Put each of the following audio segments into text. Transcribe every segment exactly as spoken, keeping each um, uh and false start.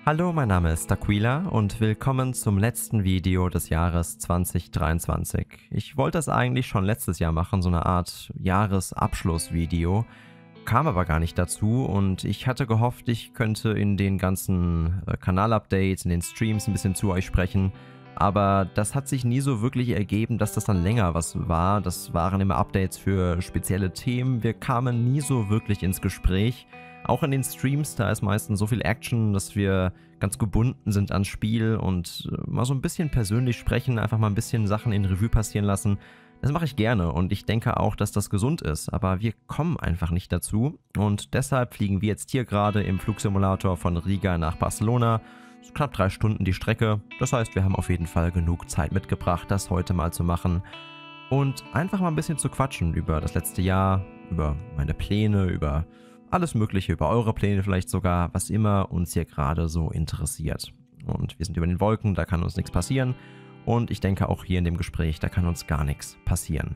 Hallo, mein Name ist Aquila und willkommen zum letzten Video des Jahres zwanzig dreiundzwanzig. Ich wollte es eigentlich schon letztes Jahr machen, so eine Art Jahresabschlussvideo, kam aber gar nicht dazu und ich hatte gehofft, ich könnte in den ganzen äh, Kanalupdates, in den Streams ein bisschen zu euch sprechen, aber das hat sich nie so wirklich ergeben, dass das dann länger was war. Das waren immer Updates für spezielle Themen, wir kamen nie so wirklich ins Gespräch. Auch in den Streams, da ist meistens so viel Action, dass wir ganz gebunden sind ans Spiel und mal so ein bisschen persönlich sprechen, einfach mal ein bisschen Sachen in Revue passieren lassen. Das mache ich gerne und ich denke auch, dass das gesund ist, aber wir kommen einfach nicht dazu und deshalb fliegen wir jetzt hier gerade im Flugsimulator von Riga nach Barcelona. So knapp drei Stunden die Strecke, das heißt, wir haben auf jeden Fall genug Zeit mitgebracht, das heute mal zu machen und einfach mal ein bisschen zu quatschen über das letzte Jahr, über meine Pläne, über alles Mögliche, über eure Pläne vielleicht sogar, was immer uns hier gerade so interessiert. Und wir sind über den Wolken, da kann uns nichts passieren. Und ich denke auch hier in dem Gespräch, da kann uns gar nichts passieren.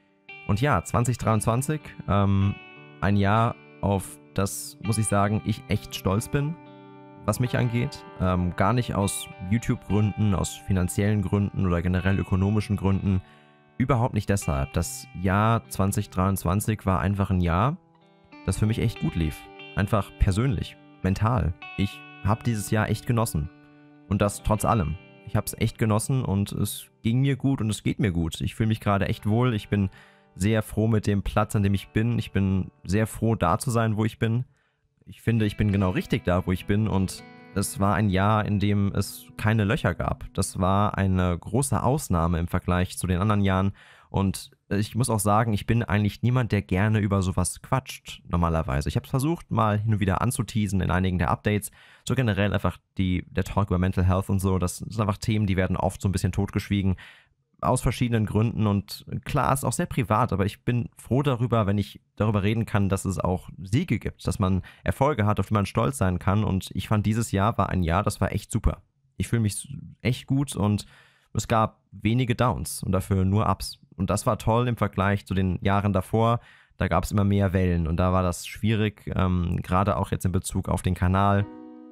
Und ja, zwanzig dreiundzwanzig, ähm, ein Jahr, auf das, muss ich sagen, ich echt stolz bin, was mich angeht. Ähm, gar nicht aus YouTube-Gründen, aus finanziellen Gründen oder generell ökonomischen Gründen. Überhaupt nicht deshalb. Das Jahr zwanzig dreiundzwanzig war einfach ein Jahr, das für mich echt gut lief. Einfach persönlich, mental. Ich habe dieses Jahr echt genossen. Und das trotz allem. Ich habe es echt genossen und es ging mir gut und es geht mir gut. Ich fühle mich gerade echt wohl. Ich bin sehr froh mit dem Platz, an dem ich bin. Ich bin sehr froh, da zu sein, wo ich bin. Ich finde, ich bin genau richtig da, wo ich bin. Und es war ein Jahr, in dem es keine Löcher gab. Das war eine große Ausnahme im Vergleich zu den anderen Jahren. Und ich muss auch sagen, ich bin eigentlich niemand, der gerne über sowas quatscht, normalerweise. Ich habe es versucht, mal hin und wieder anzuteasen in einigen der Updates. So generell einfach die, der Talk über Mental Health und so, das sind einfach Themen, die werden oft so ein bisschen totgeschwiegen. Aus verschiedenen Gründen und klar, ist auch sehr privat, aber ich bin froh darüber, wenn ich darüber reden kann, dass es auch Siege gibt, dass man Erfolge hat, auf die man stolz sein kann. Und ich fand, dieses Jahr war ein Jahr, das war echt super. Ich fühle mich echt gut und es gab wenige Downs und dafür nur Ups. Und das war toll im Vergleich zu den Jahren davor. Da gab es immer mehr Wellen und da war das schwierig, ähm, gerade auch jetzt in Bezug auf den Kanal.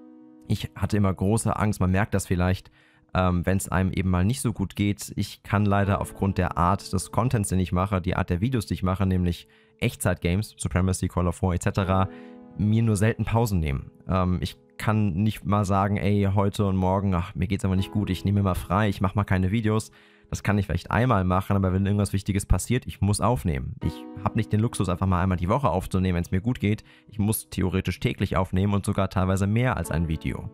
Ich hatte immer große Angst, man merkt das vielleicht, ähm, wenn es einem eben mal nicht so gut geht. Ich kann leider aufgrund der Art des Contents, den ich mache, die Art der Videos, die ich mache, nämlich Echtzeit-Games, Supremacy, Call of War et cetera, mir nur selten Pausen nehmen. Ähm, ich kann nicht mal sagen, ey, heute und morgen, ach, mir geht's aber nicht gut, ich nehme mir mal frei, ich mache mal keine Videos. Das kann ich vielleicht einmal machen, aber wenn irgendwas Wichtiges passiert, ich muss aufnehmen. Ich habe nicht den Luxus, einfach mal einmal die Woche aufzunehmen, wenn es mir gut geht. Ich muss theoretisch täglich aufnehmen und sogar teilweise mehr als ein Video.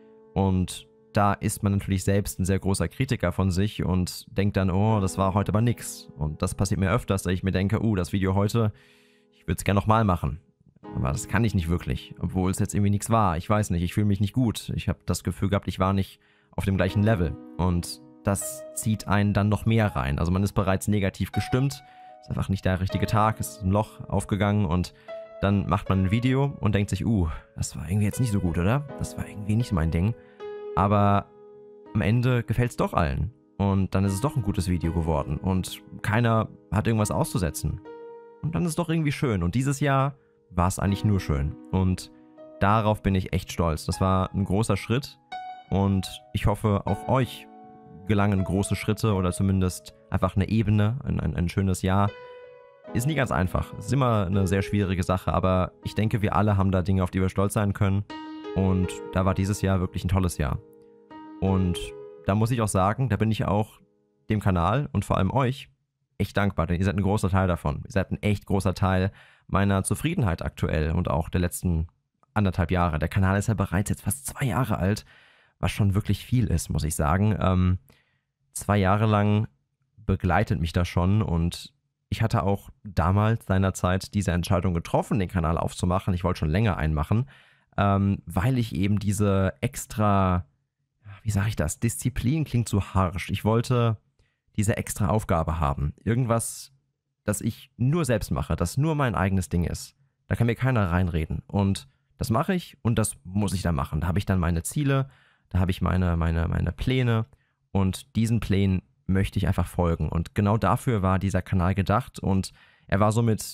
Und da ist man natürlich selbst ein sehr großer Kritiker von sich und denkt dann, oh, das war heute aber nix. Und das passiert mir öfters, dass ich mir denke, oh, das Video heute, ich würde es gerne nochmal machen. Aber das kann ich nicht wirklich, obwohl es jetzt irgendwie nichts war. Ich weiß nicht, ich fühle mich nicht gut. Ich habe das Gefühl gehabt, ich war nicht auf dem gleichen Level. Und das zieht einen dann noch mehr rein. Also man ist bereits negativ gestimmt, ist einfach nicht der richtige Tag, ist ein Loch aufgegangen und dann macht man ein Video und denkt sich, uh, das war irgendwie jetzt nicht so gut, oder? Das war irgendwie nicht mein Ding. Aber am Ende gefällt es doch allen und dann ist es doch ein gutes Video geworden und keiner hat irgendwas auszusetzen. Und dann ist es doch irgendwie schön und dieses Jahr war es eigentlich nur schön und darauf bin ich echt stolz. Das war ein großer Schritt und ich hoffe auch euch gelangen große Schritte oder zumindest einfach eine Ebene, ein, ein, ein schönes Jahr. Ist nie ganz einfach. Es ist immer eine sehr schwierige Sache, aber ich denke, wir alle haben da Dinge, auf die wir stolz sein können. Und da war dieses Jahr wirklich ein tolles Jahr. Und da muss ich auch sagen, da bin ich auch dem Kanal und vor allem euch echt dankbar, denn ihr seid ein großer Teil davon. Ihr seid ein echt großer Teil meiner Zufriedenheit aktuell und auch der letzten anderthalb Jahre. Der Kanal ist ja bereits jetzt fast zwei Jahre alt, was schon wirklich viel ist, muss ich sagen. Ähm, zwei Jahre lang begleitet mich das schon und ich hatte auch damals seinerzeit diese Entscheidung getroffen, den Kanal aufzumachen. Ich wollte schon länger einen machen, ähm, weil ich eben diese extra, wie sage ich das, Disziplin klingt so harsch. Ich wollte diese extra Aufgabe haben. Irgendwas, das ich nur selbst mache, das nur mein eigenes Ding ist. Da kann mir keiner reinreden und das mache ich und das muss ich dann machen. Da habe ich dann meine Ziele, da habe ich meine, meine, meine Pläne und diesen Plänen möchte ich einfach folgen. Und genau dafür war dieser Kanal gedacht und er war somit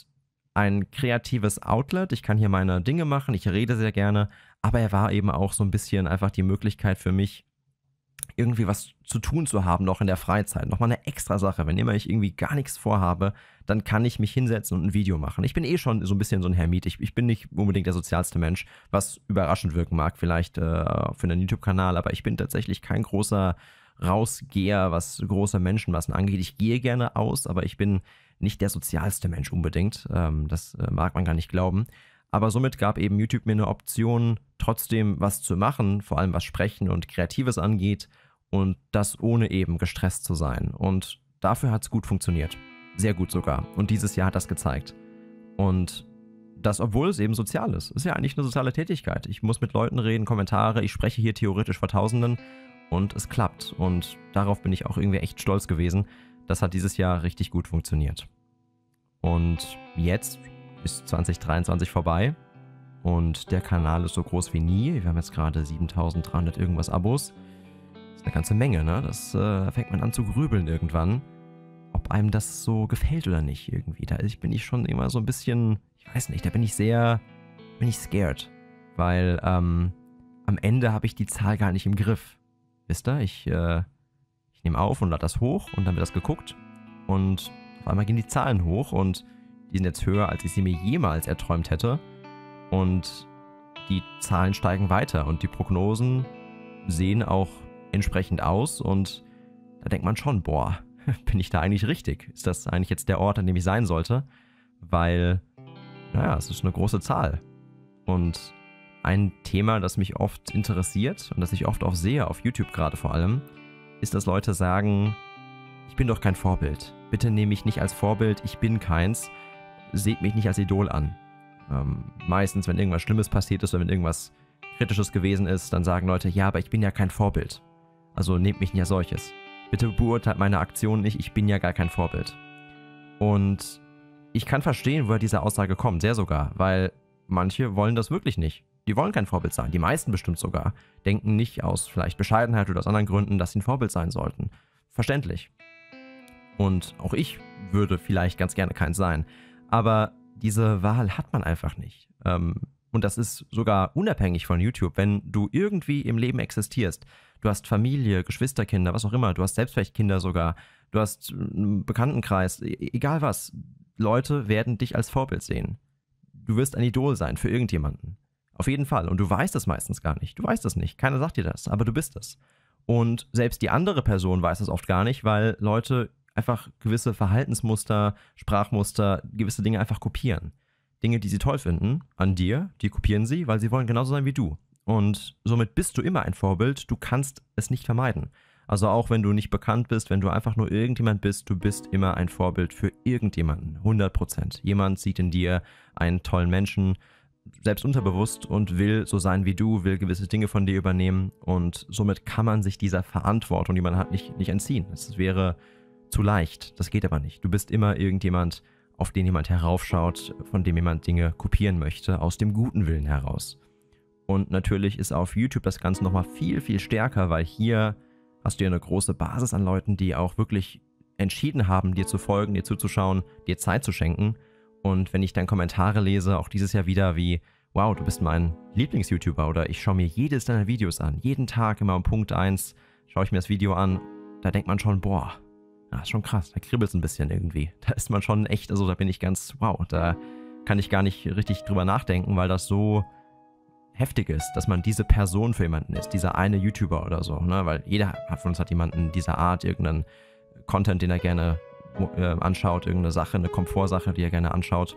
ein kreatives Outlet. Ich kann hier meine Dinge machen, ich rede sehr gerne, aber er war eben auch so ein bisschen einfach die Möglichkeit für mich, irgendwie was zu tun zu haben, noch in der Freizeit. Nochmal eine extra Sache. Wenn immer ich irgendwie gar nichts vorhabe, dann kann ich mich hinsetzen und ein Video machen. Ich bin eh schon so ein bisschen so ein Hermit. Ich, ich bin nicht unbedingt der sozialste Mensch, was überraschend wirken mag, vielleicht äh, für einen YouTube-Kanal, aber ich bin tatsächlich kein großer Rausgeher, was große Menschenmassen angeht. Ich gehe gerne aus, aber ich bin nicht der sozialste Mensch unbedingt. Ähm, das äh, mag man gar nicht glauben. Aber somit gab eben YouTube mir eine Option, trotzdem was zu machen, vor allem was Sprechen und Kreatives angeht und das ohne eben gestresst zu sein. Und dafür hat es gut funktioniert. Sehr gut sogar. Und dieses Jahr hat das gezeigt. Und das, obwohl es eben sozial ist. Ist ja eigentlich eine soziale Tätigkeit. Ich muss mit Leuten reden, Kommentare, ich spreche hier theoretisch vor Tausenden und es klappt. Und darauf bin ich auch irgendwie echt stolz gewesen. Das hat dieses Jahr richtig gut funktioniert. Und jetzt ist zwanzig dreiundzwanzig vorbei und der Kanal ist so groß wie nie. Wir haben jetzt gerade siebentausenddreihundert irgendwas Abos. Das ist eine ganze Menge, ne? Das äh, fängt man an zu grübeln irgendwann, ob einem das so gefällt oder nicht irgendwie. Da bin ich schon immer so ein bisschen, ich weiß nicht, da bin ich sehr, bin ich scared, weil ähm, am Ende habe ich die Zahl gar nicht im Griff. Wisst ihr, ich, äh, ich nehme auf und lade das hoch und dann wird das geguckt und auf einmal gehen die Zahlen hoch und die sind jetzt höher, als ich sie mir jemals erträumt hätte. Und die Zahlen steigen weiter und die Prognosen sehen auch entsprechend aus. Und da denkt man schon, boah, bin ich da eigentlich richtig? Ist das eigentlich jetzt der Ort, an dem ich sein sollte? Weil, naja, es ist eine große Zahl. Und ein Thema, das mich oft interessiert und das ich oft auch sehe, auf YouTube gerade vor allem, ist, dass Leute sagen, ich bin doch kein Vorbild. Bitte nehme mich nicht als Vorbild, ich bin keins. Seht mich nicht als Idol an. Ähm, meistens, wenn irgendwas Schlimmes passiert ist oder wenn irgendwas Kritisches gewesen ist, dann sagen Leute, ja, aber ich bin ja kein Vorbild. Also nehmt mich nicht als solches. Bitte beurteilt meine Aktion nicht, ich bin ja gar kein Vorbild. Und ich kann verstehen, woher diese Aussage kommt, sehr sogar, weil manche wollen das wirklich nicht. Die wollen kein Vorbild sein, die meisten bestimmt sogar. Denken nicht aus vielleicht Bescheidenheit oder aus anderen Gründen, dass sie ein Vorbild sein sollten. Verständlich. Und auch ich würde vielleicht ganz gerne keins sein. Aber diese Wahl hat man einfach nicht. Ähm, und das ist sogar unabhängig von YouTube. Wenn du irgendwie im Leben existierst, du hast Familie, Geschwisterkinder, was auch immer, du hast selbst vielleicht Kinder sogar, du hast einen Bekanntenkreis, egal was, Leute werden dich als Vorbild sehen. Du wirst ein Idol sein für irgendjemanden. Auf jeden Fall. Und du weißt es meistens gar nicht. Du weißt es nicht. Keiner sagt dir das, aber du bist es. Und selbst die andere Person weiß es oft gar nicht, weil Leute einfach gewisse Verhaltensmuster, Sprachmuster, gewisse Dinge einfach kopieren. Dinge, die sie toll finden an dir, die kopieren sie, weil sie wollen genauso sein wie du. Und somit bist du immer ein Vorbild, du kannst es nicht vermeiden. Also auch wenn du nicht bekannt bist, wenn du einfach nur irgendjemand bist, du bist immer ein Vorbild für irgendjemanden, hundert Prozent. Jemand sieht in dir einen tollen Menschen, selbst unterbewusst und will so sein wie du, will gewisse Dinge von dir übernehmen und somit kann man sich dieser Verantwortung, die man hat, nicht, nicht entziehen. Es wäre zu leicht, das geht aber nicht. Du bist immer irgendjemand, auf den jemand heraufschaut, von dem jemand Dinge kopieren möchte, aus dem guten Willen heraus. Und natürlich ist auf YouTube das Ganze nochmal viel, viel stärker, weil hier hast du ja eine große Basis an Leuten, die auch wirklich entschieden haben, dir zu folgen, dir zuzuschauen, dir Zeit zu schenken. Und wenn ich dann Kommentare lese, auch dieses Jahr wieder wie, wow, du bist mein Lieblings-YouTuber oder ich schaue mir jedes deiner Videos an, jeden Tag immer um Punkt eins schaue ich mir das Video an, da denkt man schon, boah, das ist schon krass, da kribbelt es ein bisschen irgendwie. Da ist man schon echt, also da bin ich ganz, wow, da kann ich gar nicht richtig drüber nachdenken, weil das so heftig ist, dass man diese Person für jemanden ist, dieser eine YouTuber oder so, ne? Weil jeder von uns hat jemanden dieser Art, irgendeinen Content, den er gerne äh, anschaut, irgendeine Sache, eine Komfortsache, die er gerne anschaut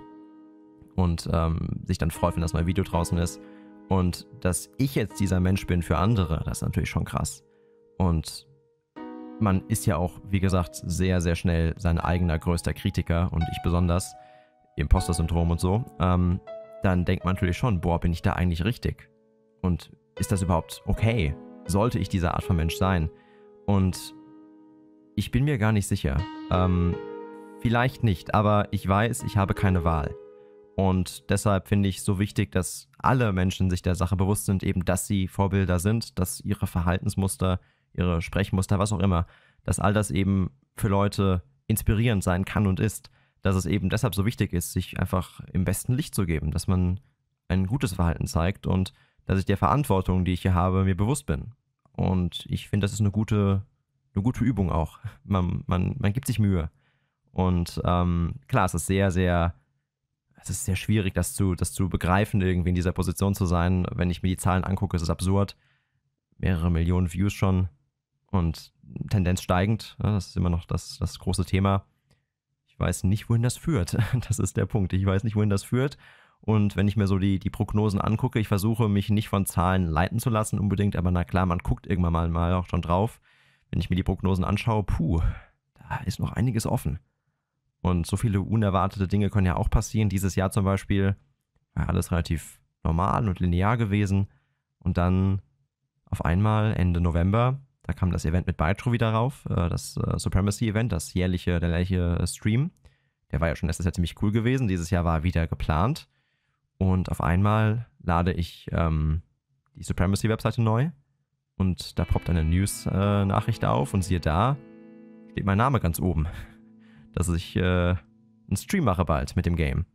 und ähm, sich dann freut, wenn das neue Video draußen ist. Und dass ich jetzt dieser Mensch bin für andere, das ist natürlich schon krass. Und man ist ja auch, wie gesagt, sehr, sehr schnell sein eigener größter Kritiker und ich besonders, Imposter-Syndrom und so, ähm, dann denkt man natürlich schon, boah, bin ich da eigentlich richtig? Und ist das überhaupt okay? Sollte ich diese Art von Mensch sein? Und ich bin mir gar nicht sicher. Ähm, vielleicht nicht, aber ich weiß, ich habe keine Wahl. Und deshalb finde ich es so wichtig, dass alle Menschen sich der Sache bewusst sind, eben, dass sie Vorbilder sind, dass ihre Verhaltensmuster, ihre Sprechmuster, was auch immer, dass all das eben für Leute inspirierend sein kann und ist. dass es eben deshalb so wichtig ist, sich einfach im besten Licht zu geben, dass man ein gutes Verhalten zeigt und dass ich der Verantwortung, die ich hier habe, mir bewusst bin. Und ich finde, das ist eine gute, eine gute Übung auch. Man, man, man gibt sich Mühe. Und ähm, klar, es ist sehr, sehr, es ist sehr schwierig, das zu, das zu begreifen, irgendwie in dieser Position zu sein. Wenn ich mir die Zahlen angucke, ist es absurd. Mehrere Millionen Views schon und Tendenz steigend. Ja, das ist immer noch das, das große Thema. Ich weiß nicht, wohin das führt. Das ist der Punkt. Ich weiß nicht, wohin das führt. Und wenn ich mir so die, die Prognosen angucke, ich versuche mich nicht von Zahlen leiten zu lassen unbedingt, aber na klar, man guckt irgendwann mal, mal auch schon drauf. Wenn ich mir die Prognosen anschaue, puh, da ist noch einiges offen. Und so viele unerwartete Dinge können ja auch passieren. Dieses Jahr zum Beispiel war alles relativ normal und linear gewesen. Und dann auf einmal Ende November, da kam das Event mit Bytro wieder rauf, das Supremacy-Event, das jährliche, der jährliche Stream. Der war ja schon letztes Jahr ziemlich cool gewesen. Dieses Jahr war wieder geplant. Und auf einmal lade ich ähm, die Supremacy-Webseite neu. Und da poppt eine News-Nachricht auf und siehe da, steht mein Name ganz oben. Dass ich äh, einen Stream mache bald mit dem Game.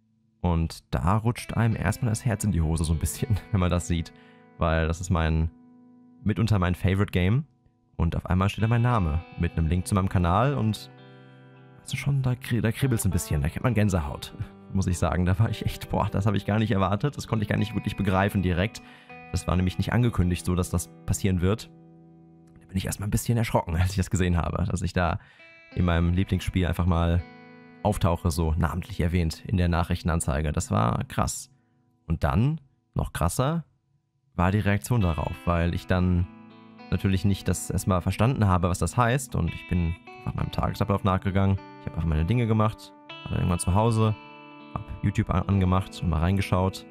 Und da rutscht einem erstmal das Herz in die Hose so ein bisschen, wenn man das sieht. Weil das ist mein, mitunter mein Favorite Game. Und auf einmal steht da mein Name mit einem Link zu meinem Kanal und also schon, da, da kribbelt es ein bisschen, da kennt man Gänsehaut, muss ich sagen. Da war ich echt, boah, das habe ich gar nicht erwartet, das konnte ich gar nicht wirklich begreifen direkt. Das war nämlich nicht angekündigt so, dass das passieren wird. Da bin ich erstmal ein bisschen erschrocken, als ich das gesehen habe, dass ich da in meinem Lieblingsspiel einfach mal auftauche, so namentlich erwähnt in der Nachrichtenanzeige. Das war krass. Und dann, noch krasser, war die Reaktion darauf, weil ich dann natürlich nicht das erstmal verstanden habe, was das heißt. Und ich bin einfach meinem Tagesablauf nachgegangen. Ich habe einfach meine Dinge gemacht, war dann irgendwann zu Hause, habe YouTube angemacht und mal reingeschaut.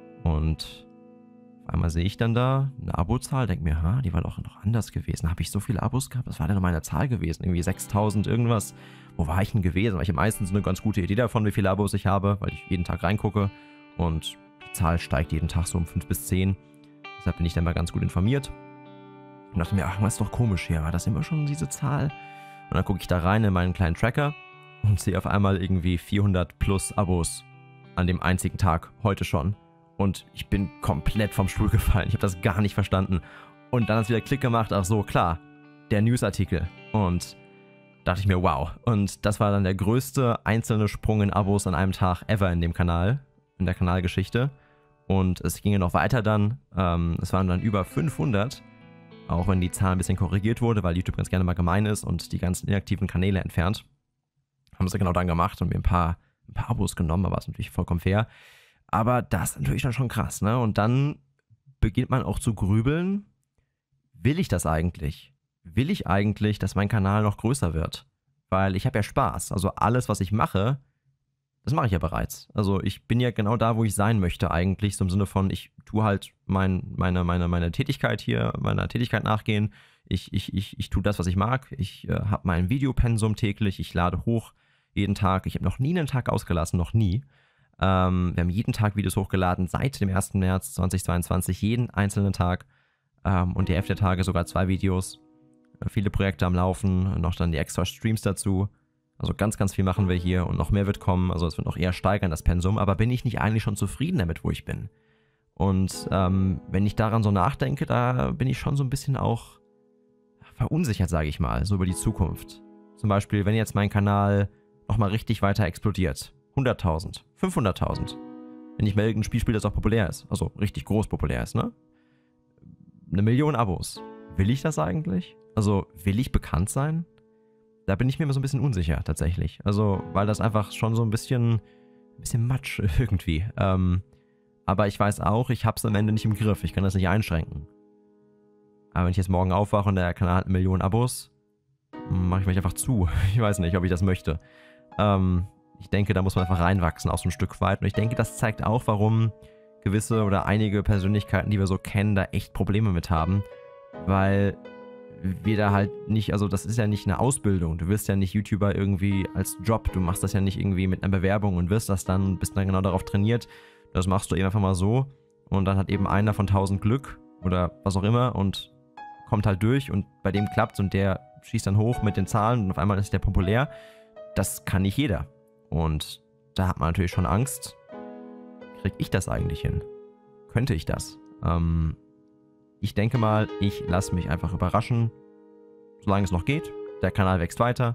Und auf einmal sehe ich dann da eine Abozahl, denke mir, ha, die war doch noch anders gewesen. Habe ich so viele Abos gehabt? Was war denn noch meine Zahl gewesen? Irgendwie sechstausend irgendwas. Wo war ich denn gewesen? Weil ich habe meistens eine ganz gute Idee davon, wie viele Abos ich habe, weil ich jeden Tag reingucke. Und die Zahl steigt jeden Tag so um fünf bis zehn. Deshalb bin ich dann mal ganz gut informiert. Und dachte mir, ach, was ist doch komisch hier. War das immer schon diese Zahl? Und dann gucke ich da rein in meinen kleinen Tracker und sehe auf einmal irgendwie vierhundert plus Abos an dem einzigen Tag, heute schon. Und ich bin komplett vom Stuhl gefallen. Ich habe das gar nicht verstanden. Und dann hat es wieder Klick gemacht. Ach so, klar, der Newsartikel. Und dachte ich mir, wow. Und das war dann der größte einzelne Sprung in Abos an einem Tag ever in dem Kanal, in der Kanalgeschichte. Und es ging ja noch weiter dann. Ähm, es waren dann über fünfhundert. Auch wenn die Zahl ein bisschen korrigiert wurde, weil YouTube ganz gerne mal gemein ist und die ganzen inaktiven Kanäle entfernt. Haben sie genau dann gemacht und mir ein paar, ein paar Abos genommen, aber ist natürlich vollkommen fair. Aber das ist natürlich dann schon krass, ne? Und dann beginnt man auch zu grübeln. Will ich das eigentlich? Will ich eigentlich, dass mein Kanal noch größer wird? Weil ich habe ja Spaß. Also alles, was ich mache, das mache ich ja bereits. Also ich bin ja genau da, wo ich sein möchte eigentlich. So im Sinne von, ich tue halt mein, meine, meine, meine Tätigkeit hier, meiner Tätigkeit nachgehen. Ich, ich, ich, ich tue das, was ich mag. Ich äh, habe mein Videopensum täglich. Ich lade hoch jeden Tag. Ich habe noch nie einen Tag ausgelassen, noch nie. Ähm, wir haben jeden Tag Videos hochgeladen, seit dem ersten März zweitausendzweiundzwanzig, jeden einzelnen Tag. Ähm, und die Hälfte der Tage sogar zwei Videos. Äh, viele Projekte am Laufen, noch dann die extra Streams dazu. Also ganz, ganz viel machen wir hier und noch mehr wird kommen. Also es wird noch eher steigern, das Pensum. Aber bin ich nicht eigentlich schon zufrieden damit, wo ich bin? Und ähm, wenn ich daran so nachdenke, da bin ich schon so ein bisschen auch verunsichert, sage ich mal, so über die Zukunft. Zum Beispiel, wenn jetzt mein Kanal nochmal richtig weiter explodiert. hunderttausend, fünfhunderttausend. Wenn ich mal irgendein Spiel spiele, das auch populär ist. Also richtig groß populär ist, ne? Eine Million Abos. Will ich das eigentlich? Also will ich bekannt sein? Da bin ich mir immer so ein bisschen unsicher, tatsächlich. Also, weil das einfach schon so ein bisschen, ein bisschen Matsch irgendwie. Ähm, aber ich weiß auch, ich hab's am Ende nicht im Griff. Ich kann das nicht einschränken. Aber wenn ich jetzt morgen aufwache und der Kanal hat eine Million Abos, mache ich mich einfach zu. Ich weiß nicht, ob ich das möchte. Ähm, ich denke, da muss man einfach reinwachsen, auch so ein Stück weit. Und ich denke, das zeigt auch, warum gewisse oder einige Persönlichkeiten, die wir so kennen, da echt Probleme mit haben. Weil wir da halt nicht, also das ist ja nicht eine Ausbildung. Du wirst ja nicht YouTuber irgendwie als Job. Du machst das ja nicht irgendwie mit einer Bewerbung und wirst das dann, bist dann genau darauf trainiert. Das machst du eben einfach mal so. Und dann hat eben einer von tausend Glück oder was auch immer und kommt halt durch und bei dem klappt's und der schießt dann hoch mit den Zahlen und auf einmal ist der populär. Das kann nicht jeder. Und da hat man natürlich schon Angst, kriege ich das eigentlich hin? Könnte ich das? Ähm, ich denke mal, ich lasse mich einfach überraschen, solange es noch geht. Der Kanal wächst weiter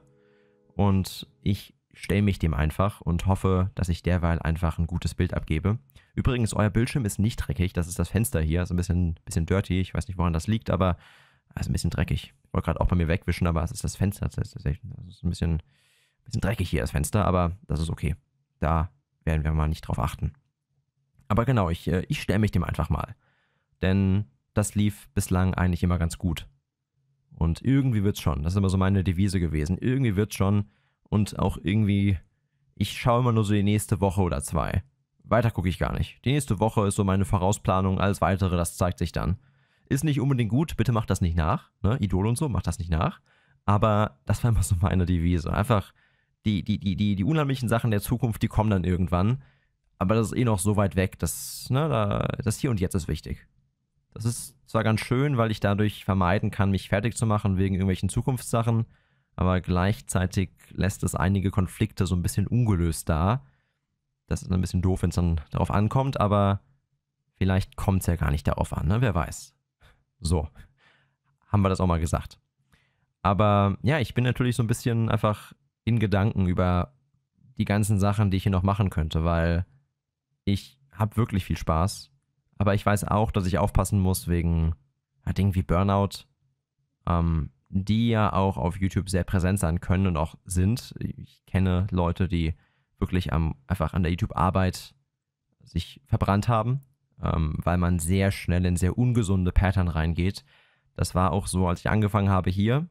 und ich stelle mich dem einfach und hoffe, dass ich derweil einfach ein gutes Bild abgebe. Übrigens, euer Bildschirm ist nicht dreckig, das ist das Fenster hier, ist ein bisschen, bisschen dirty, ich weiß nicht, woran das liegt, aber es ist ein bisschen dreckig. Ich wollte gerade auch bei mir wegwischen, aber es ist das Fenster, das ist, das ist ein bisschen, bisschen dreckig hier, das Fenster, aber das ist okay. Da werden wir mal nicht drauf achten. Aber genau, ich, ich stelle mich dem einfach mal, denn das lief bislang eigentlich immer ganz gut. Und irgendwie wird's schon, das ist immer so meine Devise gewesen, irgendwie wird's schon und auch irgendwie, ich schaue immer nur so die nächste Woche oder zwei. Weiter gucke ich gar nicht. Die nächste Woche ist so meine Vorausplanung, alles Weitere, das zeigt sich dann. Ist nicht unbedingt gut, bitte macht das nicht nach, ne? Idol und so, macht das nicht nach. Aber das war immer so meine Devise. Einfach die, die, die, die, die unheimlichen Sachen der Zukunft, die kommen dann irgendwann. Aber das ist eh noch so weit weg, dass, ne, da, das Hier und Jetzt ist wichtig. Das ist zwar ganz schön, weil ich dadurch vermeiden kann, mich fertig zu machen wegen irgendwelchen Zukunftssachen, aber gleichzeitig lässt es einige Konflikte so ein bisschen ungelöst da. Das ist ein bisschen doof, wenn es dann darauf ankommt, aber vielleicht kommt es ja gar nicht darauf an, ne? Wer weiß. So, haben wir das auch mal gesagt. Aber ja, ich bin natürlich so ein bisschen einfach in Gedanken über die ganzen Sachen, die ich hier noch machen könnte, weil ich habe wirklich viel Spaß, aber ich weiß auch, dass ich aufpassen muss wegen ja, Dingen wie Burnout, ähm, die ja auch auf YouTube sehr präsent sein können und auch sind. Ich kenne Leute, die wirklich am, einfach an der YouTube-Arbeit sich verbrannt haben, ähm, weil man sehr schnell in sehr ungesunde Pattern reingeht. Das war auch so, als ich angefangen habe hier.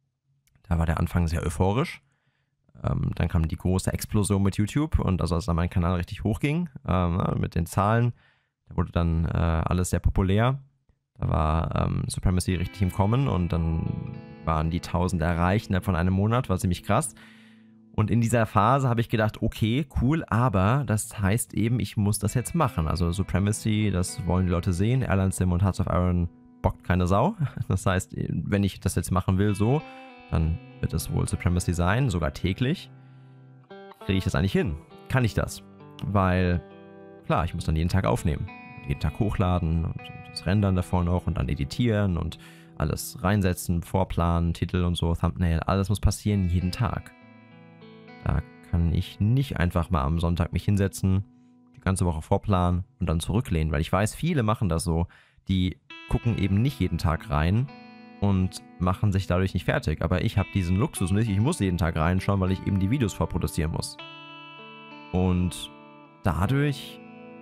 Da war der Anfang sehr euphorisch. Ähm, dann kam die große Explosion mit YouTube und also als dann mein Kanal richtig hochging, ähm, mit den Zahlen, da wurde dann äh, alles sehr populär. Da war ähm, Supremacy richtig im Kommen und dann waren die tausend erreicht innerhalb von einem Monat, war ziemlich krass. Und in dieser Phase habe ich gedacht, okay, cool, aber das heißt eben, ich muss das jetzt machen. Also Supremacy, das wollen die Leute sehen. Airline Sim und Hearts of Iron bockt keine Sau. Das heißt, wenn ich das jetzt machen will, so, dann wird es wohl Supremacy sein, sogar täglich. Kriege ich das eigentlich hin? Kann ich das? Weil, klar, ich muss dann jeden Tag aufnehmen. Jeden Tag hochladen und das Rendern davon auch und dann editieren und alles reinsetzen, vorplanen, Titel und so, Thumbnail, alles muss passieren jeden Tag. Da kann ich nicht einfach mal am Sonntag mich hinsetzen, die ganze Woche vorplanen und dann zurücklehnen, weil ich weiß, viele machen das so, die gucken eben nicht jeden Tag rein und machen sich dadurch nicht fertig. Aber ich habe diesen Luxus nicht, ich muss jeden Tag reinschauen, weil ich eben die Videos vorproduzieren muss. Und dadurch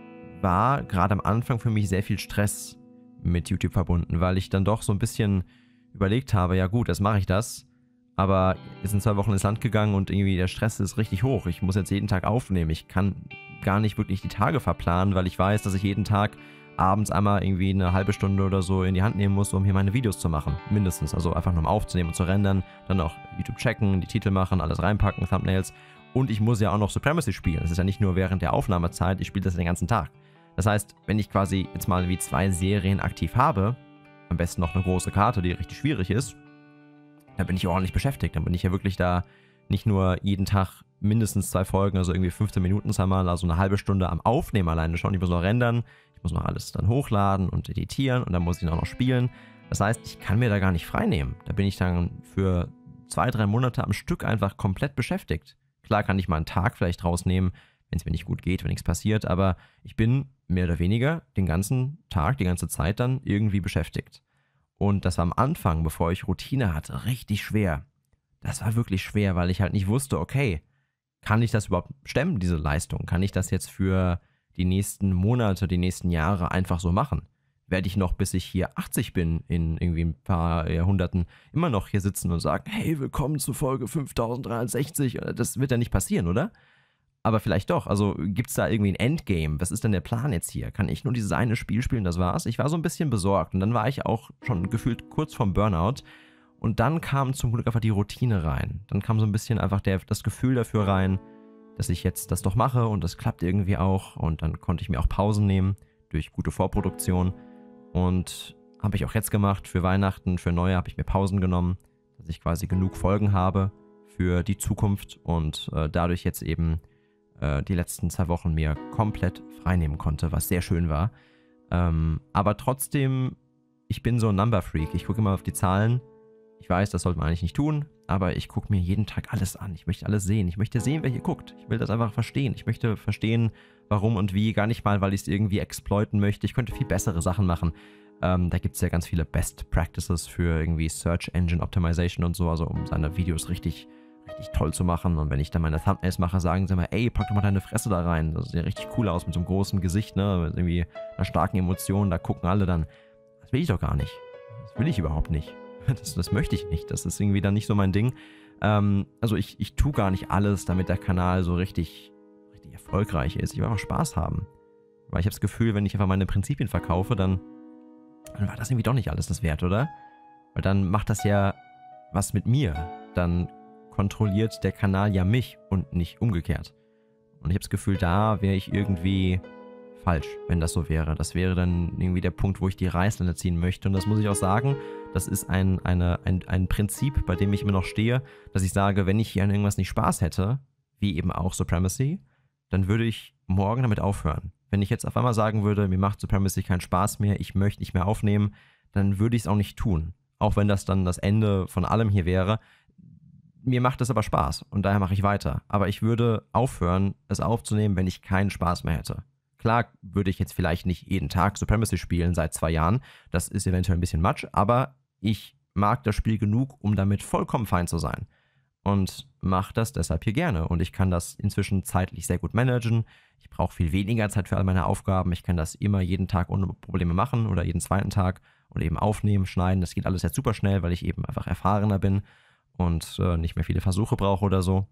war gerade am Anfang für mich sehr viel Stress mit YouTube verbunden, weil ich dann doch so ein bisschen überlegt habe, ja gut, jetzt mache ich das, aber es sind zwei Wochen ins Land gegangen und irgendwie der Stress ist richtig hoch. Ich muss jetzt jeden Tag aufnehmen. Ich kann gar nicht wirklich die Tage verplanen, weil ich weiß, dass ich jeden Tag abends einmal irgendwie eine halbe Stunde oder so in die Hand nehmen muss, um hier meine Videos zu machen. Mindestens. Also einfach nur um aufzunehmen und zu rendern. Dann auch YouTube checken, die Titel machen, alles reinpacken, Thumbnails. Und ich muss ja auch noch Supremacy spielen. Das ist ja nicht nur während der Aufnahmezeit, ich spiele das den ganzen Tag. Das heißt, wenn ich quasi jetzt mal wie zwei Serien aktiv habe, am besten noch eine große Karte, die richtig schwierig ist, da bin ich ordentlich beschäftigt. Dann bin ich ja wirklich da nicht nur jeden Tag mindestens zwei Folgen, also irgendwie fünfzehn Minuten einmal, also eine halbe Stunde am Aufnehmen alleine schon. Ich muss noch rendern, ich muss noch alles dann hochladen und editieren und dann muss ich auch noch spielen. Das heißt, ich kann mir da gar nicht frei nehmen. Da bin ich dann für zwei, drei Monate am Stück einfach komplett beschäftigt. Klar kann ich mal einen Tag vielleicht rausnehmen, wenn es mir nicht gut geht, wenn nichts passiert, aber ich bin mehr oder weniger den ganzen Tag, die ganze Zeit dann irgendwie beschäftigt. Und das war am Anfang, bevor ich Routine hatte, richtig schwer. Das war wirklich schwer, weil ich halt nicht wusste, okay, kann ich das überhaupt stemmen, diese Leistung? Kann ich das jetzt für die nächsten Monate, die nächsten Jahre einfach so machen? Werde ich noch, bis ich hier achtzig bin, in irgendwie ein paar Jahrhunderten, immer noch hier sitzen und sagen, hey, willkommen zu Folge fünftausenddreihundertsechzig? Das wird ja nicht passieren, oder? Aber vielleicht doch. Also gibt es da irgendwie ein Endgame? Was ist denn der Plan jetzt hier? Kann ich nur dieses eine Spiel spielen, das war's? Ich war so ein bisschen besorgt und dann war ich auch schon gefühlt kurz vorm Burnout und dann kam zum Glück einfach die Routine rein. Dann kam so ein bisschen einfach der, das Gefühl dafür rein, dass ich jetzt das doch mache und das klappt irgendwie auch und dann konnte ich mir auch Pausen nehmen durch gute Vorproduktion und habe ich auch jetzt gemacht. Für Weihnachten, für Neujahr habe ich mir Pausen genommen, dass ich quasi genug Folgen habe für die Zukunft und äh, dadurch jetzt eben äh, die letzten zwei Wochen mir komplett freinehmen konnte, was sehr schön war. Ähm, aber trotzdem, ich bin so ein Number-Freak. Ich gucke immer auf die Zahlen. Ich weiß, das sollte man eigentlich nicht tun, aber ich gucke mir jeden Tag alles an. Ich möchte alles sehen. Ich möchte sehen, wer hier guckt. Ich will das einfach verstehen. Ich möchte verstehen, warum und wie. Gar nicht mal, weil ich es irgendwie exploiten möchte. Ich könnte viel bessere Sachen machen. Ähm, da gibt es ja ganz viele Best Practices für irgendwie Search Engine Optimization und so, also um seine Videos richtig, richtig toll zu machen. Und wenn ich dann meine Thumbnails mache, sagen sie immer, ey, pack doch mal deine Fresse da rein. Das sieht ja richtig cool aus mit so einem großen Gesicht, ne? Mit irgendwie einer starken Emotion. Da gucken alle dann. Das will ich doch gar nicht. Das will ich überhaupt nicht. Das, das möchte ich nicht. Das ist irgendwie dann nicht so mein Ding. Ähm, also ich, ich tue gar nicht alles, damit der Kanal so richtig, richtig erfolgreich ist. Ich will einfach Spaß haben. Weil ich habe das Gefühl, wenn ich einfach meine Prinzipien verkaufe, dann, dann war das irgendwie doch nicht alles das wert, oder? Weil dann macht das ja was mit mir. Dann kontrolliert der Kanal ja mich und nicht umgekehrt. Und ich habe das Gefühl, da wäre ich irgendwie falsch, wenn das so wäre. Das wäre dann irgendwie der Punkt, wo ich die Reißleine ziehen möchte. Und das muss ich auch sagen, das ist ein, eine, ein, ein Prinzip, bei dem ich immer noch stehe, dass ich sage, wenn ich hier an irgendwas nicht Spaß hätte, wie eben auch Supremacy, dann würde ich morgen damit aufhören. Wenn ich jetzt auf einmal sagen würde, mir macht Supremacy keinen Spaß mehr, ich möchte nicht mehr aufnehmen, dann würde ich es auch nicht tun. Auch wenn das dann das Ende von allem hier wäre. Mir macht es aber Spaß und daher mache ich weiter. Aber ich würde aufhören, es aufzunehmen, wenn ich keinen Spaß mehr hätte. Klar würde ich jetzt vielleicht nicht jeden Tag Supremacy spielen seit zwei Jahren. Das ist eventuell ein bisschen Matsch, aber ich mag das Spiel genug, um damit vollkommen fein zu sein. Und mache das deshalb hier gerne. Und ich kann das inzwischen zeitlich sehr gut managen. Ich brauche viel weniger Zeit für all meine Aufgaben. Ich kann das immer jeden Tag ohne Probleme machen oder jeden zweiten Tag oder eben aufnehmen, schneiden. Das geht alles jetzt super schnell, weil ich eben einfach erfahrener bin und äh, nicht mehr viele Versuche brauche oder so.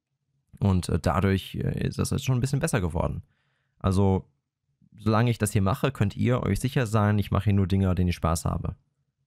Und äh, dadurch äh, ist das jetzt schon ein bisschen besser geworden. Also, solange ich das hier mache, könnt ihr euch sicher sein, ich mache hier nur Dinge, an denen ich Spaß habe.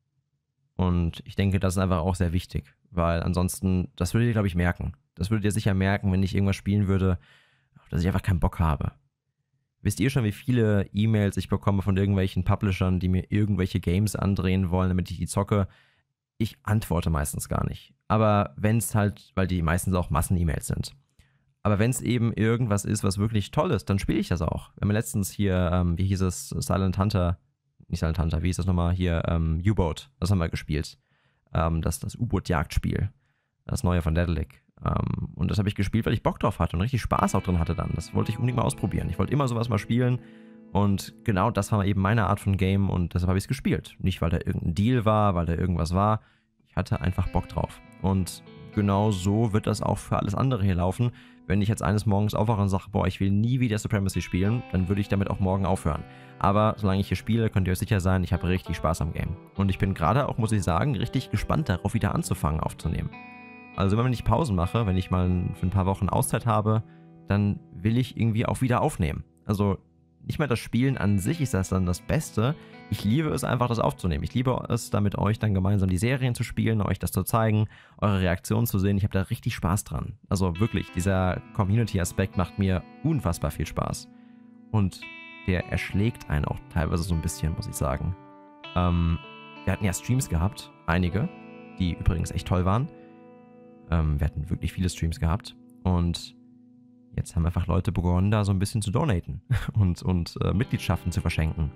Und ich denke, das ist einfach auch sehr wichtig, weil ansonsten, das würdet ihr, glaube ich, merken. Das würdet ihr sicher merken, wenn ich irgendwas spielen würde, auf das ich einfach keinen Bock habe. Wisst ihr schon, wie viele E-Mails ich bekomme von irgendwelchen Publishern, die mir irgendwelche Games andrehen wollen, damit ich die zocke? Ich antworte meistens gar nicht. Aber wenn es halt, weil die meistens auch Massen-E-Mails sind. Aber wenn es eben irgendwas ist, was wirklich toll ist, dann spiele ich das auch. Wir haben letztens hier, ähm, wie hieß es, Silent Hunter, nicht Silent Hunter, wie hieß das nochmal hier, ähm, U-Boat, das haben wir gespielt. Ähm, das das U-Boot-Jagdspiel, das neue von Daedalic. Ähm, und das habe ich gespielt, weil ich Bock drauf hatte und richtig Spaß auch drin hatte dann. Das wollte ich unbedingt mal ausprobieren. Ich wollte immer sowas mal spielen und genau das war eben meine Art von Game und deshalb habe ich es gespielt. Nicht, weil da irgendein Deal war, weil da irgendwas war. Ich hatte einfach Bock drauf. Und genau so wird das auch für alles andere hier laufen. Wenn ich jetzt eines Morgens aufwache und sage, boah, ich will nie wieder Supremacy spielen, dann würde ich damit auch morgen aufhören. Aber solange ich hier spiele, könnt ihr euch sicher sein, ich habe richtig Spaß am Game. Und ich bin gerade auch, muss ich sagen, richtig gespannt darauf, wieder anzufangen aufzunehmen. Also immer wenn ich Pausen mache, wenn ich mal für ein paar Wochen Auszeit habe, dann will ich irgendwie auch wieder aufnehmen. Also nicht mehr das Spielen an sich ist das dann das Beste. Ich liebe es einfach, das aufzunehmen. Ich liebe es, da mit euch dann gemeinsam die Serien zu spielen, euch das zu zeigen, eure Reaktionen zu sehen. Ich habe da richtig Spaß dran. Also wirklich, dieser Community-Aspekt macht mir unfassbar viel Spaß. Und der erschlägt einen auch teilweise so ein bisschen, muss ich sagen. Ähm, wir hatten ja Streams gehabt, einige, die übrigens echt toll waren. Ähm, wir hatten wirklich viele Streams gehabt. Und jetzt haben einfach Leute begonnen, da so ein bisschen zu donaten und, und äh, Mitgliedschaften zu verschenken.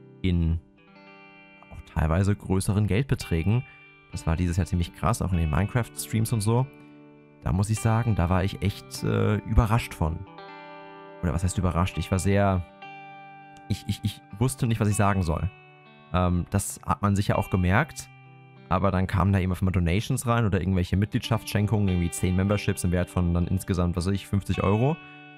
In auch teilweise größeren Geldbeträgen. Das war dieses Jahr ziemlich krass, auch in den Minecraft-Streams und so. Da muss ich sagen, da war ich echt äh, überrascht von. Oder was heißt überrascht? Ich war sehr... Ich, ich, ich wusste nicht, was ich sagen soll. Ähm, das hat man sicher auch gemerkt. Aber dann kamen da eben auf einmal Donations rein oder irgendwelche Mitgliedschaftsschenkungen, irgendwie zehn Memberships im Wert von dann insgesamt, was weiß ich, fünfzig Euro.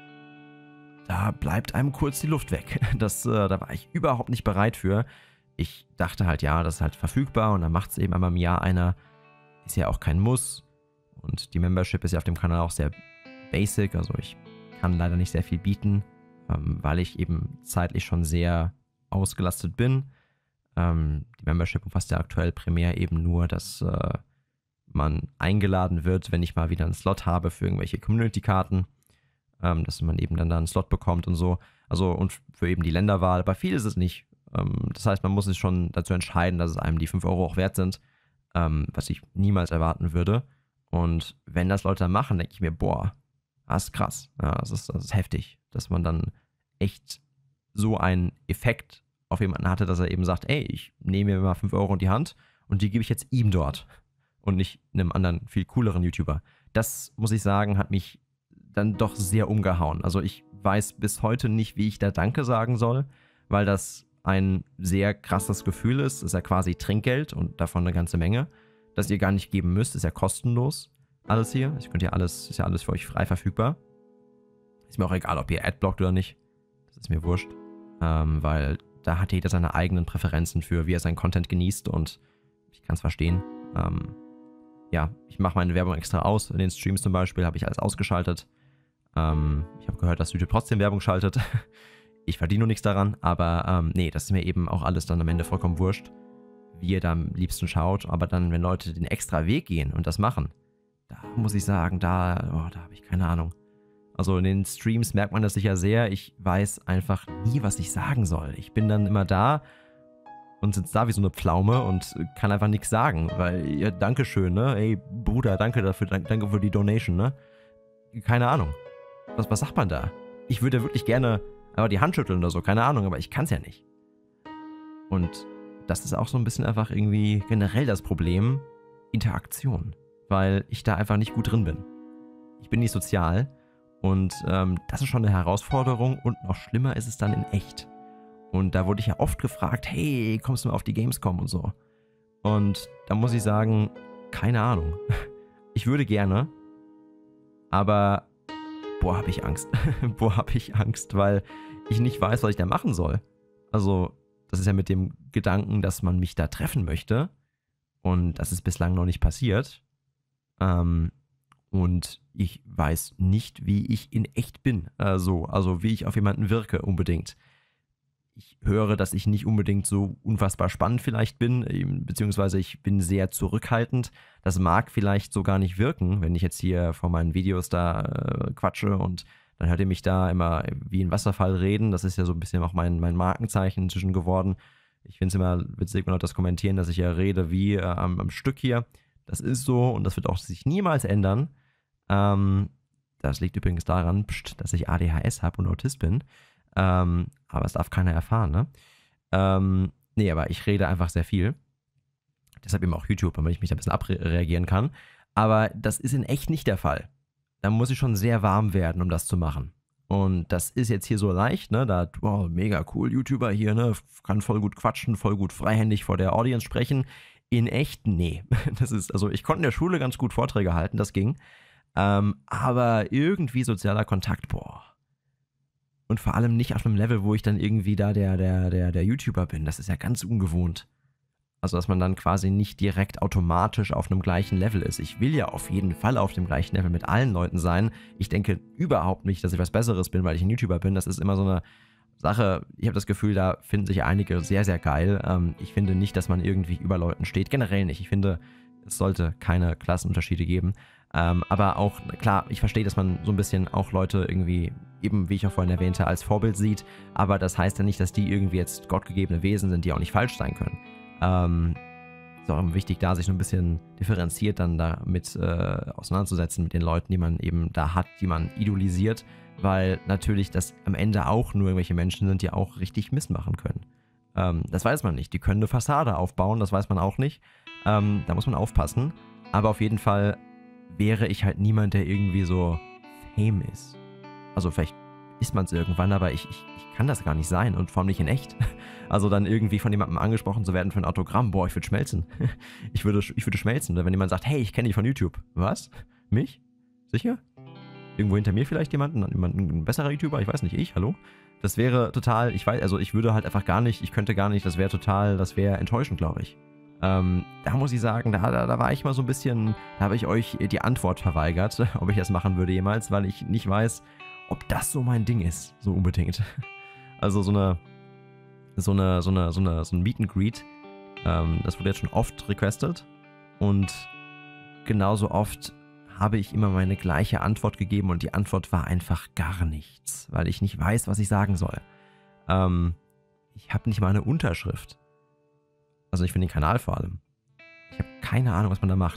Da bleibt einem kurz die Luft weg. Das, äh, da war ich überhaupt nicht bereit für. Ich dachte halt, ja, das ist halt verfügbar und dann macht es eben einmal im Jahr einer. Ist ja auch kein Muss. Und die Membership ist ja auf dem Kanal auch sehr basic. Also ich kann leider nicht sehr viel bieten, ähm, weil ich eben zeitlich schon sehr ausgelastet bin. Ähm, die Membership umfasst ja aktuell primär eben nur, dass äh, man eingeladen wird, wenn ich mal wieder einen Slot habe für irgendwelche Community-Karten. Ähm, dass man eben dann da einen Slot bekommt und so. Also und für eben die Länderwahl. Aber viel ist es nicht. Ähm, das heißt, man muss sich schon dazu entscheiden, dass es einem die fünf Euro auch wert sind, ähm, was ich niemals erwarten würde. Und wenn das Leute dann machen, denke ich mir, boah, Das ist krass. Ja, das ist, das ist heftig, dass man dann echt so einen Effekt auf jemanden hatte, dass er eben sagt, ey, ich nehme mir mal fünf Euro in die Hand und die gebe ich jetzt ihm dort und nicht einem anderen, viel cooleren YouTuber. Das, muss ich sagen, hat mich dann doch sehr umgehauen. Also ich weiß bis heute nicht, wie ich da Danke sagen soll, weil das ein sehr krasses Gefühl ist. Das ist ja quasi Trinkgeld und davon eine ganze Menge, das ihr gar nicht geben müsst. Ist ja kostenlos alles hier. Ich könnt ja alles, ist ja alles für euch frei verfügbar. Ist mir auch egal, ob ihr Adblockt oder nicht. Das ist mir wurscht, ähm, weil da hat jeder seine eigenen Präferenzen für, wie er seinen Content genießt und ich kann es verstehen. Ähm, ja, ich mache meine Werbung extra aus. In den Streams zum Beispiel habe ich alles ausgeschaltet. Ähm, ich habe gehört, dass YouTube trotzdem Werbung schaltet. Ich verdiene nur nichts daran, aber ähm, nee, das ist mir eben auch alles dann am Ende vollkommen wurscht, wie ihr da am liebsten schaut. Aber dann, wenn Leute den extra Weg gehen und das machen, da muss ich sagen, da, oh, da habe ich keine Ahnung. Also in den Streams merkt man das sicher sehr. Ich weiß einfach nie, was ich sagen soll. Ich bin dann immer da und sitze da wie so eine Pflaume und kann einfach nichts sagen, weil, ja, Dankeschön, ne? Ey, Bruder, danke dafür, danke für die Donation, ne? Keine Ahnung. Was, was sagt man da? Ich würde wirklich gerne aber die Hand schütteln oder so, keine Ahnung, aber ich kann es ja nicht. Und das ist auch so ein bisschen einfach irgendwie generell das Problem, Interaktion, weil ich da einfach nicht gut drin bin. Ich bin nicht sozial und ähm, das ist schon eine Herausforderung und noch schlimmer ist es dann in echt. Und da wurde ich ja oft gefragt, hey, kommst du mal auf die Gamescom und so. Und da muss ich sagen, keine Ahnung. Ich würde gerne, aber boah, habe ich Angst. boah, habe ich Angst, weil ich nicht weiß, was ich da machen soll. Also, das ist ja mit dem Gedanken, dass man mich da treffen möchte. Und das ist bislang noch nicht passiert. Ähm, und ich weiß nicht, wie ich in echt bin. Äh, so, also wie ich auf jemanden wirke unbedingt. Ich höre, dass ich nicht unbedingt so unfassbar spannend vielleicht bin, beziehungsweise ich bin sehr zurückhaltend. Das mag vielleicht so gar nicht wirken, wenn ich jetzt hier vor meinen Videos da äh, quatsche und dann hört ihr mich da immer wie ein Wasserfall reden. Das ist ja so ein bisschen auch mein, mein Markenzeichen inzwischen geworden. Ich finde es immer witzig, wenn Leute das kommentieren, dass ich ja rede wie äh, am, am Stück hier. Das ist so und das wird auch sich niemals ändern. Ähm, das liegt übrigens daran, pst, dass ich A D H S habe und Autist bin. Ähm, aber es darf keiner erfahren, ne? Ähm, nee, aber ich rede einfach sehr viel. Deshalb eben auch YouTube, damit ich mich da ein bisschen abreagieren kann. Aber das ist in echt nicht der Fall. Da muss ich schon sehr warm werden, um das zu machen. Und das ist jetzt hier so leicht, ne? Da, wow, mega cool, YouTuber hier, ne? Kann voll gut quatschen, voll gut freihändig vor der Audience sprechen. In echt, nee. Das ist, also ich konnte in der Schule ganz gut Vorträge halten, das ging. Ähm, aber irgendwie sozialer Kontakt, boah. Und vor allem nicht auf einem Level, wo ich dann irgendwie da der, der, der, der YouTuber bin. Das ist ja ganz ungewohnt. Also, dass man dann quasi nicht direkt automatisch auf einem gleichen Level ist. Ich will ja auf jeden Fall auf dem gleichen Level mit allen Leuten sein. Ich denke überhaupt nicht, dass ich was Besseres bin, weil ich ein YouTuber bin. Das ist immer so eine Sache. Ich habe das Gefühl, da finden sich einige sehr, sehr geil. Ähm, ich finde nicht, dass man irgendwie über Leuten steht. Generell nicht. Ich finde, es sollte keine Klassenunterschiede geben. Ähm, aber auch, klar, ich verstehe, dass man so ein bisschen auch Leute irgendwie, eben wie ich auch vorhin erwähnte, als Vorbild sieht. Aber das heißt ja nicht, dass die irgendwie jetzt gottgegebene Wesen sind, die auch nicht falsch sein können. Ähm, ist auch wichtig, da sich so ein bisschen differenziert dann damit äh, auseinanderzusetzen mit den Leuten, die man eben da hat, die man idolisiert, weil natürlich das am Ende auch nur irgendwelche Menschen sind, die auch richtig Mist machen können. Ähm, das weiß man nicht. Die können eine Fassade aufbauen, das weiß man auch nicht. Ähm, da muss man aufpassen. Aber auf jeden Fall wäre ich halt niemand, der irgendwie so Fame ist. Also vielleicht ist man es irgendwann, aber ich, ich, ich kann das gar nicht sein und vor allem nicht in echt. Also dann irgendwie von jemandem angesprochen zu werden für ein Autogramm, boah, ich würde schmelzen. Ich würde, ich würde schmelzen, wenn jemand sagt, hey, ich kenne dich von YouTube. Was? Mich? Sicher? Irgendwo hinter mir vielleicht jemanden, jemand, ein besserer YouTuber, ich weiß nicht, ich, hallo? Das wäre total, ich weiß, also ich würde halt einfach gar nicht, ich könnte gar nicht, das wäre total, das wäre enttäuschend, glaube ich. Ähm, da muss ich sagen, da, da, da war ich mal so ein bisschen, da habe ich euch die Antwort verweigert, ob ich das machen würde jemals, weil ich nicht weiß, ob das so mein Ding ist, so unbedingt. Also so eine, so eine, so eine, so eine, so ein Meet and Greet, ähm, das wurde jetzt schon oft requested und genauso oft habe ich immer meine gleiche Antwort gegeben und die Antwort war einfach gar nichts, weil ich nicht weiß, was ich sagen soll. Ähm, ich habe nicht mal eine Unterschrift. Also nicht für den Kanal vor allem. Ich habe keine Ahnung, was man da macht.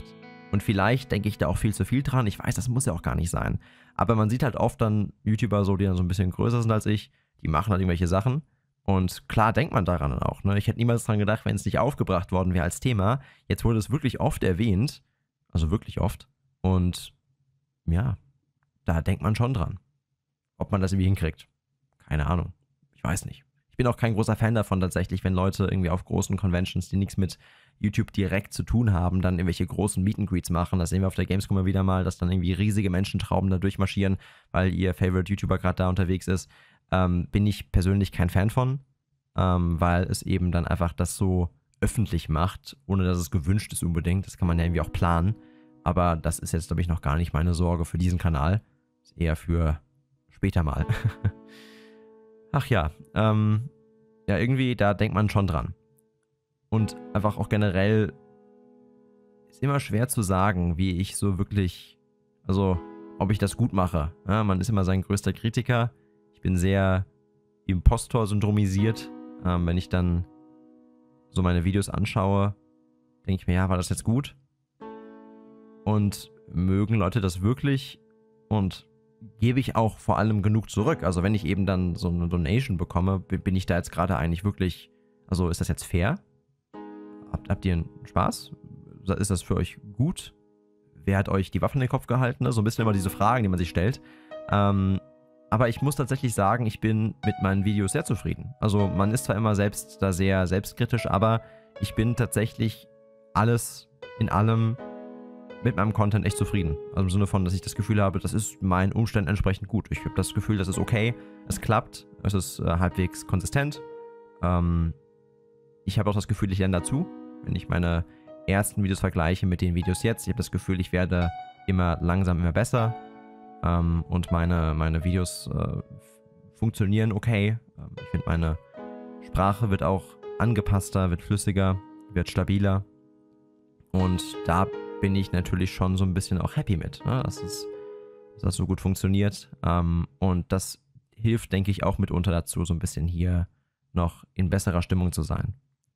Und vielleicht denke ich da auch viel zu viel dran. Ich weiß, das muss ja auch gar nicht sein. Aber man sieht halt oft dann YouTuber so, die dann so ein bisschen größer sind als ich, die machen halt irgendwelche Sachen. Und klar denkt man daran dann auch. Ne? Ich hätte niemals dran gedacht, wenn es nicht aufgebracht worden wäre als Thema. Jetzt wurde es wirklich oft erwähnt. Also wirklich oft. Und ja, da denkt man schon dran. Ob man das irgendwie hinkriegt. Keine Ahnung. Ich weiß nicht. Ich bin auch kein großer Fan davon tatsächlich, wenn Leute irgendwie auf großen Conventions, die nichts mit YouTube direkt zu tun haben, dann irgendwelche großen Meet and Greets machen. Das sehen wir auf der Gamescom wieder mal, dass dann irgendwie riesige Menschentrauben da durchmarschieren, weil ihr Favorite YouTuber gerade da unterwegs ist. Ähm, bin ich persönlich kein Fan von, ähm, weil es eben dann einfach das so öffentlich macht, ohne dass es gewünscht ist unbedingt. Das kann man ja irgendwie auch planen. Aber das ist jetzt, glaube ich, noch gar nicht meine Sorge für diesen Kanal. Ist eher für später mal. Ach ja, ähm, ja, irgendwie, da denkt man schon dran. Und einfach auch generell ist immer schwer zu sagen, wie ich so wirklich, also ob ich das gut mache. Ja, man ist immer sein größter Kritiker. Ich bin sehr Impostor-syndromisiert. Ähm, wenn ich dann so meine Videos anschaue, denke ich mir, ja, war das jetzt gut? Und mögen Leute das wirklich? Und gebe ich auch vor allem genug zurück? Also wenn ich eben dann so eine Donation bekomme, bin ich da jetzt gerade eigentlich wirklich, also ist das jetzt fair? Habt, habt ihr einen Spaß? Ist das für euch gut? Wer hat euch die Waffen in den Kopf gehalten? So ein bisschen immer diese Fragen, die man sich stellt. Ähm, aber ich muss tatsächlich sagen, ich bin mit meinen Videos sehr zufrieden. Also man ist zwar immer selbst da sehr selbstkritisch, aber ich bin tatsächlich alles in allem mit meinem Content echt zufrieden. Also im Sinne von, dass ich das Gefühl habe, das ist meinen Umständen entsprechend gut. Ich habe das Gefühl, das ist okay, es klappt, es ist äh, halbwegs konsistent. Ähm, ich habe auch das Gefühl, ich lerne dazu, wenn ich meine ersten Videos vergleiche mit den Videos jetzt. Ich habe das Gefühl, ich werde immer langsam immer besser ähm, und meine, meine Videos äh, funktionieren okay. Ähm, ich finde, meine Sprache wird auch angepasster, wird flüssiger, wird stabiler und da bin ich natürlich schon so ein bisschen auch happy mit, ne? dass, es, dass das so gut funktioniert. Ähm, und das hilft, denke ich, auch mitunter dazu, so ein bisschen hier noch in besserer Stimmung zu sein.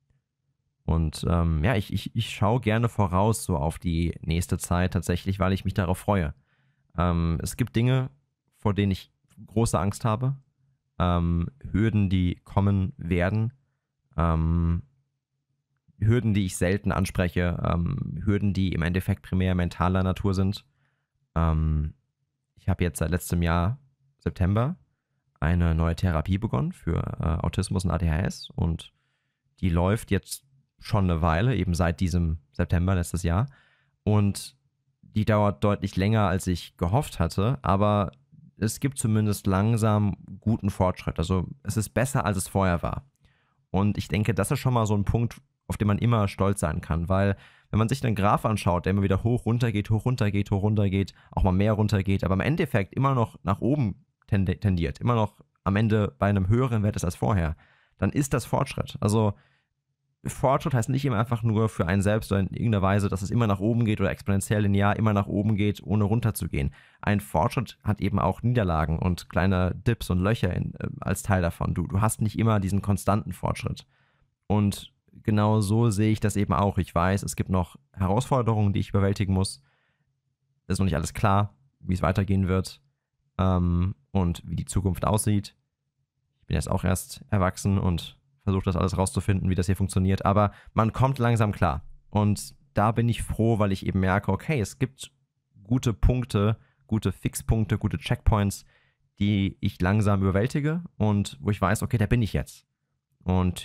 Und ähm, ja, ich, ich, ich schaue gerne voraus so auf die nächste Zeit tatsächlich, weil ich mich darauf freue. Ähm, es gibt Dinge, vor denen ich große Angst habe. Ähm, Hürden, die kommen werden. Ähm, Hürden, die ich selten anspreche, ähm, Hürden, die im Endeffekt primär mentaler Natur sind. Ähm, ich habe jetzt seit letztem Jahr, September, eine neue Therapie begonnen für äh, Autismus und A D H S und die läuft jetzt schon eine Weile, eben seit diesem September letztes Jahr und die dauert deutlich länger, als ich gehofft hatte, aber es gibt zumindest langsam guten Fortschritt. Also es ist besser, als es vorher war. Und ich denke, das ist schon mal so ein Punkt, auf den man immer stolz sein kann, weil wenn man sich einen Graph anschaut, der immer wieder hoch, runter geht, hoch, runter geht, hoch, runter geht, auch mal mehr runter geht, aber im Endeffekt immer noch nach oben tendiert, immer noch am Ende bei einem höheren Wert ist als vorher, dann ist das Fortschritt. Also Fortschritt heißt nicht immer einfach nur für einen selbst oder in irgendeiner Weise, dass es immer nach oben geht oder exponentiell linear immer nach oben geht, ohne runter zu gehen. Ein Fortschritt hat eben auch Niederlagen und kleine Dips und Löcher in, äh, als Teil davon. Du, du hast nicht immer diesen konstanten Fortschritt. Und genau so sehe ich das eben auch. Ich weiß, es gibt noch Herausforderungen, die ich bewältigen muss. Es ist noch nicht alles klar, wie es weitergehen wird ähm, und wie die Zukunft aussieht. Ich bin jetzt auch erst erwachsen und versuche das alles rauszufinden, wie das hier funktioniert. Aber man kommt langsam klar. Und da bin ich froh, weil ich eben merke, okay, es gibt gute Punkte, gute Fixpunkte, gute Checkpoints, die ich langsam überwältige und wo ich weiß, okay, da bin ich jetzt. Und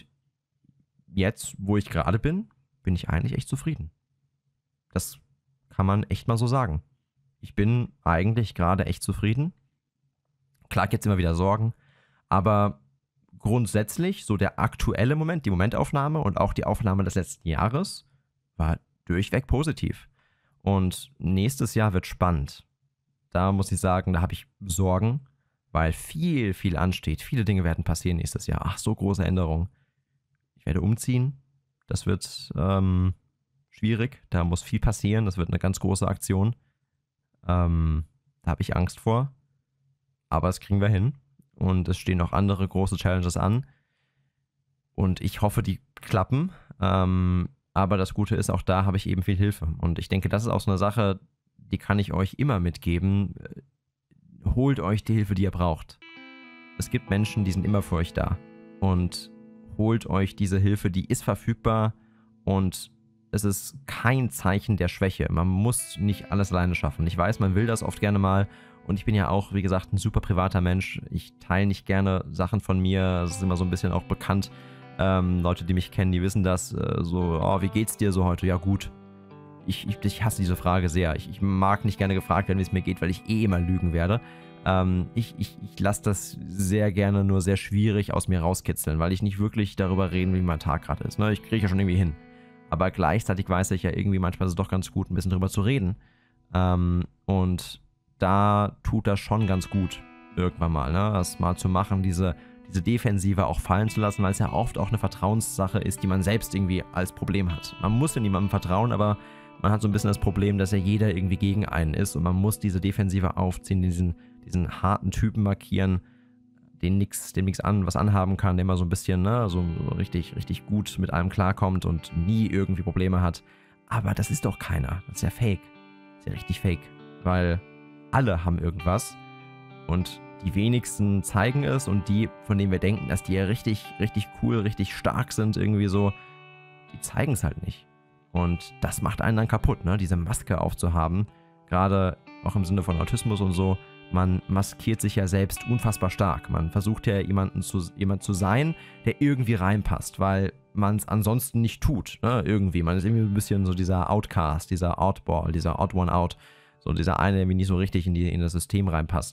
jetzt, wo ich gerade bin, bin ich eigentlich echt zufrieden. Das kann man echt mal so sagen. Ich bin eigentlich gerade echt zufrieden. Klar, gibt es immer wieder Sorgen, aber grundsätzlich, so der aktuelle Moment, die Momentaufnahme und auch die Aufnahme des letzten Jahres war durchweg positiv. Und nächstes Jahr wird spannend. Da muss ich sagen, da habe ich Sorgen, weil viel, viel ansteht. Viele Dinge werden passieren nächstes Jahr. Ach, so große Änderungen. Ich werde umziehen. Das wird ähm, schwierig. Da muss viel passieren. Das wird eine ganz große Aktion. Ähm, da habe ich Angst vor. Aber das kriegen wir hin. Und es stehen noch andere große Challenges an. Und ich hoffe, die klappen. Ähm, Aber das Gute ist, auch da habe ich eben viel Hilfe. Und ich denke, das ist auch so eine Sache, die kann ich euch immer mitgeben. Holt euch die Hilfe, die ihr braucht. Es gibt Menschen, die sind immer für euch da. Und holt euch diese Hilfe, die ist verfügbar und es ist kein Zeichen der Schwäche. Man muss nicht alles alleine schaffen. Ich weiß, man will das oft gerne mal und ich bin ja auch, wie gesagt, ein super privater Mensch. Ich teile nicht gerne Sachen von mir. Das ist immer so ein bisschen auch bekannt. Ähm, Leute, die mich kennen, die wissen das. Äh, so, oh, wie geht's dir so heute? Ja, gut. Ich, ich, ich hasse diese Frage sehr. Ich, ich mag nicht gerne gefragt werden, wie es mir geht, weil ich eh immer lügen werde. Ähm, ich ich, ich lasse das sehr gerne nur sehr schwierig aus mir rauskitzeln, weil ich nicht wirklich darüber reden, wie mein Tag gerade ist. Ne? Ich kriege ja schon irgendwie hin. Aber gleichzeitig weiß ich ja irgendwie, manchmal ist es doch ganz gut, ein bisschen drüber zu reden. Ähm, und da tut das schon ganz gut, irgendwann mal, ne? Das mal zu machen, diese, diese Defensive auch fallen zu lassen, weil es ja oft auch eine Vertrauenssache ist, die man selbst irgendwie als Problem hat. Man muss ja niemandem vertrauen, aber man hat so ein bisschen das Problem, dass ja jeder irgendwie gegen einen ist und man muss diese Defensive aufziehen, diesen, diesen harten Typen markieren, den nix, dem nichts an, was anhaben kann, der immer so ein bisschen, ne, so richtig, richtig gut mit allem klarkommt und nie irgendwie Probleme hat. Aber das ist doch keiner. Das ist ja fake. Das ist ja richtig fake. Weil alle haben irgendwas und die wenigsten zeigen es und die, von denen wir denken, dass die ja richtig, richtig cool, richtig stark sind, irgendwie so, die zeigen es halt nicht. Und das macht einen dann kaputt, ne, diese Maske aufzuhaben. Gerade auch im Sinne von Autismus und so. Man maskiert sich ja selbst unfassbar stark. Man versucht ja jemanden zu, jemand zu sein, der irgendwie reinpasst, weil man es ansonsten nicht tut. Ne? Irgendwie. Man ist irgendwie ein bisschen so dieser Outcast, dieser Oddball, dieser Odd One Out. So dieser eine, der irgendwie nicht so richtig in, die, in das System reinpasst.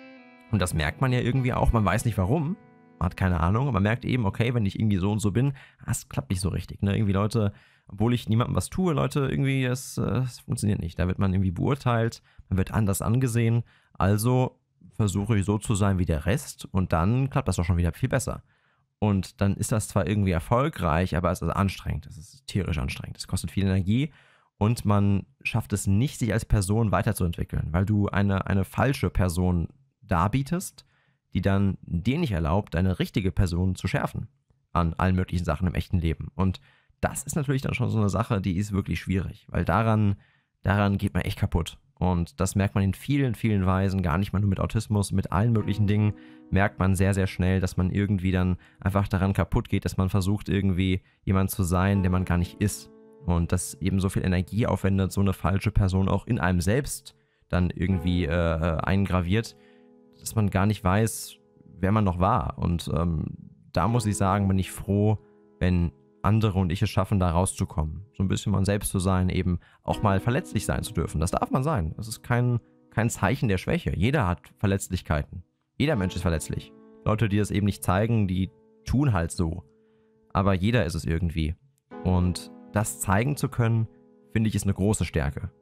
Und das merkt man ja irgendwie auch. Man weiß nicht warum. Man hat keine Ahnung. Aber man merkt eben, okay, wenn ich irgendwie so und so bin, das klappt nicht so richtig. Ne? Irgendwie Leute, obwohl ich niemandem was tue, Leute, irgendwie, das, das funktioniert nicht. Da wird man irgendwie beurteilt. Man wird anders angesehen. Also versuche ich so zu sein wie der Rest und dann klappt das doch schon wieder viel besser. Und dann ist das zwar irgendwie erfolgreich, aber es ist anstrengend. Es ist tierisch anstrengend. Es kostet viel Energie und man schafft es nicht, sich als Person weiterzuentwickeln, weil du eine, eine falsche Person darbietest, die dann dir nicht erlaubt, eine richtige Person zu schärfen an allen möglichen Sachen im echten Leben. Und das ist natürlich dann schon so eine Sache, die ist wirklich schwierig, weil daran, daran geht man echt kaputt. Und das merkt man in vielen, vielen Weisen, gar nicht mal nur mit Autismus, mit allen möglichen Dingen, merkt man sehr, sehr schnell, dass man irgendwie dann einfach daran kaputt geht, dass man versucht, irgendwie jemand zu sein, der man gar nicht ist. Und das eben so viel Energie aufwendet, so eine falsche Person auch in einem selbst dann irgendwie äh, eingraviert, dass man gar nicht weiß, wer man noch war. Und ähm, da muss ich sagen, bin ich froh, wenn andere und ich es schaffen, da rauszukommen. So ein bisschen man selbst zu sein, eben auch mal verletzlich sein zu dürfen. Das darf man sein. Das ist kein, kein Zeichen der Schwäche. Jeder hat Verletzlichkeiten. Jeder Mensch ist verletzlich. Leute, die das eben nicht zeigen, die tun halt so. Aber jeder ist es irgendwie. Und das zeigen zu können, finde ich, ist eine große Stärke.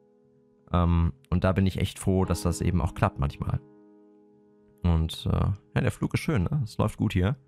Ähm, und da bin ich echt froh, dass das eben auch klappt manchmal. Und äh, ja, der Flug ist schön, ne? Es läuft gut hier.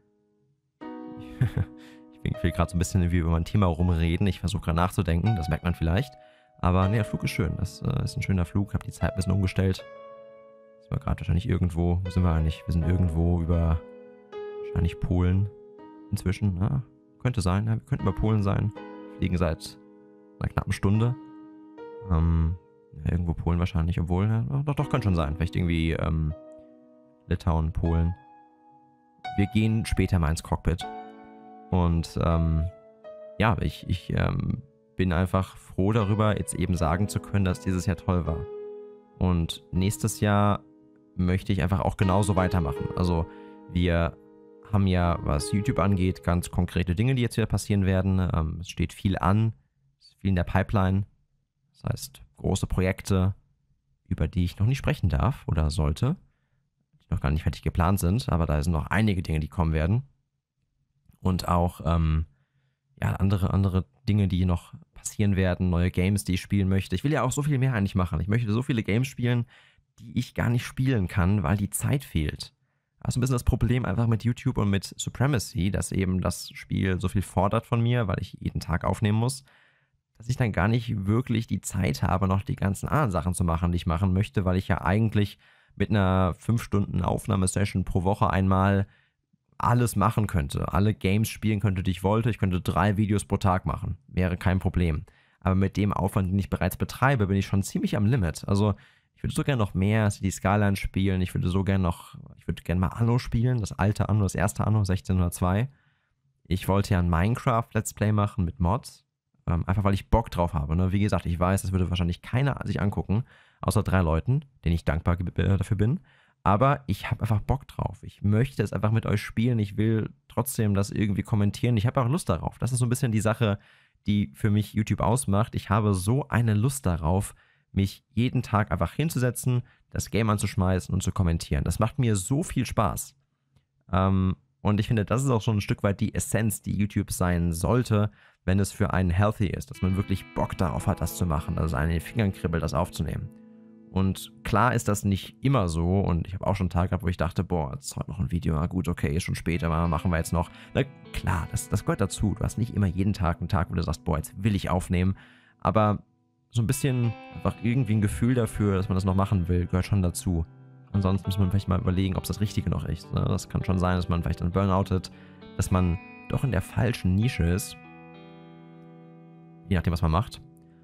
Ich will gerade so ein bisschen wie über mein Thema rumreden. Ich versuche gerade nachzudenken, das merkt man vielleicht. Aber ne, der Flug ist schön. Das äh, ist ein schöner Flug. Habe die Zeit ein bisschen umgestellt. Sind wir gerade wahrscheinlich irgendwo. Wo sind wir eigentlich? Wir sind irgendwo über wahrscheinlich Polen inzwischen. Ja, könnte sein. Ja, wir könnten über Polen sein. Fliegen seit einer knappen Stunde. Ähm, ja, irgendwo Polen wahrscheinlich. Obwohl, ja, doch, doch, könnte schon sein. Vielleicht irgendwie ähm, Litauen, Polen. Wir gehen später mal ins Cockpit. Und ähm, ja, ich, ich ähm, bin einfach froh darüber, jetzt eben sagen zu können, dass dieses Jahr toll war. Und nächstes Jahr möchte ich einfach auch genauso weitermachen. Also wir haben ja, was YouTube angeht, ganz konkrete Dinge, die jetzt wieder passieren werden. Ähm, es steht viel an, es ist viel in der Pipeline. Das heißt, große Projekte, über die ich noch nicht sprechen darf oder sollte, die noch gar nicht fertig geplant sind, aber da sind noch einige Dinge, die kommen werden. Und auch ähm, ja, andere, andere Dinge, die noch passieren werden, neue Games, die ich spielen möchte. Ich will ja auch so viel mehr eigentlich machen. Ich möchte so viele Games spielen, die ich gar nicht spielen kann, weil die Zeit fehlt. Das ist ein bisschen das Problem einfach mit YouTube und mit Supremacy, dass eben das Spiel so viel fordert von mir, weil ich jeden Tag aufnehmen muss, dass ich dann gar nicht wirklich die Zeit habe, noch die ganzen anderen Sachen zu machen, die ich machen möchte, weil ich ja eigentlich mit einer fünf Stunden Aufnahmesession pro Woche einmal alles machen könnte, alle Games spielen könnte, die ich wollte. Ich könnte drei Videos pro Tag machen. Wäre kein Problem. Aber mit dem Aufwand, den ich bereits betreibe, bin ich schon ziemlich am Limit. Also ich würde so gerne noch mehr City Skylines spielen. Ich würde so gerne noch, ich würde gerne mal Anno spielen. Das alte Anno, das erste Anno, sechzehnhundertzwei. Ich wollte ja ein Minecraft Let's Play machen mit Mods. Ähm, einfach weil ich Bock drauf habe. Ne? Wie gesagt, ich weiß, das würde wahrscheinlich keiner sich angucken. Außer drei Leuten, denen ich dankbar dafür bin. Aber ich habe einfach Bock drauf. Ich möchte es einfach mit euch spielen. Ich will trotzdem das irgendwie kommentieren. Ich habe auch Lust darauf. Das ist so ein bisschen die Sache, die für mich YouTube ausmacht. Ich habe so eine Lust darauf, mich jeden Tag einfach hinzusetzen, das Game anzuschmeißen und zu kommentieren. Das macht mir so viel Spaß. Ähm, und ich finde, das ist auch schon ein Stück weit die Essenz, die YouTube sein sollte, wenn es für einen healthy ist. Dass man wirklich Bock darauf hat, das zu machen. Dass es einen in den Fingern kribbelt, das aufzunehmen. Und klar ist das nicht immer so und ich habe auch schon einen Tag gehabt, wo ich dachte, boah, jetzt ist heute noch ein Video, na gut, okay, ist schon später, aber machen wir jetzt noch. Na klar, das, das gehört dazu. Du hast nicht immer jeden Tag einen Tag, wo du sagst, boah, jetzt will ich aufnehmen. Aber so ein bisschen einfach irgendwie ein Gefühl dafür, dass man das noch machen will, gehört schon dazu. Ansonsten muss man vielleicht mal überlegen, ob es das Richtige noch ist. Ne? Das kann schon sein, dass man vielleicht dann burnoutet, dass man doch in der falschen Nische ist. Je nachdem, was man macht.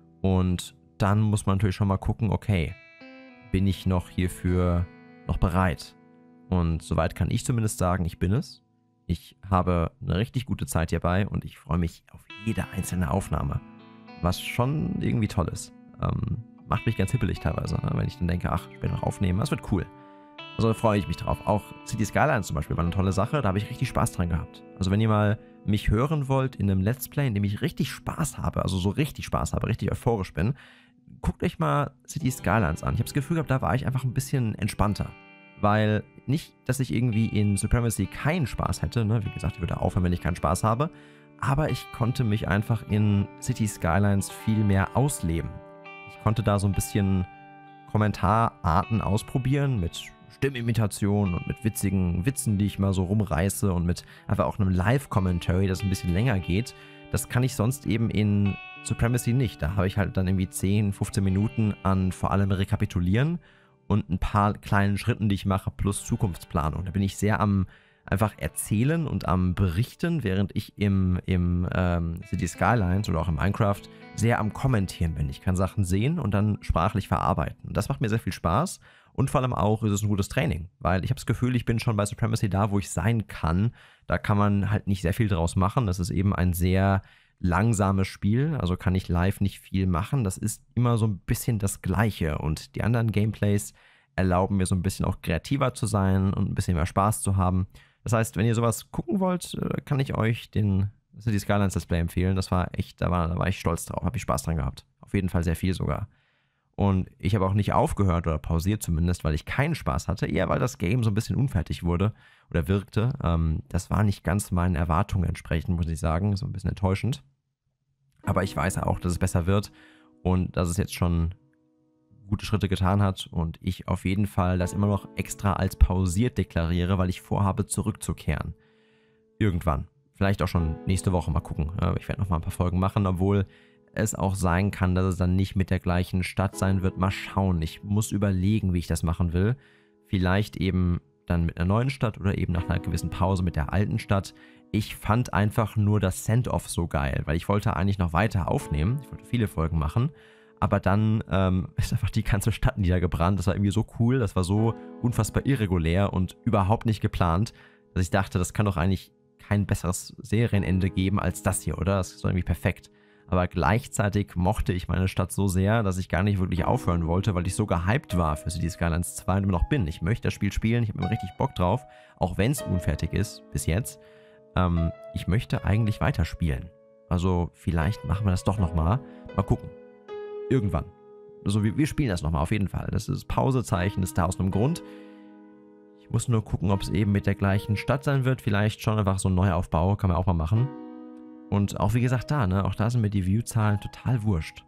Und dann muss man natürlich schon mal gucken, okay, bin ich noch hierfür noch bereit? Und soweit kann ich zumindest sagen, ich bin es. Ich habe eine richtig gute Zeit hierbei und ich freue mich auf jede einzelne Aufnahme. Was schon irgendwie toll ist. Ähm, macht mich ganz hippelig teilweise, ne? Wenn ich dann denke, ach, ich will noch aufnehmen, das wird cool. Also da freue ich mich drauf. Auch City Skylines zum Beispiel war eine tolle Sache, da habe ich richtig Spaß dran gehabt. Also wenn ihr mal mich hören wollt in einem Let's Play, in dem ich richtig Spaß habe, also so richtig Spaß habe, richtig euphorisch bin, guckt euch mal City Skylines an. Ich habe das Gefühl gehabt, da war ich einfach ein bisschen entspannter. Weil nicht, dass ich irgendwie in Supremacy keinen Spaß hätte, ne? Wie gesagt, ich würde aufhören, wenn ich keinen Spaß habe. Aber ich konnte mich einfach in City Skylines viel mehr ausleben. Ich konnte da so ein bisschen Kommentararten ausprobieren mit Stimmimitation und mit witzigen Witzen, die ich mal so rumreiße und mit einfach auch einem Live-Commentary, das ein bisschen länger geht. Das kann ich sonst eben in Supremacy nicht. Da habe ich halt dann irgendwie zehn, fünfzehn Minuten an vor allem Rekapitulieren und ein paar kleinen Schritten, die ich mache, plus Zukunftsplanung. Da bin ich sehr am einfach erzählen und am berichten, während ich im, im ähm, City Skylines oder auch im Minecraft sehr am Kommentieren bin. Ich kann Sachen sehen und dann sprachlich verarbeiten. Das macht mir sehr viel Spaß und vor allem auch ist es ein gutes Training, weil ich habe das Gefühl, ich bin schon bei Supremacy da, wo ich sein kann. Da kann man halt nicht sehr viel draus machen. Das ist eben ein sehr langsames Spiel, also kann ich live nicht viel machen. Das ist immer so ein bisschen das Gleiche und die anderen Gameplays erlauben mir so ein bisschen auch kreativer zu sein und ein bisschen mehr Spaß zu haben. Das heißt, wenn ihr sowas gucken wollt, kann ich euch den City Skylines Let's Play empfehlen. Das war echt, da war, da war ich stolz drauf, habe ich Spaß dran gehabt. Auf jeden Fall sehr viel sogar. Und ich habe auch nicht aufgehört oder pausiert zumindest, weil ich keinen Spaß hatte, eher weil das Game so ein bisschen unfertig wurde oder wirkte. Ähm, das war nicht ganz meinen Erwartungen entsprechend, muss ich sagen. So ein bisschen enttäuschend. Aber ich weiß auch, dass es besser wird und dass es jetzt schon gute Schritte getan hat und ich auf jeden Fall das immer noch extra als pausiert deklariere, weil ich vorhabe, zurückzukehren. Irgendwann. Vielleicht auch schon nächste Woche, mal gucken. Ich werde noch mal ein paar Folgen machen, obwohl es auch sein kann, dass es dann nicht mit der gleichen Stadt sein wird. Mal schauen. Ich muss überlegen, wie ich das machen will. Vielleicht eben dann mit einer neuen Stadt oder eben nach einer gewissen Pause mit der alten Stadt. Ich fand einfach nur das Send-Off so geil, weil ich wollte eigentlich noch weiter aufnehmen. Ich wollte viele Folgen machen. Aber dann ähm, ist einfach die ganze Stadt niedergebrannt. Das war irgendwie so cool, das war so unfassbar irregulär und überhaupt nicht geplant, dass ich dachte, das kann doch eigentlich kein besseres Serienende geben als das hier, oder? Das ist doch irgendwie perfekt. Aber gleichzeitig mochte ich meine Stadt so sehr, dass ich gar nicht wirklich aufhören wollte, weil ich so gehypt war für City Skylines zwei und immer noch bin. Ich möchte das Spiel spielen, ich habe immer richtig Bock drauf, auch wenn es unfertig ist, bis jetzt. Ähm, ich möchte eigentlich weiterspielen. Also vielleicht machen wir das doch nochmal. Mal gucken. Irgendwann. Also wir, wir spielen das nochmal, auf jeden Fall. Das ist Pausezeichen, das ist da aus einem Grund. Ich muss nur gucken, ob es eben mit der gleichen Stadt sein wird. Vielleicht schon einfach so ein Neuaufbau, kann man auch mal machen. Und auch wie gesagt da, ne, auch da sind mir die View-Zahlen total wurscht.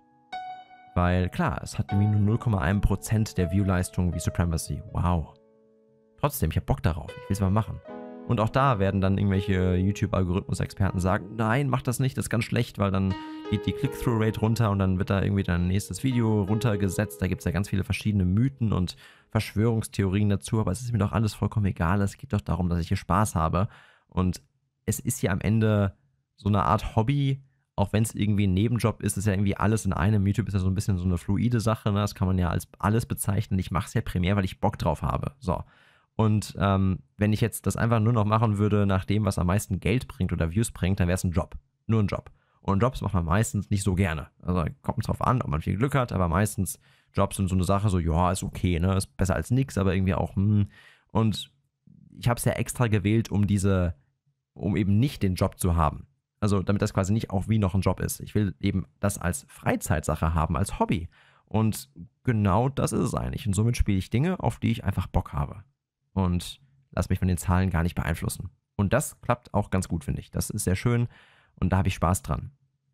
Weil klar, es hat irgendwie nur null Komma eins Prozent der View-Leistung wie Supremacy. Wow. Trotzdem, ich habe Bock darauf. Ich will es mal machen. Und auch da werden dann irgendwelche YouTube-Algorithmus-Experten sagen, nein, mach das nicht, das ist ganz schlecht, weil dann geht die Click-Through-Rate runter und dann wird da irgendwie dein nächstes Video runtergesetzt. Da gibt es ja ganz viele verschiedene Mythen und Verschwörungstheorien dazu, aber es ist mir doch alles vollkommen egal. Es geht doch darum, dass ich hier Spaß habe. Und es ist ja am Ende so eine Art Hobby, auch wenn es irgendwie ein Nebenjob ist, ist ja irgendwie alles in einem. YouTube ist ja so ein bisschen so eine fluide Sache, ne? Das kann man ja als alles bezeichnen. Ich mache es ja primär, weil ich Bock drauf habe. So. Und ähm, wenn ich jetzt das einfach nur noch machen würde nach dem, was am meisten Geld bringt oder Views bringt, dann wäre es ein Job. Nur ein Job. Und Jobs macht man meistens nicht so gerne. Also kommt drauf an, ob man viel Glück hat, aber meistens Jobs sind so eine Sache, so ja, ist okay, ne? Ist besser als nix, aber irgendwie auch, hm. Und ich habe es ja extra gewählt, um diese, um eben nicht den Job zu haben. Also damit das quasi nicht auch wie noch ein Job ist. Ich will eben das als Freizeitsache haben, als Hobby. Und genau das ist es eigentlich. Und somit spiele ich Dinge, auf die ich einfach Bock habe. Und lass mich von den Zahlen gar nicht beeinflussen. Und das klappt auch ganz gut, finde ich. Das ist sehr schön und da habe ich Spaß dran.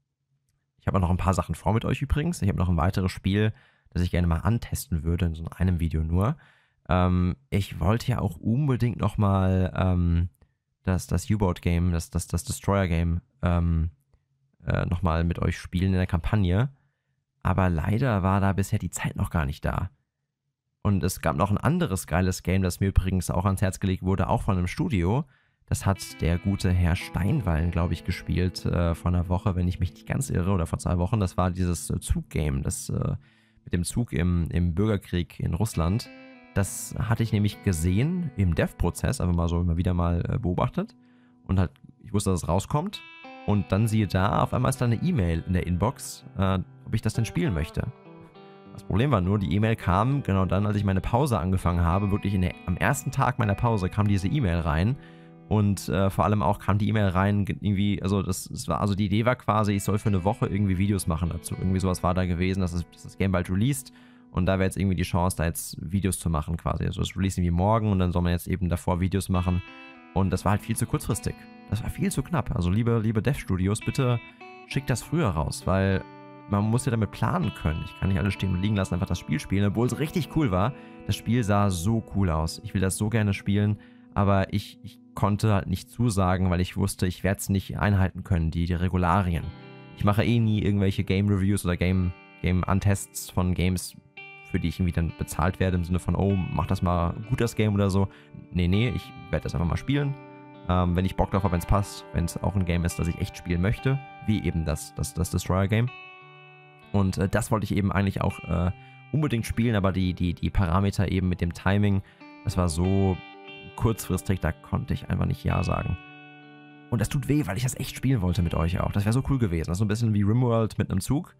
Ich habe auch noch ein paar Sachen vor mit euch übrigens. Ich habe noch ein weiteres Spiel, das ich gerne mal antesten würde, in so einem Video nur. Ähm, ich wollte ja auch unbedingt nochmal ähm, das, das U-Boat-Game, das, das, das Destroyer-Game ähm, äh, nochmal mit euch spielen in der Kampagne. Aber leider war da bisher die Zeit noch gar nicht da. Und es gab noch ein anderes geiles Game, das mir übrigens auch ans Herz gelegt wurde, auch von einem Studio. Das hat der gute Herr Steinwallen, glaube ich, gespielt äh, vor einer Woche, wenn ich mich nicht ganz irre, oder vor zwei Wochen. Das war dieses äh, Zug-Game, das äh, mit dem Zug im, im Bürgerkrieg in Russland. Das hatte ich nämlich gesehen im Dev-Prozess, einfach mal so immer wieder mal äh, beobachtet. Und halt, ich wusste, dass es rauskommt. Und dann siehe da, auf einmal ist da eine E-Mail in der Inbox, äh, ob ich das denn spielen möchte. Das Problem war nur, die E-Mail kam genau dann, als ich meine Pause angefangen habe. Wirklich in der, am ersten Tag meiner Pause kam diese E-Mail rein. Und äh, vor allem auch kam die E-Mail rein, irgendwie, also das, das war, also die Idee war quasi, ich soll für eine Woche irgendwie Videos machen dazu. Irgendwie sowas war da gewesen, dass das, dass das Game bald released. Und da wäre jetzt irgendwie die Chance, da jetzt Videos zu machen quasi. Also das release irgendwie morgen und dann soll man jetzt eben davor Videos machen. Und das war halt viel zu kurzfristig. Das war viel zu knapp. Also liebe, liebe Dev-Studios, bitte schickt das früher raus, weil man muss ja damit planen können. Ich kann nicht alles stehen und liegen lassen, einfach das Spiel spielen, obwohl es richtig cool war. Das Spiel sah so cool aus. Ich will das so gerne spielen, aber ich, ich konnte halt nicht zusagen, weil ich wusste, ich werde es nicht einhalten können, die, die Regularien. Ich mache eh nie irgendwelche Game-Reviews oder Game, Game-Untests von Games, für die ich irgendwie dann bezahlt werde, im Sinne von, oh, mach das mal gut, das Game oder so. Nee, nee, ich werde das einfach mal spielen. Ähm, wenn ich Bock drauf habe, wenn es passt, wenn es auch ein Game ist, das ich echt spielen möchte, wie eben das, das, das Destroyer-Game. Und äh, das wollte ich eben eigentlich auch äh, unbedingt spielen, aber die, die, die Parameter eben mit dem Timing, das war so kurzfristig, da konnte ich einfach nicht Ja sagen. Und das tut weh, weil ich das echt spielen wollte mit euch auch. Das wäre so cool gewesen. Das ist so ein bisschen wie RimWorld mit einem Zug.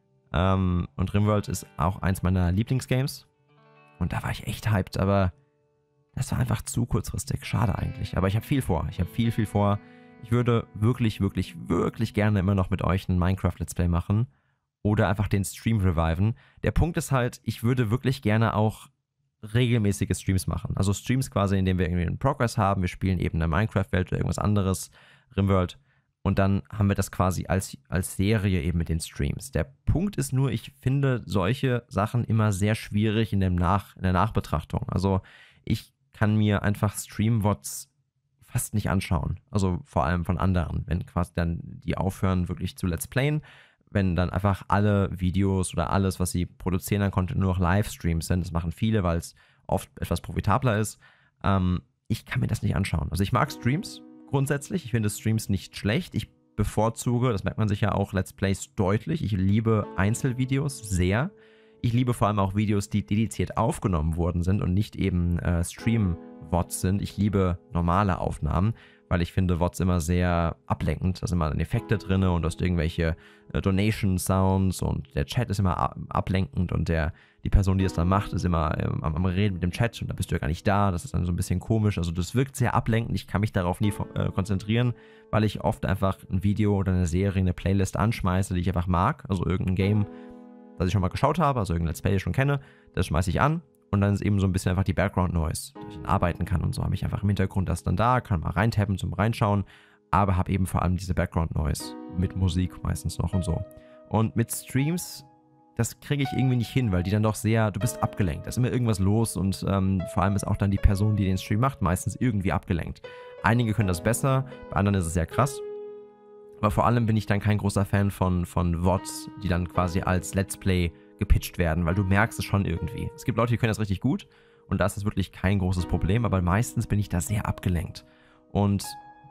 Ähm, und RimWorld ist auch eins meiner Lieblingsgames. Und da war ich echt hyped, aber das war einfach zu kurzfristig. Schade eigentlich. Aber ich habe viel vor. Ich habe viel, viel vor. Ich würde wirklich, wirklich, wirklich gerne immer noch mit euch ein Minecraft-Let's Play machen. Oder einfach den Stream reviven. Der Punkt ist halt, ich würde wirklich gerne auch regelmäßige Streams machen. Also Streams quasi, in denen wir irgendwie einen Progress haben. Wir spielen eben eine Minecraft-Welt oder irgendwas anderes, RimWorld. Und dann haben wir das quasi als, als Serie eben mit den Streams. Der Punkt ist nur, ich finde solche Sachen immer sehr schwierig in, dem Nach, in der Nachbetrachtung. Also ich kann mir einfach Stream-Vods fast nicht anschauen. Also vor allem von anderen. Wenn quasi dann die aufhören wirklich zu Let's Playen, wenn dann einfach alle Videos oder alles, was sie produzieren an Content, nur noch Livestreams sind. Das machen viele, weil es oft etwas profitabler ist. Ähm, ich kann mir das nicht anschauen. Also ich mag Streams grundsätzlich. Ich finde Streams nicht schlecht. Ich bevorzuge, das merkt man sich ja auch, Let's Plays deutlich. Ich liebe Einzelvideos sehr. Ich liebe vor allem auch Videos, die dediziert aufgenommen worden sind und nicht eben äh, Stream-Vods sind. Ich liebe normale Aufnahmen, weil ich finde Vods immer sehr ablenkend. Da sind immer Effekte drin und du hast irgendwelche äh, Donation-Sounds und der Chat ist immer ablenkend und der, die Person, die es dann macht, ist immer ähm, am, am Reden mit dem Chat und da bist du ja gar nicht da. Das ist dann so ein bisschen komisch. Also das wirkt sehr ablenkend. Ich kann mich darauf nie äh, konzentrieren, weil ich oft einfach ein Video oder eine Serie, eine Playlist anschmeiße, die ich einfach mag. Also irgendein Game, das ich schon mal geschaut habe, also irgendein Let's Play, das ich schon kenne, das schmeiße ich an. Und dann ist eben so ein bisschen einfach die Background Noise, dass ich dann arbeiten kann und so. Habe ich einfach im Hintergrund das dann da, kann mal reintappen zum Reinschauen, aber habe eben vor allem diese Background Noise mit Musik meistens noch und so. Und mit Streams, das kriege ich irgendwie nicht hin, weil die dann doch sehr, du bist abgelenkt, da ist immer irgendwas los und ähm, vor allem ist auch dann die Person, die den Stream macht, meistens irgendwie abgelenkt. Einige können das besser, bei anderen ist es sehr krass. Aber vor allem bin ich dann kein großer Fan von, von Vods, die dann quasi als Let's Play gepitcht werden, weil du merkst es schon irgendwie. Es gibt Leute, die können das richtig gut und da ist das wirklich kein großes Problem, aber meistens bin ich da sehr abgelenkt. Und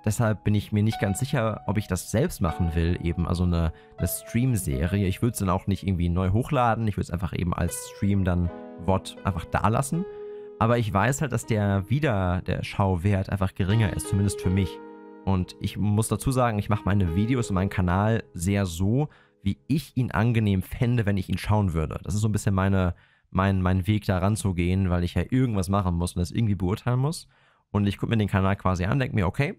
deshalb bin ich mir nicht ganz sicher, ob ich das selbst machen will, eben, also eine, eine Stream-Serie. Ich würde es dann auch nicht irgendwie neu hochladen, ich würde es einfach eben als Stream dann V O D einfach da lassen. Aber ich weiß halt, dass der wieder, der Schauwert einfach geringer ist, zumindest für mich. Und ich muss dazu sagen, ich mache meine Videos und meinen Kanal sehr so, wie ich ihn angenehm fände, wenn ich ihn schauen würde. Das ist so ein bisschen meine, mein, mein Weg da ranzugehen, weil ich ja irgendwas machen muss und das irgendwie beurteilen muss. Und ich gucke mir den Kanal quasi an, denke mir, okay,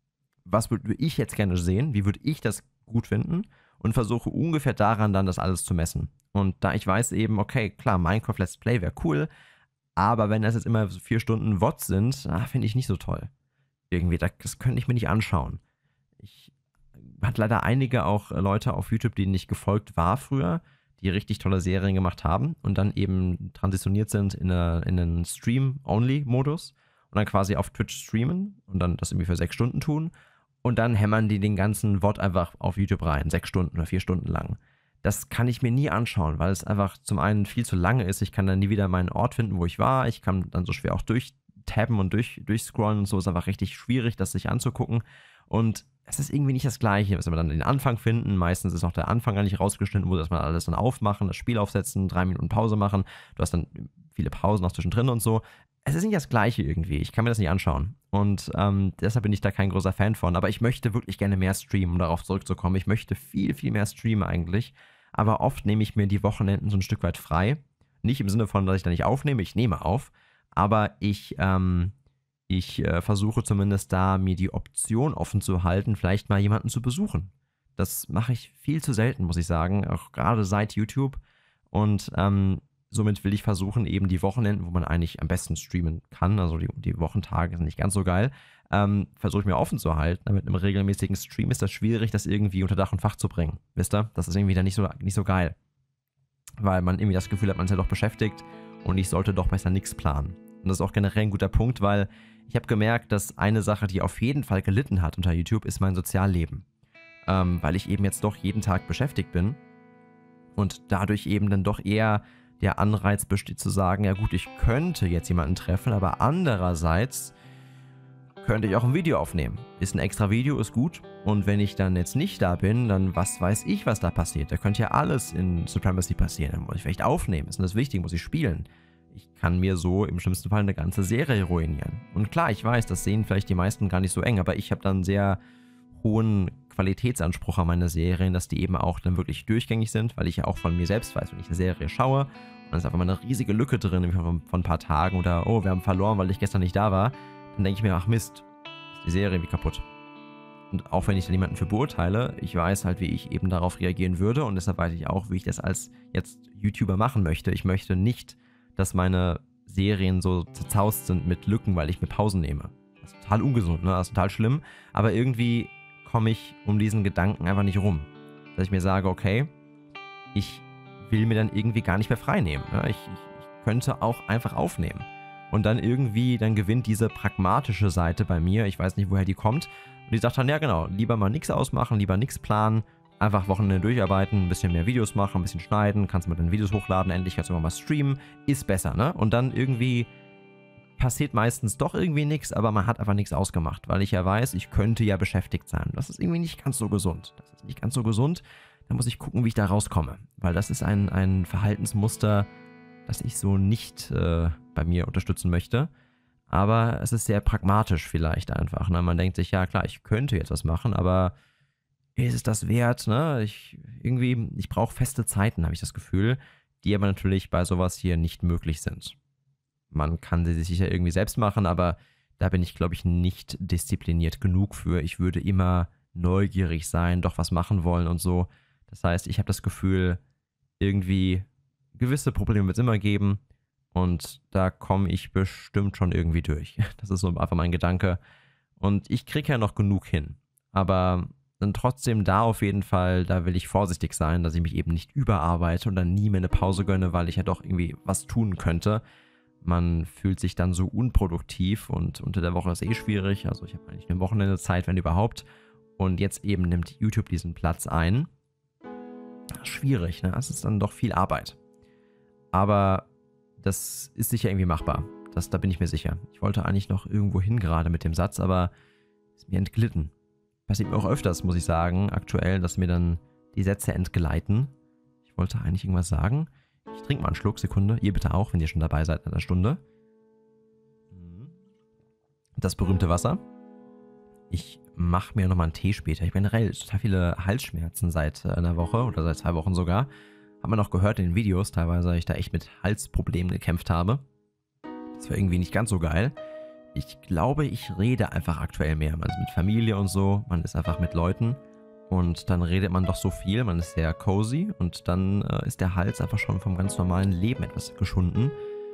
was würde ich jetzt gerne sehen? Wie würde ich das gut finden? Und versuche ungefähr daran dann das alles zu messen. Und da ich weiß eben, okay, klar, Minecraft Let's Play wäre cool, aber wenn das jetzt immer so vier Stunden V O D sind, ah, finde ich nicht so toll. Irgendwie, das könnte ich mir nicht anschauen. Ich hatte leider einige auch Leute auf YouTube, denen ich gefolgt war früher, die richtig tolle Serien gemacht haben und dann eben transitioniert sind in, eine, in einen Stream-Only-Modus und dann quasi auf Twitch streamen und dann das irgendwie für sechs Stunden tun und dann hämmern die den ganzen V O D einfach auf YouTube rein, sechs Stunden oder vier Stunden lang. Das kann ich mir nie anschauen, weil es einfach zum einen viel zu lange ist. Ich kann dann nie wieder meinen Ort finden, wo ich war. Ich kann dann so schwer auch durchtabben und durch, durchscrollen und so. Ist einfach richtig schwierig, das sich anzugucken. Und es ist irgendwie nicht das Gleiche, was wir dann den Anfang finden. Meistens ist auch der Anfang gar nicht rausgeschnitten, muss erstmal alles dann aufmachen, das Spiel aufsetzen, drei Minuten Pause machen. Du hast dann viele Pausen noch zwischendrin und so. Es ist nicht das Gleiche irgendwie. Ich kann mir das nicht anschauen. Und ähm, deshalb bin ich da kein großer Fan von. Aber ich möchte wirklich gerne mehr streamen, um darauf zurückzukommen. Ich möchte viel, viel mehr streamen eigentlich. Aber oft nehme ich mir die Wochenenden so ein Stück weit frei. Nicht im Sinne von, dass ich da nicht aufnehme, ich nehme auf. Aber ich, ähm, ich äh, versuche zumindest da, mir die Option offen zu halten, vielleicht mal jemanden zu besuchen. Das mache ich viel zu selten, muss ich sagen, auch gerade seit YouTube. Und ähm, somit will ich versuchen, eben die Wochenenden, wo man eigentlich am besten streamen kann, also die, die Wochentage sind nicht ganz so geil, ähm, versuche ich mir offen zu halten. Mit einem regelmäßigen Stream ist das schwierig, das irgendwie unter Dach und Fach zu bringen. Wisst ihr? Das ist irgendwie dann nicht so, nicht so geil. Weil man irgendwie das Gefühl hat, man ist ja doch beschäftigt und ich sollte doch besser nichts planen. Und das ist auch generell ein guter Punkt, weil ich habe gemerkt, dass eine Sache, die auf jeden Fall gelitten hat unter YouTube, ist mein Sozialleben. Ähm, weil ich eben jetzt doch jeden Tag beschäftigt bin und dadurch eben dann doch eher der Anreiz besteht zu sagen, ja gut, ich könnte jetzt jemanden treffen, aber andererseits könnte ich auch ein Video aufnehmen. Ist ein extra Video, ist gut. Und wenn ich dann jetzt nicht da bin, dann was weiß ich, was da passiert. Da könnte ja alles in Supremacy passieren. Dann muss ich vielleicht aufnehmen. Ist das wichtig? Muss ich spielen? Ich kann mir so im schlimmsten Fall eine ganze Serie ruinieren. Und klar, ich weiß, das sehen vielleicht die meisten gar nicht so eng, aber ich habe dann einen sehr hohen Qualitätsanspruch an meine Serien, dass die eben auch dann wirklich durchgängig sind, weil ich ja auch von mir selbst weiß, wenn ich eine Serie schaue, und dann ist einfach mal eine riesige Lücke drin von, von ein paar Tagen oder oh, wir haben verloren, weil ich gestern nicht da war, dann denke ich mir, ach Mist, ist die Serie irgendwie kaputt. Und auch wenn ich dann jemanden für beurteile, ich weiß halt, wie ich eben darauf reagieren würde und deshalb weiß ich auch, wie ich das als jetzt YouTuber machen möchte. Ich möchte nicht, dass meine Serien so zerzaust sind mit Lücken, weil ich mir Pausen nehme. Das ist total ungesund, ne? Das ist total schlimm, aber irgendwie komme ich um diesen Gedanken einfach nicht rum. Dass ich mir sage, okay, ich will mir dann irgendwie gar nicht mehr frei nehmen. Ne? Ich, ich, ich könnte auch einfach aufnehmen. Und dann irgendwie, dann gewinnt diese pragmatische Seite bei mir, ich weiß nicht, woher die kommt, und die sagt dann, ja genau, lieber mal nichts ausmachen, lieber nichts planen, einfach Wochenende durcharbeiten, ein bisschen mehr Videos machen, ein bisschen schneiden, kannst mal deine Videos hochladen, endlich kannst du mal was streamen, ist besser, ne? Und dann irgendwie passiert meistens doch irgendwie nichts, aber man hat einfach nichts ausgemacht, weil ich ja weiß, ich könnte ja beschäftigt sein. Das ist irgendwie nicht ganz so gesund. Das ist nicht ganz so gesund, da muss ich gucken, wie ich da rauskomme, weil das ist ein, ein Verhaltensmuster, das ich so nicht äh, bei mir unterstützen möchte. Aber es ist sehr pragmatisch vielleicht einfach. Ne? Man denkt sich, ja klar, ich könnte jetzt was machen, aber ist es das wert? Ne? Ich, irgendwie, ich brauche feste Zeiten, habe ich das Gefühl, die aber natürlich bei sowas hier nicht möglich sind. Man kann sie sich sicher irgendwie selbst machen, aber da bin ich, glaube ich, nicht diszipliniert genug für. Ich würde immer neugierig sein, doch was machen wollen und so. Das heißt, ich habe das Gefühl, irgendwie gewisse Probleme wird es immer geben und da komme ich bestimmt schon irgendwie durch. Das ist so einfach mein Gedanke. Und ich kriege ja noch genug hin. Aber dann trotzdem da auf jeden Fall, da will ich vorsichtig sein, dass ich mich eben nicht überarbeite und dann nie mehr eine Pause gönne, weil ich ja doch irgendwie was tun könnte. Man fühlt sich dann so unproduktiv und unter der Woche ist eh schwierig. Also ich habe eigentlich eine Wochenende Zeit, wenn überhaupt. Und jetzt eben nimmt YouTube diesen Platz ein. Schwierig, ne? Es ist dann doch viel Arbeit. Aber das ist sicher irgendwie machbar. Das, da bin ich mir sicher. Ich wollte eigentlich noch irgendwo hin gerade mit dem Satz, aber ist mir entglitten. Passiert mir auch öfters, muss ich sagen, aktuell, dass mir dann die Sätze entgleiten. Ich wollte eigentlich irgendwas sagen. Ich trinke mal einen Schluck, Sekunde. Ihr bitte auch, wenn ihr schon dabei seid in einer Stunde. Das berühmte Wasser. Ich mache mir nochmal einen Tee später. Ich habe generell total viele Halsschmerzen seit einer Woche oder seit zwei Wochen sogar. Hat man auch gehört in den Videos teilweise, dass ich da echt mit Halsproblemen gekämpft habe. Das war irgendwie nicht ganz so geil. Ich glaube, ich rede einfach aktuell mehr. Man ist mit Familie und so, man ist einfach mit Leuten und dann redet man doch so viel, man ist sehr cozy und dann äh, ist der Hals einfach schon vom ganz normalen Leben etwas geschunden.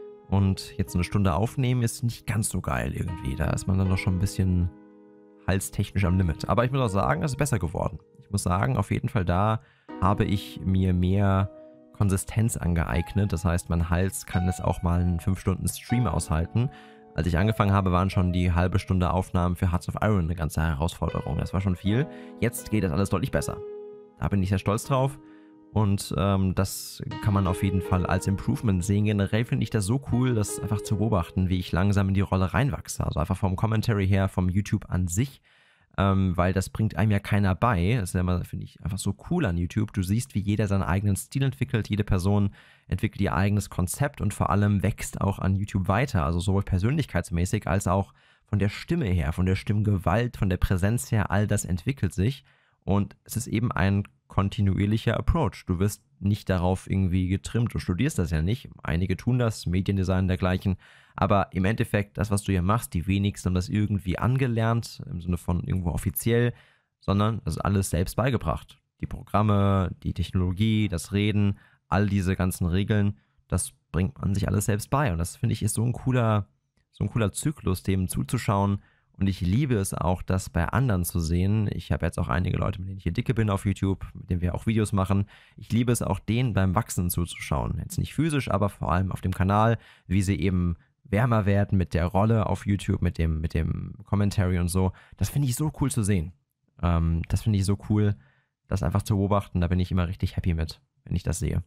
Und jetzt eine Stunde aufnehmen ist nicht ganz so geil irgendwie. Da ist man dann doch schon ein bisschen halstechnisch am Limit. Aber ich muss auch sagen, es ist besser geworden. Ich muss sagen, auf jeden Fall da habe ich mir mehr Konsistenz angeeignet. Das heißt, mein Hals kann es auch mal einen fünf Stunden Stream aushalten. Als ich angefangen habe, waren schon die halbe Stunde Aufnahmen für Hearts of Iron eine ganze Herausforderung. Das war schon viel. Jetzt geht das alles deutlich besser. Da bin ich sehr stolz drauf. Und ähm, das kann man auf jeden Fall als Improvement sehen. Generell finde ich das so cool, das einfach zu beobachten, wie ich langsam in die Rolle reinwachse. Also einfach vom Commentary her, vom YouTube an sich. Ähm, weil das bringt einem ja keiner bei. Das ist ja immer, finde ich, einfach so cool an YouTube. Du siehst, wie jeder seinen eigenen Stil entwickelt. Jede Person entwickelt ihr eigenes Konzept und vor allem wächst auch an YouTube weiter. Also sowohl persönlichkeitsmäßig als auch von der Stimme her, von der Stimmgewalt, von der Präsenz her. All das entwickelt sich. Und es ist eben ein kontinuierlicher Approach. Du wirst nicht darauf irgendwie getrimmt. Du studierst das ja nicht. Einige tun das, Mediendesign dergleichen. Aber im Endeffekt, das, was du hier machst, die wenigsten haben das irgendwie angelernt, im Sinne von irgendwo offiziell, sondern das ist alles selbst beigebracht. Die Programme, die Technologie, das Reden, all diese ganzen Regeln, das bringt man sich alles selbst bei. Und das, finde ich, ist so ein cooler, so ein cooler Zyklus, dem zuzuschauen. Und ich liebe es auch, das bei anderen zu sehen. Ich habe jetzt auch einige Leute, mit denen ich hier dicke bin auf YouTube, mit denen wir auch Videos machen. Ich liebe es auch, denen beim Wachsen zuzuschauen. Jetzt nicht physisch, aber vor allem auf dem Kanal, wie sie eben wärmer werden mit der Rolle auf YouTube, mit dem, mit dem Commentary und so. Das finde ich so cool zu sehen. Ähm, das finde ich so cool, das einfach zu beobachten. Da bin ich immer richtig happy mit, wenn ich das sehe.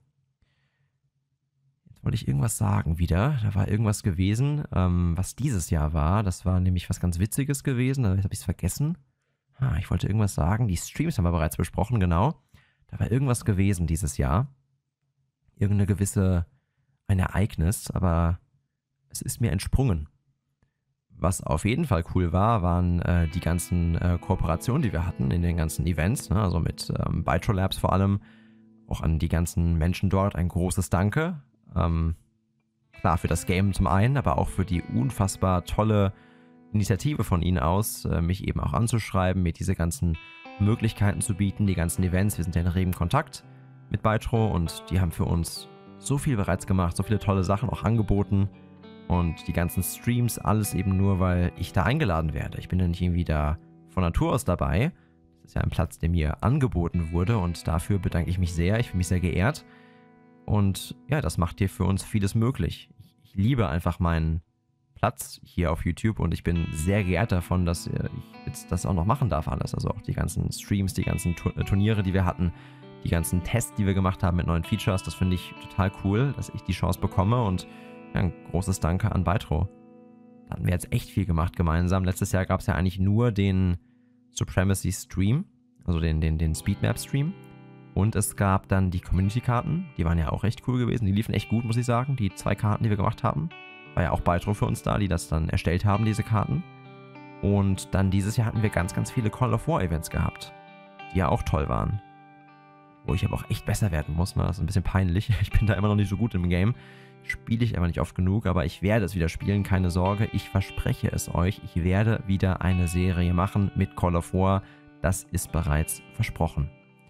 Jetzt wollte ich irgendwas sagen wieder. Da war irgendwas gewesen, ähm, was dieses Jahr war. Das war nämlich was ganz Witziges gewesen. Da habe ich es vergessen. Ah, ich wollte irgendwas sagen. Die Streams haben wir bereits besprochen, genau. Da war irgendwas gewesen dieses Jahr. Irgendeine gewisse, ein Ereignis, aber es ist mir entsprungen. Was auf jeden Fall cool war, waren äh, die ganzen äh, Kooperationen, die wir hatten in den ganzen Events, ne? Also mit ähm, Bytro Labs vor allem. Auch an die ganzen Menschen dort ein großes Danke. Ähm, klar, für das Game zum einen, aber auch für die unfassbar tolle Initiative von ihnen aus, äh, mich eben auch anzuschreiben, mir diese ganzen Möglichkeiten zu bieten, die ganzen Events. Wir sind ja in regem Kontakt mit Bytro und die haben für uns so viel bereits gemacht, so viele tolle Sachen auch angeboten. Und die ganzen Streams, alles eben nur, weil ich da eingeladen werde. Ich bin ja nicht irgendwie da von Natur aus dabei. Das ist ja ein Platz, der mir angeboten wurde und dafür bedanke ich mich sehr. Ich fühle mich sehr geehrt. Und ja, das macht hier für uns vieles möglich. Ich, ich liebe einfach meinen Platz hier auf YouTube und ich bin sehr geehrt davon, dass ich jetzt das auch noch machen darf alles. Also auch die ganzen Streams, die ganzen Turniere, die wir hatten, die ganzen Tests, die wir gemacht haben mit neuen Features. Das finde ich total cool, dass ich die Chance bekomme und ja, ein großes Danke an Bytro. Da hatten wir jetzt echt viel gemacht gemeinsam. Letztes Jahr gab es ja eigentlich nur den Supremacy Stream, also den, den, den Speedmap Stream. Und es gab dann die Community-Karten, die waren ja auch echt cool gewesen. Die liefen echt gut, muss ich sagen. Die zwei Karten, die wir gemacht haben. War ja auch Bytro für uns da, die das dann erstellt haben, diese Karten. Und dann dieses Jahr hatten wir ganz, ganz viele Call of War Events gehabt, die ja auch toll waren. Wo ich aber auch echt besser werden muss, ne? Das ist ein bisschen peinlich. Ich bin da immer noch nicht so gut im Game. Spiele ich aber nicht oft genug, aber ich werde es wieder spielen, keine Sorge. Ich verspreche es euch, ich werde wieder eine Serie machen mit Call of War. Das ist bereits versprochen.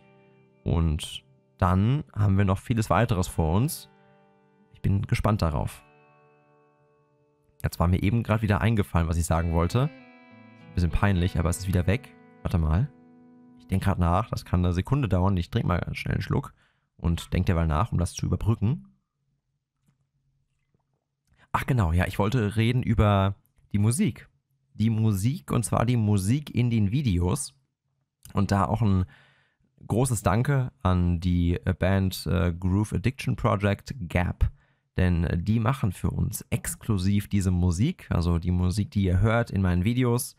Und dann haben wir noch vieles weiteres vor uns. Ich bin gespannt darauf. Jetzt war mir eben gerade wieder eingefallen, was ich sagen wollte. Ein bisschen peinlich, aber es ist wieder weg. Warte mal. Ich denke gerade nach, das kann eine Sekunde dauern. Ich trinke mal schnell einen Schluck und denke derweil nach, um das zu überbrücken. Ach genau, ja, ich wollte reden über die Musik. Die Musik, und zwar die Musik in den Videos. Und da auch ein großes Danke an die Band äh, Groove Addiction Project, Gap. Denn die machen für uns exklusiv diese Musik, also die Musik, die ihr hört in meinen Videos,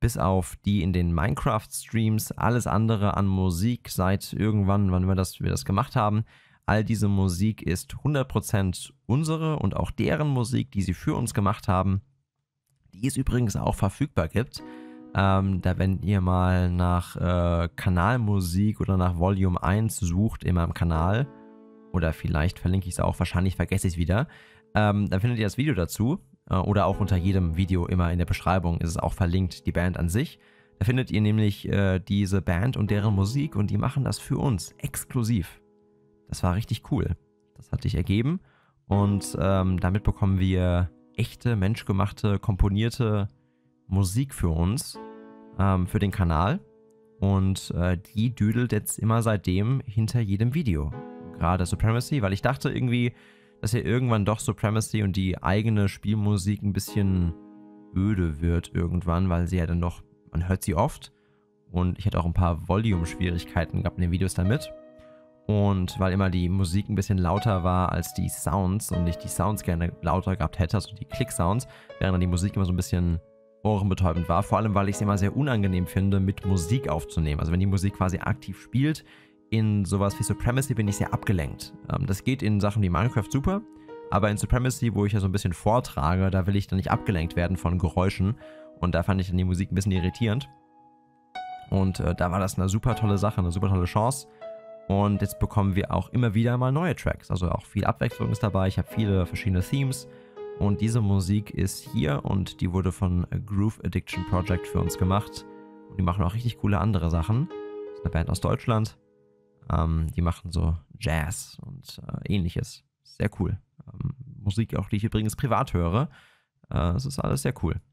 bis auf die in den Minecraft-Streams, alles andere an Musik seit irgendwann, wann wir das, wir das gemacht haben, all diese Musik ist hundert Prozent unsere und auch deren Musik, die sie für uns gemacht haben, die es übrigens auch verfügbar gibt. Ähm, da wenn ihr mal nach äh, Kanalmusik oder nach Volume eins sucht in meinem Kanal, oder vielleicht verlinke ich es auch, wahrscheinlich vergesse ich es wieder, ähm, dann findet ihr das Video dazu, äh, oder auch unter jedem Video immer in der Beschreibung ist es auch verlinkt, die Band an sich. Da findet ihr nämlich äh, diese Band und deren Musik und die machen das für uns, exklusiv. Das war richtig cool. Das hat sich ergeben und ähm, damit bekommen wir echte, menschgemachte, komponierte Musik für uns, ähm, für den Kanal und äh, die düdelt jetzt immer seitdem hinter jedem Video. Gerade Supremacy, weil ich dachte irgendwie, dass ja irgendwann doch Supremacy und die eigene Spielmusik ein bisschen öde wird irgendwann, weil sie ja dann doch, man hört sie oft und ich hatte auch ein paar Volume-Schwierigkeiten gehabt in den Videos damit. Und weil immer die Musik ein bisschen lauter war als die Sounds und ich die Sounds gerne lauter gehabt hätte, also die Klick-Sounds, während dann die Musik immer so ein bisschen ohrenbetäubend war. Vor allem, weil ich es immer sehr unangenehm finde, mit Musik aufzunehmen. Also wenn die Musik quasi aktiv spielt, in sowas wie Supremacy bin ich sehr abgelenkt. Das geht in Sachen wie Minecraft super, aber in Supremacy, wo ich ja so ein bisschen vortrage, da will ich dann nicht abgelenkt werden von Geräuschen und da fand ich dann die Musik ein bisschen irritierend. Und äh, da war das eine super tolle Sache, eine super tolle Chance. Und jetzt bekommen wir auch immer wieder mal neue Tracks. Also auch viel Abwechslung ist dabei. Ich habe viele verschiedene Themes. Und diese Musik ist hier und die wurde von Groove Addiction Project für uns gemacht. Und die machen auch richtig coole andere Sachen. Das ist eine Band aus Deutschland. Ähm, die machen so Jazz und äh, ähnliches. Sehr cool. Ähm, Musik auch, die ich übrigens privat höre. Äh, das ist alles sehr cool.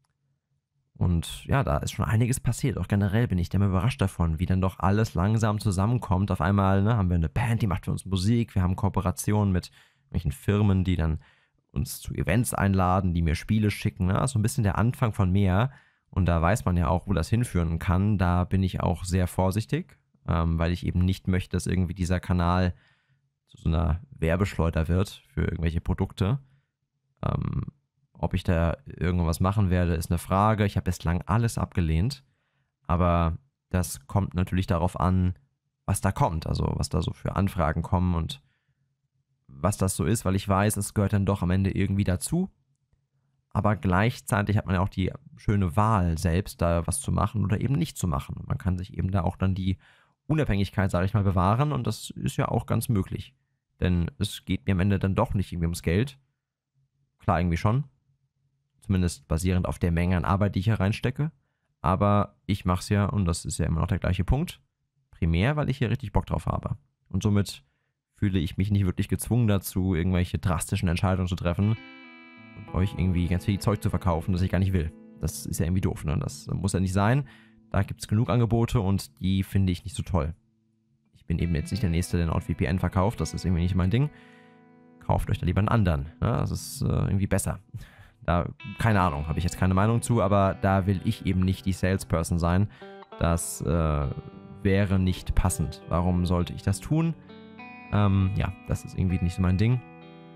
Und ja, da ist schon einiges passiert. Auch generell bin ich immer überrascht davon, wie dann doch alles langsam zusammenkommt. Auf einmal ne, haben wir eine Band, die macht für uns Musik. Wir haben Kooperationen mit irgendwelchen Firmen, die dann uns zu Events einladen, die mir Spiele schicken. Ne? Das ist so ein bisschen der Anfang von mehr. Und da weiß man ja auch, wo das hinführen kann. Da bin ich auch sehr vorsichtig, ähm, weil ich eben nicht möchte, dass irgendwie dieser Kanal zu so einer Werbeschleuder wird für irgendwelche Produkte. Ähm, Ob ich da irgendwas machen werde, ist eine Frage. Ich habe bislang alles abgelehnt, aber das kommt natürlich darauf an, was da kommt, also was da so für Anfragen kommen und was das so ist, weil ich weiß, es gehört dann doch am Ende irgendwie dazu, aber gleichzeitig hat man ja auch die schöne Wahl selbst, da was zu machen oder eben nicht zu machen. Man kann sich eben da auch dann die Unabhängigkeit, sage ich mal, bewahren und das ist ja auch ganz möglich, denn es geht mir am Ende dann doch nicht irgendwie ums Geld. Klar, irgendwie schon. Zumindest basierend auf der Menge an Arbeit, die ich hier reinstecke. Aber ich mache es ja, und das ist ja immer noch der gleiche Punkt, primär, weil ich hier richtig Bock drauf habe. Und somit fühle ich mich nicht wirklich gezwungen dazu, irgendwelche drastischen Entscheidungen zu treffen und euch irgendwie ganz viel Zeug zu verkaufen, das ich gar nicht will. Das ist ja irgendwie doof, ne? Das muss ja nicht sein. Da gibt es genug Angebote und die finde ich nicht so toll. Ich bin eben jetzt nicht der Nächste, der NordVPN verkauft. Das ist irgendwie nicht mein Ding. Kauft euch da lieber einen anderen. Ne? Das ist äh, irgendwie besser. Da, keine Ahnung, habe ich jetzt keine Meinung zu, aber da will ich eben nicht die Salesperson sein. Das äh, wäre nicht passend. Warum sollte ich das tun? Ähm, ja, das ist irgendwie nicht so mein Ding.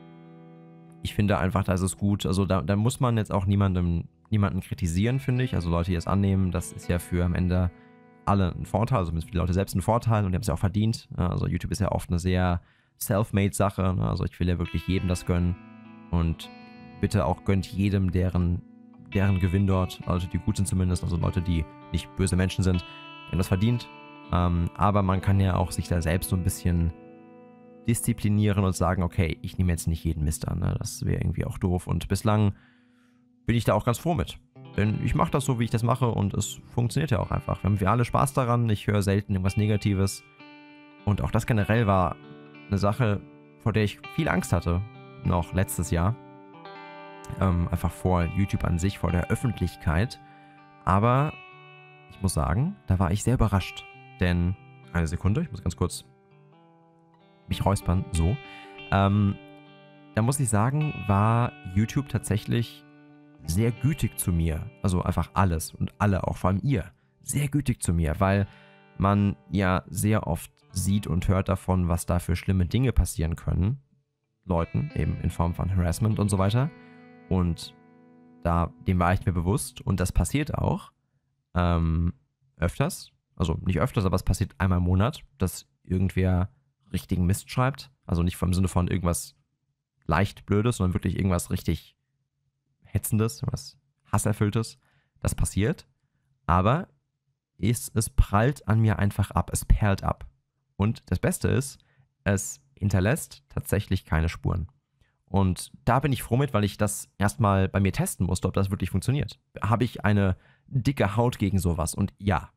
Ich finde einfach, da ist es gut. Also da, da muss man jetzt auch niemandem, niemanden kritisieren, finde ich. Also Leute, die es annehmen, das ist ja für am Ende alle ein Vorteil, also für die Leute selbst ein Vorteil und die haben es ja auch verdient. Also YouTube ist ja oft eine sehr self-made Sache. Also ich will ja wirklich jedem das gönnen und bitte auch gönnt jedem deren, deren Gewinn dort, Leute, die gut sind zumindest, also Leute, die nicht böse Menschen sind, die haben das verdient. Ähm, aber man kann ja auch sich da selbst so ein bisschen disziplinieren und sagen, okay, ich nehme jetzt nicht jeden Mist an, ne? Das wäre irgendwie auch doof. Und bislang bin ich da auch ganz froh mit. Denn ich mache das so, wie ich das mache und es funktioniert ja auch einfach. Wir haben wir alle Spaß daran, ich höre selten irgendwas Negatives. Und auch das generell war eine Sache, vor der ich viel Angst hatte, noch letztes Jahr. Ähm, einfach vor YouTube an sich, vor der Öffentlichkeit. Aber ich muss sagen, da war ich sehr überrascht. Denn, eine Sekunde, ich muss ganz kurz mich räuspern, so. Ähm, da muss ich sagen, war YouTube tatsächlich sehr gütig zu mir. Also einfach alles und alle, auch vor allem ihr, sehr gütig zu mir, weil man ja sehr oft sieht und hört davon, was da für schlimme Dinge passieren können. Leuten, eben in Form von Harassment und so weiter. Und da, dem war ich mir bewusst und das passiert auch. ähm, öfters, also nicht öfters, aber es passiert einmal im Monat, dass irgendwer richtigen Mist schreibt. Also nicht im Sinne von irgendwas leicht Blödes, sondern wirklich irgendwas richtig Hetzendes, was Hasserfülltes. Das passiert. Aber es, es prallt an mir einfach ab. Es perlt ab. Und das Beste ist, es hinterlässt tatsächlich keine Spuren. Und da bin ich froh mit, weil ich das erstmal bei mir testen musste, ob das wirklich funktioniert. Habe ich eine dicke Haut gegen sowas? Und ja,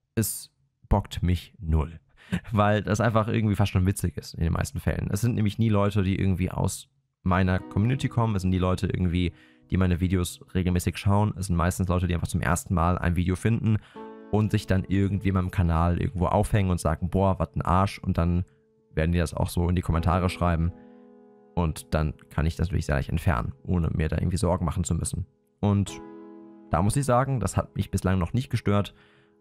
es bockt mich null. Weil das einfach irgendwie fast schon witzig ist in den meisten Fällen. Es sind nämlich nie Leute, die irgendwie aus meiner Community kommen. Es sind die Leute irgendwie, die meine Videos regelmäßig schauen. Es sind meistens Leute, die einfach zum ersten Mal ein Video finden und sich dann irgendwie meinem Kanal irgendwo aufhängen und sagen, boah, was ein Arsch. Und dann werden die das auch so in die Kommentare schreiben. Und dann kann ich das natürlich sehr leicht entfernen, ohne mir da irgendwie Sorgen machen zu müssen. Und da muss ich sagen, das hat mich bislang noch nicht gestört.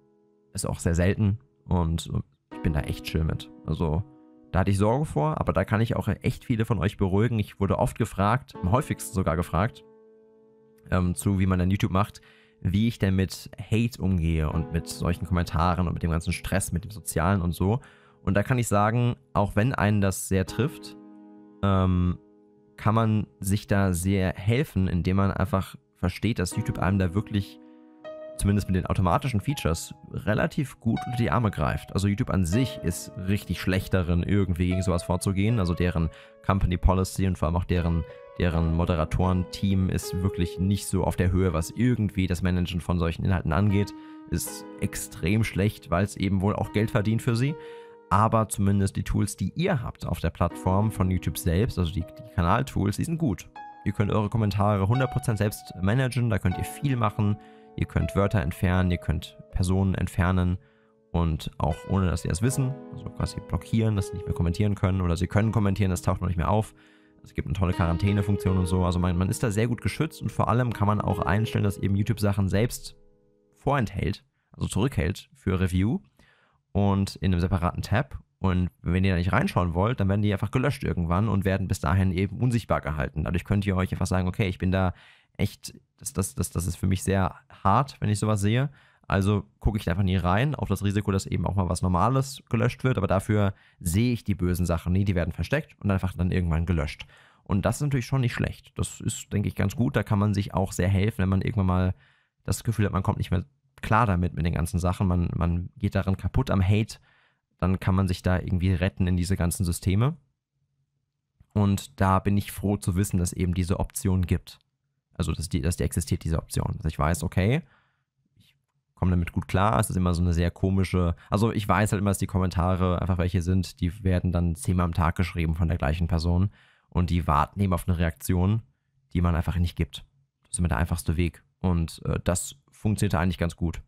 Ist auch sehr selten und ich bin da echt chill mit. Also da hatte ich Sorge vor, aber da kann ich auch echt viele von euch beruhigen. Ich wurde oft gefragt, am häufigsten sogar gefragt, ähm, zu wie man dann YouTube macht, wie ich denn mit Hate umgehe und mit solchen Kommentaren und mit dem ganzen Stress, mit dem Sozialen und so. Und da kann ich sagen, auch wenn einen das sehr trifft, ähm, kann man sich da sehr helfen, indem man einfach versteht, dass YouTube einem da wirklich, zumindest mit den automatischen Features, relativ gut unter die Arme greift. Also YouTube an sich ist richtig schlecht darin, irgendwie gegen sowas vorzugehen. Also deren Company Policy und vor allem auch deren, deren Moderatoren-Team ist wirklich nicht so auf der Höhe, was irgendwie das Managen von solchen Inhalten angeht. Ist extrem schlecht, weil es eben wohl auch Geld verdient für sie. Aber zumindest die Tools, die ihr habt auf der Plattform von YouTube selbst, also die, die Kanaltools, die sind gut. Ihr könnt eure Kommentare hundert Prozent selbst managen, da könnt ihr viel machen. Ihr könnt Wörter entfernen, ihr könnt Personen entfernen und auch ohne, dass sie das wissen, also quasi blockieren, dass sie nicht mehr kommentieren können oder sie können kommentieren, das taucht noch nicht mehr auf. Es gibt eine tolle Quarantänefunktion und so, also man, man ist da sehr gut geschützt und vor allem kann man auch einstellen, dass eben YouTube Sachen selbst vorenthält, also zurückhält für Review und in einem separaten Tab. Und wenn ihr da nicht reinschauen wollt, dann werden die einfach gelöscht irgendwann und werden bis dahin eben unsichtbar gehalten. Dadurch könnt ihr euch einfach sagen, okay, ich bin da echt, das, das, das, das ist für mich sehr hart, wenn ich sowas sehe. Also gucke ich da einfach nie rein, auf das Risiko, dass eben auch mal was Normales gelöscht wird. Aber dafür sehe ich die bösen Sachen nie, die werden versteckt und einfach dann irgendwann gelöscht. Und das ist natürlich schon nicht schlecht. Das ist, denke ich, ganz gut. Da kann man sich auch sehr helfen, wenn man irgendwann mal das Gefühl hat, man kommt nicht mehr klar damit mit den ganzen Sachen. Man, man geht daran kaputt am Hate. Dann kann man sich da irgendwie retten in diese ganzen Systeme. Und da bin ich froh zu wissen, dass eben diese Option gibt. Also, dass die, dass die existiert, diese Option. Dass ich weiß, okay, ich komme damit gut klar. Es ist immer so eine sehr komische, also ich weiß halt immer, dass die Kommentare einfach welche sind, die werden dann zehnmal am Tag geschrieben von der gleichen Person. Und die warten eben auf eine Reaktion, die man einfach nicht gibt. Das ist immer der einfachste Weg. Und äh, das funktioniert eigentlich ganz gut.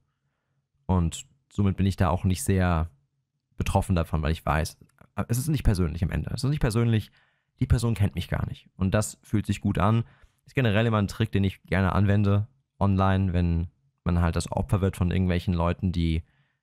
Und somit bin ich da auch nicht sehr betroffen davon, weil ich weiß, es ist nicht persönlich am Ende. Es ist nicht persönlich, die Person kennt mich gar nicht. Und das fühlt sich gut an. Ist generell immer ein Trick, den ich gerne anwende online, wenn man halt das Opfer wird von irgendwelchen Leuten, die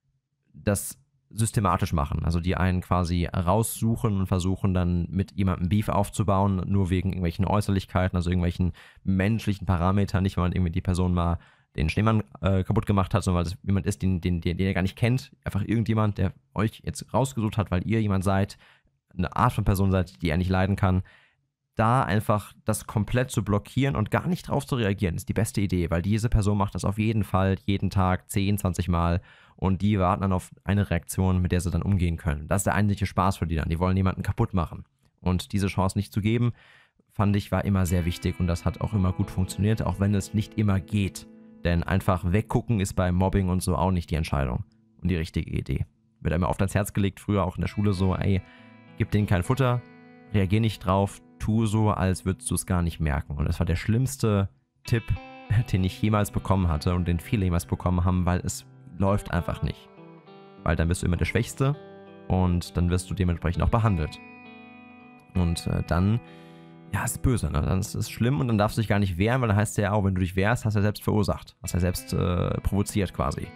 das systematisch machen. Also die einen quasi raussuchen und versuchen dann mit jemandem Beef aufzubauen, nur wegen irgendwelchen Äußerlichkeiten, also irgendwelchen menschlichen Parametern, nicht weil man irgendwie die Person mal den Schneemann äh, kaputt gemacht hat, sondern weil es jemand ist, den, den, den, den ihr gar nicht kennt. Einfach irgendjemand, der euch jetzt rausgesucht hat, weil ihr jemand seid, eine Art von Person seid, die er nicht leiden kann. Da einfach das komplett zu blockieren und gar nicht drauf zu reagieren, ist die beste Idee, weil diese Person macht das auf jeden Fall jeden Tag zehn, zwanzig Mal und die warten dann auf eine Reaktion, mit der sie dann umgehen können. Das ist der eigentliche Spaß für die dann. Die wollen jemanden kaputt machen. Und diese Chance nicht zu geben, fand ich, war immer sehr wichtig und das hat auch immer gut funktioniert, auch wenn es nicht immer geht. Denn einfach weggucken ist bei Mobbing und so auch nicht die Entscheidung und die richtige Idee. Wird einem oft ans Herz gelegt, früher auch in der Schule so, ey, gib denen kein Futter, reagier nicht drauf, tu so, als würdest du es gar nicht merken. Und das war der schlimmste Tipp, den ich jemals bekommen hatte und den viele jemals bekommen haben, weil es läuft einfach nicht. Weil dann bist du immer der Schwächste und dann wirst du dementsprechend auch behandelt. Und äh, dann, ja, ist böse, ne? Dann ist es schlimm und dann darfst du dich gar nicht wehren, weil dann heißt es ja auch, wenn du dich wehrst, hast du ja selbst verursacht. Hast ja selbst äh, provoziert quasi.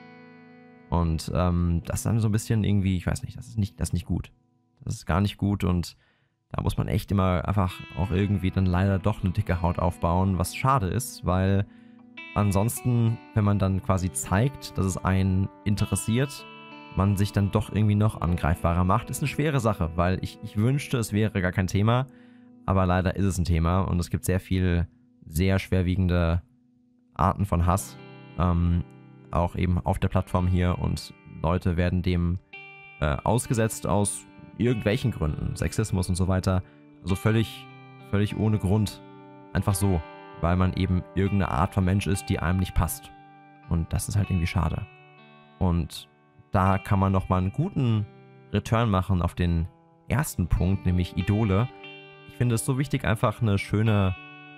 Und ähm, das ist dann so ein bisschen irgendwie, ich weiß nicht, das ist nicht, das ist nicht gut. Das ist gar nicht gut und da muss man echt immer einfach auch irgendwie dann leider doch eine dicke Haut aufbauen, was schade ist, weil ansonsten, wenn man dann quasi zeigt, dass es einen interessiert, man sich dann doch irgendwie noch angreifbarer macht, ist eine schwere Sache, weil ich, ich wünschte, es wäre gar kein Thema, aber leider ist es ein Thema und es gibt sehr viel, sehr schwerwiegende Arten von Hass, ähm, auch eben auf der Plattform hier, und Leute werden dem äh, ausgesetzt aus irgendwelchen Gründen, Sexismus und so weiter, also völlig, völlig ohne Grund, einfach so, weil man eben irgendeine Art von Mensch ist, die einem nicht passt, und das ist halt irgendwie schade. Und da kann man nochmal einen guten Return machen auf den ersten Punkt, nämlich Idole. Ich finde es so wichtig, einfach eine schöne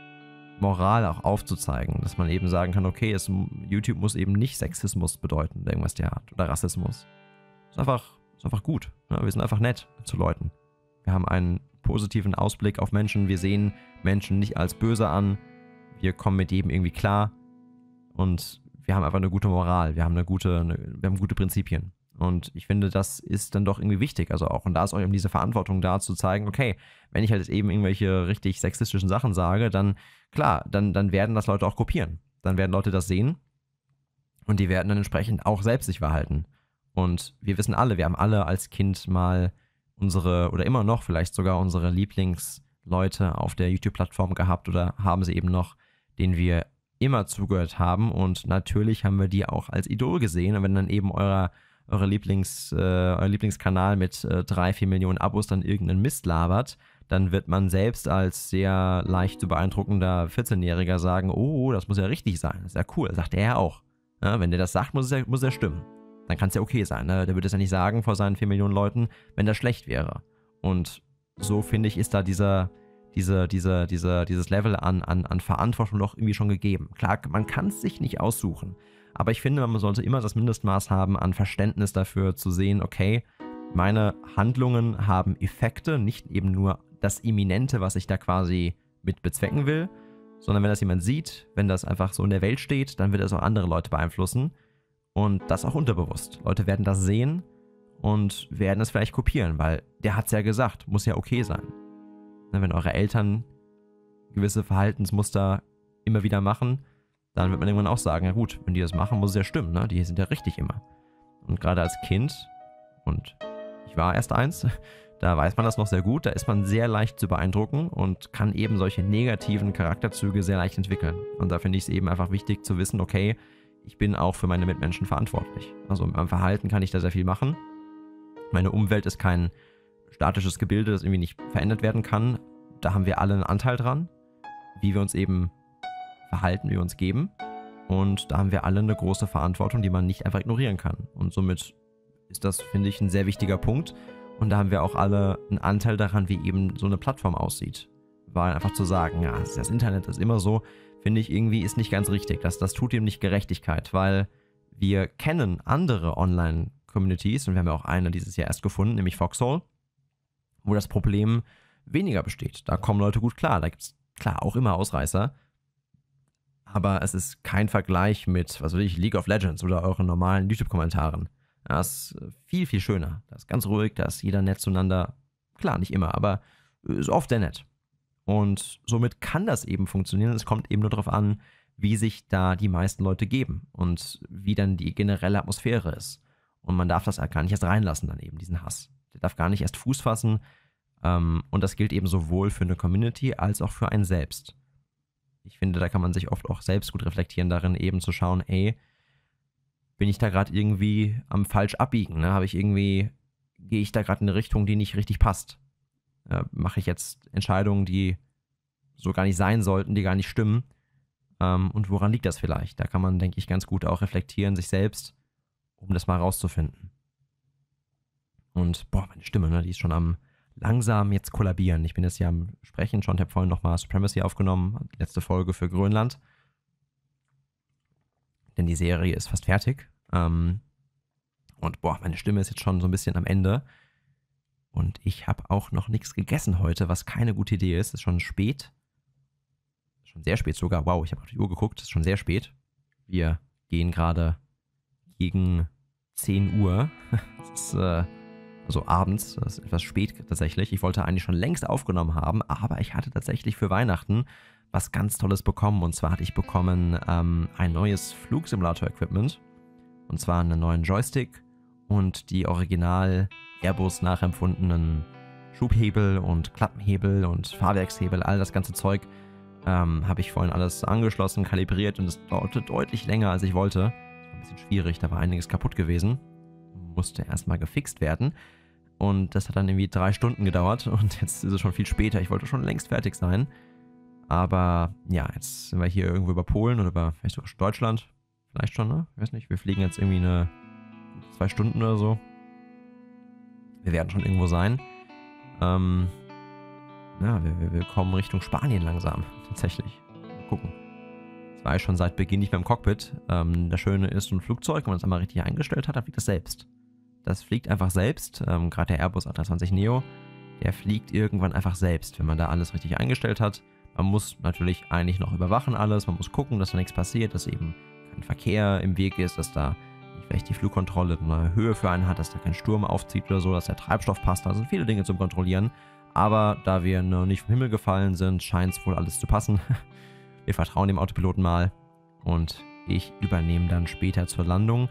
Moral auch aufzuzeigen, dass man eben sagen kann, okay, es, YouTube muss eben nicht Sexismus bedeuten oder irgendwas der Art oder Rassismus. Ist einfach, ist einfach gut. Ne? Wir sind einfach nett zu Leuten. Wir haben einen positiven Ausblick auf Menschen. Wir sehen Menschen nicht als böse an. Wir kommen mit jedem irgendwie klar. Und wir haben einfach eine gute Moral. Wir haben eine gute, eine, wir haben gute Prinzipien. Und ich finde, das ist dann doch irgendwie wichtig. Also auch, und da ist auch eben diese Verantwortung da, zu zeigen, okay, wenn ich halt eben irgendwelche richtig sexistischen Sachen sage, dann, klar, dann, dann werden das Leute auch kopieren. Dann werden Leute das sehen und die werden dann entsprechend auch selbst sich verhalten. Und wir wissen alle, wir haben alle als Kind mal unsere, oder immer noch vielleicht sogar unsere Lieblingsleute auf der YouTube-Plattform gehabt oder haben sie eben noch, denen wir immer zugehört haben, und natürlich haben wir die auch als Idol gesehen. Und wenn dann eben euer eure Lieblings, äh, euer Lieblingskanal mit äh, drei, vier Millionen Abos dann irgendeinen Mist labert, dann wird man selbst als sehr leicht zu beeindruckender vierzehnjähriger sagen, oh, das muss ja richtig sein, das ist ja cool, das sagt er ja auch. Ja, wenn der das sagt, muss es ja, muss es ja stimmen. Dann kann es ja okay sein, ne? Der würde es ja nicht sagen vor seinen vier Millionen Leuten, wenn das schlecht wäre. Und so, finde ich, ist da dieser, diese, diese, diese, dieses Level an, an, an Verantwortung doch irgendwie schon gegeben. Klar, man kann es sich nicht aussuchen. Aber ich finde, man sollte immer das Mindestmaß haben an Verständnis dafür, zu sehen, okay, meine Handlungen haben Effekte, nicht eben nur das Imminente, was ich da quasi mit bezwecken will, sondern wenn das jemand sieht, wenn das einfach so in der Welt steht, dann wird das auch andere Leute beeinflussen, und das auch unterbewusst. Leute werden das sehen und werden es vielleicht kopieren, weil der hat es ja gesagt, muss ja okay sein. Wenn eure Eltern gewisse Verhaltensmuster immer wieder machen, dann wird man irgendwann auch sagen, ja gut, wenn die das machen, muss es ja stimmen, ne? Die sind ja richtig immer. Und gerade als Kind, und ich war erst eins, da weiß man das noch sehr gut, da ist man sehr leicht zu beeindrucken und kann eben solche negativen Charakterzüge sehr leicht entwickeln. Und da finde ich es eben einfach wichtig zu wissen, okay, ich bin auch für meine Mitmenschen verantwortlich. Also mit meinem Verhalten kann ich da sehr viel machen. Meine Umwelt ist kein statisches Gebilde, das irgendwie nicht verändert werden kann. Da haben wir alle einen Anteil dran, wie wir uns eben verhalten, wie wir uns geben. Und da haben wir alle eine große Verantwortung, die man nicht einfach ignorieren kann. Und somit ist das, finde ich, ein sehr wichtiger Punkt. Und da haben wir auch alle einen Anteil daran, wie eben so eine Plattform aussieht. Weil einfach zu sagen, ja, das Internet ist immer so, finde ich irgendwie ist nicht ganz richtig. Das, das tut ihm nicht Gerechtigkeit, weil wir kennen andere Online-Communities, und wir haben ja auch eine dieses Jahr erst gefunden, nämlich Foxhole, wo das Problem weniger besteht. Da kommen Leute gut klar. Da gibt es, klar, auch immer Ausreißer. Aber es ist kein Vergleich mit, was weiß ich, League of Legends oder euren normalen YouTube-Kommentaren. Das ist viel, viel schöner. Das ist ganz ruhig, da ist jeder nett zueinander. Klar, nicht immer, aber ist oft sehr nett. Und somit kann das eben funktionieren. Es kommt eben nur darauf an, wie sich da die meisten Leute geben und wie dann die generelle Atmosphäre ist. Und man darf das halt gar nicht erst reinlassen, dann eben diesen Hass. Der darf gar nicht erst Fuß fassen. Und das gilt eben sowohl für eine Community als auch für einen selbst. Ich finde, da kann man sich oft auch selbst gut reflektieren darin, eben zu schauen, ey, bin ich da gerade irgendwie am falsch abbiegen? Ne? Habe ich irgendwie, gehe ich da gerade in eine Richtung, die nicht richtig passt? Äh, mache ich jetzt Entscheidungen, die so gar nicht sein sollten, die gar nicht stimmen? Ähm, und woran liegt das vielleicht? Da kann man, denke ich, ganz gut auch reflektieren, sich selbst, um das mal rauszufinden. Und, boah, meine Stimme, ne, die ist schon am langsam jetzt kollabieren. Ich bin jetzt hier am Sprechen schon, ich habe vorhin nochmal Supremacy aufgenommen, die letzte Folge für Grönland. Denn die Serie ist fast fertig. Ähm, und boah, meine Stimme ist jetzt schon so ein bisschen am Ende. Und ich habe auch noch nichts gegessen heute, was keine gute Idee ist. Es ist schon spät. Schon sehr spät sogar. Wow, ich habe auf die Uhr geguckt, es ist schon sehr spät. Wir gehen gerade gegen zehn Uhr. Das ist, äh, Also abends, das ist etwas spät tatsächlich. Ich wollte eigentlich schon längst aufgenommen haben, aber ich hatte tatsächlich für Weihnachten was ganz Tolles bekommen. Und zwar hatte ich bekommen ähm, ein neues Flugsimulator-Equipment. Und zwar einen neuen Joystick und die original Airbus nachempfundenen Schubhebel und Klappenhebel und Fahrwerkshebel, all das ganze Zeug ähm, habe ich vorhin alles angeschlossen, kalibriert und es dauerte deutlich länger, als ich wollte. Das war ein bisschen schwierig, da war einiges kaputt gewesen. Musste erstmal gefixt werden und das hat dann irgendwie drei Stunden gedauert und jetzt ist es schon viel später. Ich wollte schon längst fertig sein, aber ja, jetzt sind wir hier irgendwo über Polen oder über vielleicht sogar Deutschland. Vielleicht schon, ne? Ich weiß nicht, wir fliegen jetzt irgendwie eine zwei Stunden oder so. Wir werden schon irgendwo sein. Ähm, ja, wir, wir, wir kommen Richtung Spanien langsam, tatsächlich. Mal gucken. Das war ich schon seit Beginn nicht mehr im Cockpit. Ähm, das Schöne ist, so ein Flugzeug, wenn man es einmal richtig eingestellt hat, dann fliegt das selbst. Das fliegt einfach selbst. Ähm, Gerade der Airbus A drei zwanzig neo, der fliegt irgendwann einfach selbst, wenn man da alles richtig eingestellt hat. Man muss natürlich eigentlich noch überwachen alles. Man muss gucken, dass da nichts passiert, dass eben kein Verkehr im Weg ist, dass da vielleicht die Flugkontrolle eine Höhe für einen hat, dass da kein Sturm aufzieht oder so, dass der Treibstoff passt. Da sind viele Dinge zum Kontrollieren. Aber da wir noch nicht vom Himmel gefallen sind, scheint es wohl alles zu passen. Wir vertrauen dem Autopiloten mal und ich übernehme dann später zur Landung.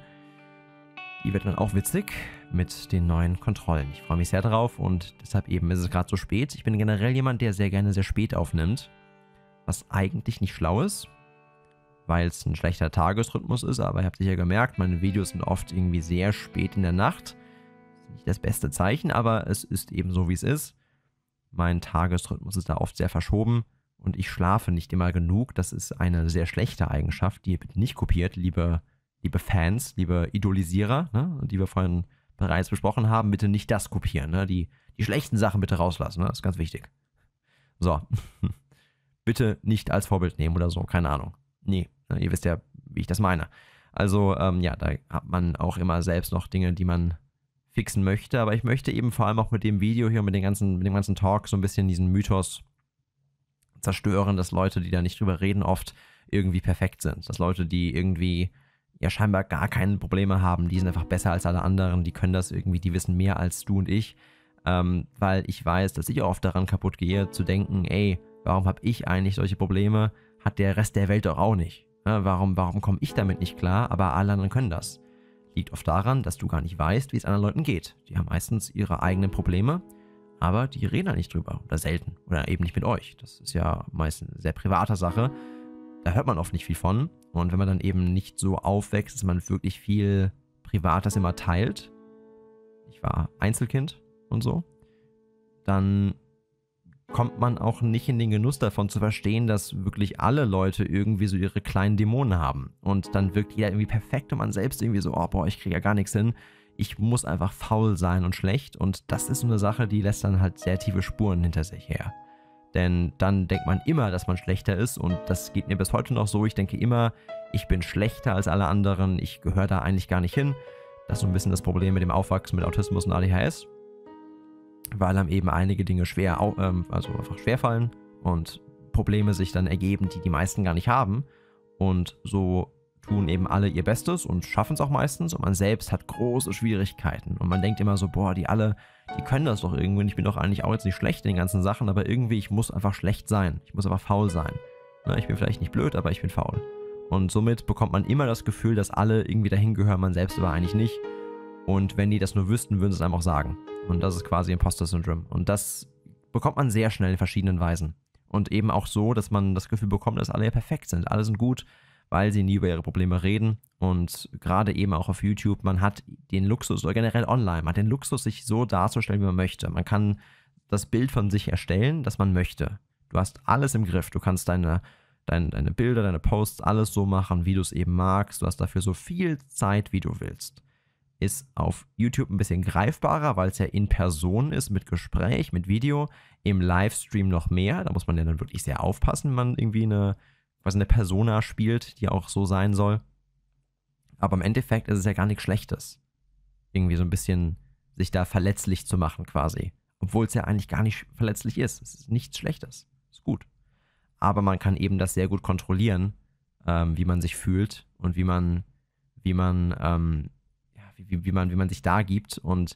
Die wird dann auch witzig mit den neuen Kontrollen. Ich freue mich sehr drauf und deshalb eben ist es gerade so spät. Ich bin generell jemand, der sehr gerne sehr spät aufnimmt, was eigentlich nicht schlau ist, weil es ein schlechter Tagesrhythmus ist, aber ihr habt sicher gemerkt, meine Videos sind oft irgendwie sehr spät in der Nacht. Das ist nicht das beste Zeichen, aber es ist eben so, wie es ist. Mein Tagesrhythmus ist da oft sehr verschoben und ich schlafe nicht immer genug. Das ist eine sehr schlechte Eigenschaft, die ihr bitte nicht kopiert, liebe, liebe Fans, liebe Idolisierer, ne, die wir vorhin bereits besprochen haben. Bitte nicht das kopieren, ne? die, die schlechten Sachen bitte rauslassen, ne? Das ist ganz wichtig. So, bitte nicht als Vorbild nehmen oder so, keine Ahnung. Nee, ihr wisst ja, wie ich das meine. Also, ähm, ja, da hat man auch immer selbst noch Dinge, die man fixen möchte, aber ich möchte eben vor allem auch mit dem Video hier und mit, den ganzen, mit dem ganzen Talk so ein bisschen diesen Mythos zerstören, dass Leute, die da nicht drüber reden, oft irgendwie perfekt sind. Dass Leute, die irgendwie ja scheinbar gar keine Probleme haben, die sind einfach besser als alle anderen, die können das irgendwie, die wissen mehr als du und ich, ähm, weil ich weiß, dass ich oft daran kaputt gehe, zu denken, ey, warum habe ich eigentlich solche Probleme, hat der Rest der Welt doch auch nicht. Ja, warum warum komme ich damit nicht klar, aber alle anderen können das? Liegt oft daran, dass du gar nicht weißt, wie es anderen Leuten geht. Die haben meistens ihre eigenen Probleme, aber die reden da nicht drüber oder selten oder eben nicht mit euch. Das ist ja meist eine sehr private Sache. Da hört man oft nicht viel von. Und wenn man dann eben nicht so aufwächst, dass man wirklich viel Privates immer teilt, ich war Einzelkind und so, dann kommt man auch nicht in den Genuss davon zu verstehen, dass wirklich alle Leute irgendwie so ihre kleinen Dämonen haben. Und dann wirkt jeder irgendwie perfekt und man selbst irgendwie so, oh boah, ich kriege ja gar nichts hin. Ich muss einfach faul sein und schlecht. Und das ist so eine Sache, die lässt dann halt sehr tiefe Spuren hinter sich her. Denn dann denkt man immer, dass man schlechter ist und das geht mir bis heute noch so. Ich denke immer, ich bin schlechter als alle anderen, ich gehöre da eigentlich gar nicht hin. Das ist so ein bisschen das Problem mit dem Aufwachsen mit Autismus und A D H S. Weil einem eben einige Dinge schwer, also einfach schwerfallen und Probleme sich dann ergeben, die die meisten gar nicht haben. Und so tun eben alle ihr Bestes und schaffen es auch meistens und man selbst hat große Schwierigkeiten. Und man denkt immer so, boah, die alle, die können das doch irgendwie und ich bin doch eigentlich auch jetzt nicht schlecht in den ganzen Sachen, aber irgendwie, ich muss einfach schlecht sein. Ich muss einfach faul sein. Ich bin vielleicht nicht blöd, aber ich bin faul. Und somit bekommt man immer das Gefühl, dass alle irgendwie dahin gehören, man selbst aber eigentlich nicht. Und wenn die das nur wüssten, würden sie es einem auch sagen. Und das ist quasi Imposter-Syndrom. Und das bekommt man sehr schnell in verschiedenen Weisen. Und eben auch so, dass man das Gefühl bekommt, dass alle ja perfekt sind. Alle sind gut, weil sie nie über ihre Probleme reden. Und gerade eben auch auf YouTube, man hat den Luxus, oder generell online, man hat den Luxus, sich so darzustellen, wie man möchte. Man kann das Bild von sich erstellen, das man möchte. Du hast alles im Griff. Du kannst deine, deine, deine Bilder, deine Posts, alles so machen, wie du es eben magst. Du hast dafür so viel Zeit, wie du willst. Ist auf YouTube ein bisschen greifbarer, weil es ja in Person ist, mit Gespräch, mit Video, im Livestream noch mehr. Da muss man ja dann wirklich sehr aufpassen, wenn man irgendwie eine, quasi eine Persona spielt, die auch so sein soll. Aber im Endeffekt ist es ja gar nichts Schlechtes, irgendwie so ein bisschen sich da verletzlich zu machen quasi. Obwohl es ja eigentlich gar nicht verletzlich ist. Es ist nichts Schlechtes. Ist gut. Aber man kann eben das sehr gut kontrollieren, ähm, wie man sich fühlt und wie man, wie man, ähm, Wie, wie, man, wie man sich da gibt und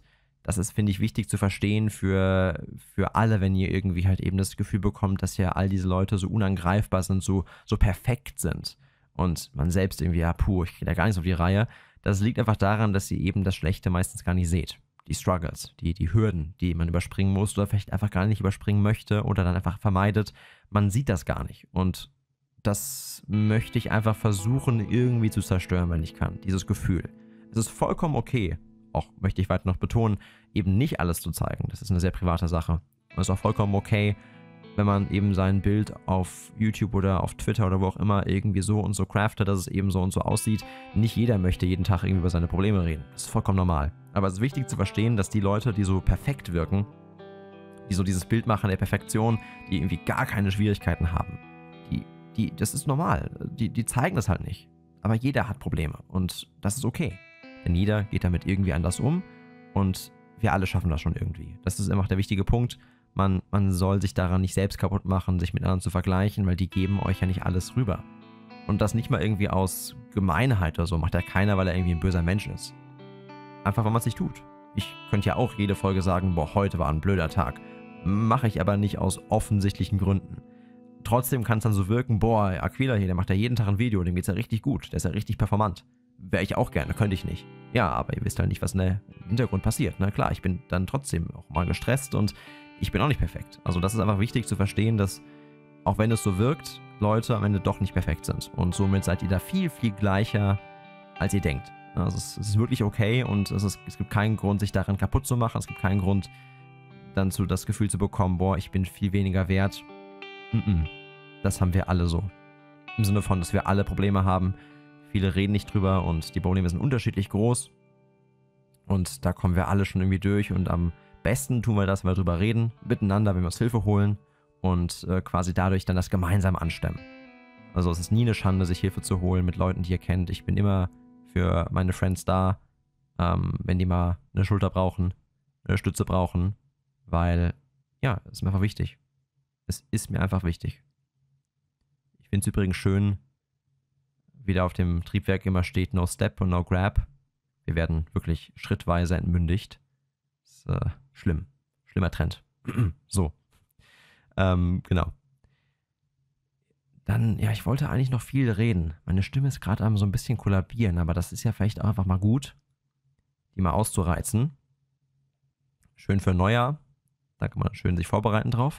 das ist, finde ich, wichtig zu verstehen für, für alle, wenn ihr irgendwie halt eben das Gefühl bekommt, dass ja all diese Leute so unangreifbar sind, so, so perfekt sind. Und man selbst irgendwie, ja, puh, ich kriege da gar nichts auf die Reihe. Das liegt einfach daran, dass ihr eben das Schlechte meistens gar nicht seht. Die Struggles, die, die Hürden, die man überspringen muss oder vielleicht einfach gar nicht überspringen möchte oder dann einfach vermeidet. Man sieht das gar nicht. Und das möchte ich einfach versuchen, irgendwie zu zerstören, wenn ich kann. Dieses Gefühl. Es ist vollkommen okay, auch möchte ich weiter noch betonen, eben nicht alles zu zeigen. Das ist eine sehr private Sache. Und es ist auch vollkommen okay, wenn man eben sein Bild auf YouTube oder auf Twitter oder wo auch immer irgendwie so und so craftet, dass es eben so und so aussieht. Nicht jeder möchte jeden Tag irgendwie über seine Probleme reden. Das ist vollkommen normal. Aber es ist wichtig zu verstehen, dass die Leute, die so perfekt wirken, die so dieses Bild machen der Perfektion, die irgendwie gar keine Schwierigkeiten haben, die, die, das ist normal. Die, die zeigen das halt nicht. Aber jeder hat Probleme und das ist okay. Denn jeder geht damit irgendwie anders um und wir alle schaffen das schon irgendwie. Das ist immer der wichtige Punkt. Man, man soll sich daran nicht selbst kaputt machen, sich mit anderen zu vergleichen, weil die geben euch ja nicht alles rüber. Und das nicht mal irgendwie aus Gemeinheit oder so, macht ja keiner, weil er irgendwie ein böser Mensch ist. Einfach, weil man es nicht tut. Ich könnte ja auch jede Folge sagen, boah, heute war ein blöder Tag. Mache ich aber nicht aus offensichtlichen Gründen. Trotzdem kann es dann so wirken, boah, Aquila hier, der macht ja jeden Tag ein Video, dem geht's ja richtig gut, der ist ja richtig performant. Wäre ich auch gerne, könnte ich nicht. Ja, aber ihr wisst halt nicht, was im Hintergrund passiert. Na klar, ich bin dann trotzdem auch mal gestresst und ich bin auch nicht perfekt. Also das ist einfach wichtig zu verstehen, dass auch wenn es so wirkt, Leute am Ende doch nicht perfekt sind. Und somit seid ihr da viel, viel gleicher, als ihr denkt. Also es ist wirklich okay und es, ist, es gibt keinen Grund, sich daran kaputt zu machen. Es gibt keinen Grund, dann zu, das Gefühl zu bekommen, boah, ich bin viel weniger wert. Mm-mm. Das haben wir alle so. Im Sinne von, dass wir alle Probleme haben. Viele reden nicht drüber und die Probleme sind unterschiedlich groß. Und da kommen wir alle schon irgendwie durch. Und am besten tun wir das, wenn wir drüber reden, miteinander, wenn wir uns Hilfe holen und äh, quasi dadurch dann das gemeinsam anstemmen. Also es ist nie eine Schande, sich Hilfe zu holen mit Leuten, die ihr kennt. Ich bin immer für meine Friends da, ähm, wenn die mal eine Schulter brauchen, eine Stütze brauchen, weil, ja, es ist mir einfach wichtig. Es ist mir einfach wichtig. Ich finde es übrigens schön, wie da auf dem Triebwerk immer steht, no step und no grab. Wir werden wirklich schrittweise entmündigt. Das ist äh, schlimm. Schlimmer Trend. So. Ähm, genau. Dann, ja, ich wollte eigentlich noch viel reden. Meine Stimme ist gerade am so ein bisschen kollabieren, aber das ist ja vielleicht auch einfach mal gut, die mal auszureizen. Schön für Neujahr. Da kann man schön sich vorbereiten drauf.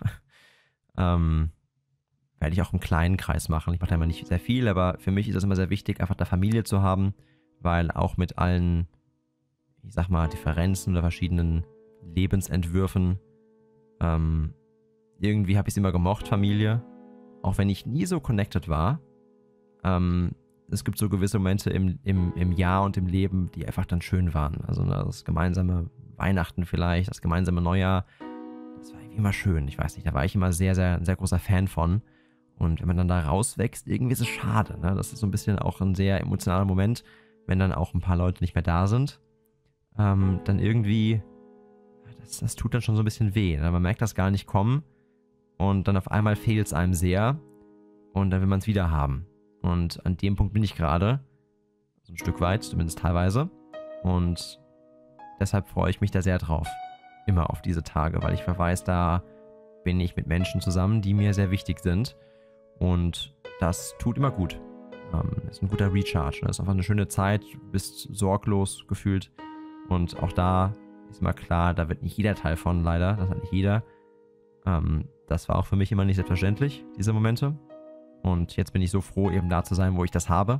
ähm, werde ich auch im kleinen Kreis machen. Ich mache da immer nicht sehr viel, aber für mich ist es immer sehr wichtig, einfach da Familie zu haben, weil auch mit allen, ich sag mal, Differenzen oder verschiedenen Lebensentwürfen, ähm, irgendwie habe ich es immer gemocht, Familie. Auch wenn ich nie so connected war. Ähm, es gibt so gewisse Momente im, im, im Jahr und im Leben, die einfach dann schön waren. Also das gemeinsame Weihnachten vielleicht, das gemeinsame Neujahr, das war irgendwie immer schön. Ich weiß nicht, da war ich immer sehr, sehr, ein sehr großer Fan von. Und wenn man dann da rauswächst, irgendwie ist es schade. Ne? Das ist so ein bisschen auch ein sehr emotionaler Moment, wenn dann auch ein paar Leute nicht mehr da sind. Ähm, dann irgendwie, das, das tut dann schon so ein bisschen weh. Ne? Man merkt das gar nicht kommen. Und dann auf einmal fehlt es einem sehr. Und dann will man es wieder haben. Und an dem Punkt bin ich gerade. So ein Stück weit, zumindest teilweise. Und deshalb freue ich mich da sehr drauf. Immer auf diese Tage, weil ich weiß, da bin ich mit Menschen zusammen, die mir sehr wichtig sind. Und das tut immer gut. Ähm, ist ein guter Recharge. Ne? Ist einfach eine schöne Zeit, du bist sorglos gefühlt. Und auch da ist immer klar, da wird nicht jeder Teil von, leider. Das hat nicht jeder. Ähm, das war auch für mich immer nicht selbstverständlich, diese Momente. Und jetzt bin ich so froh, eben da zu sein, wo ich das habe.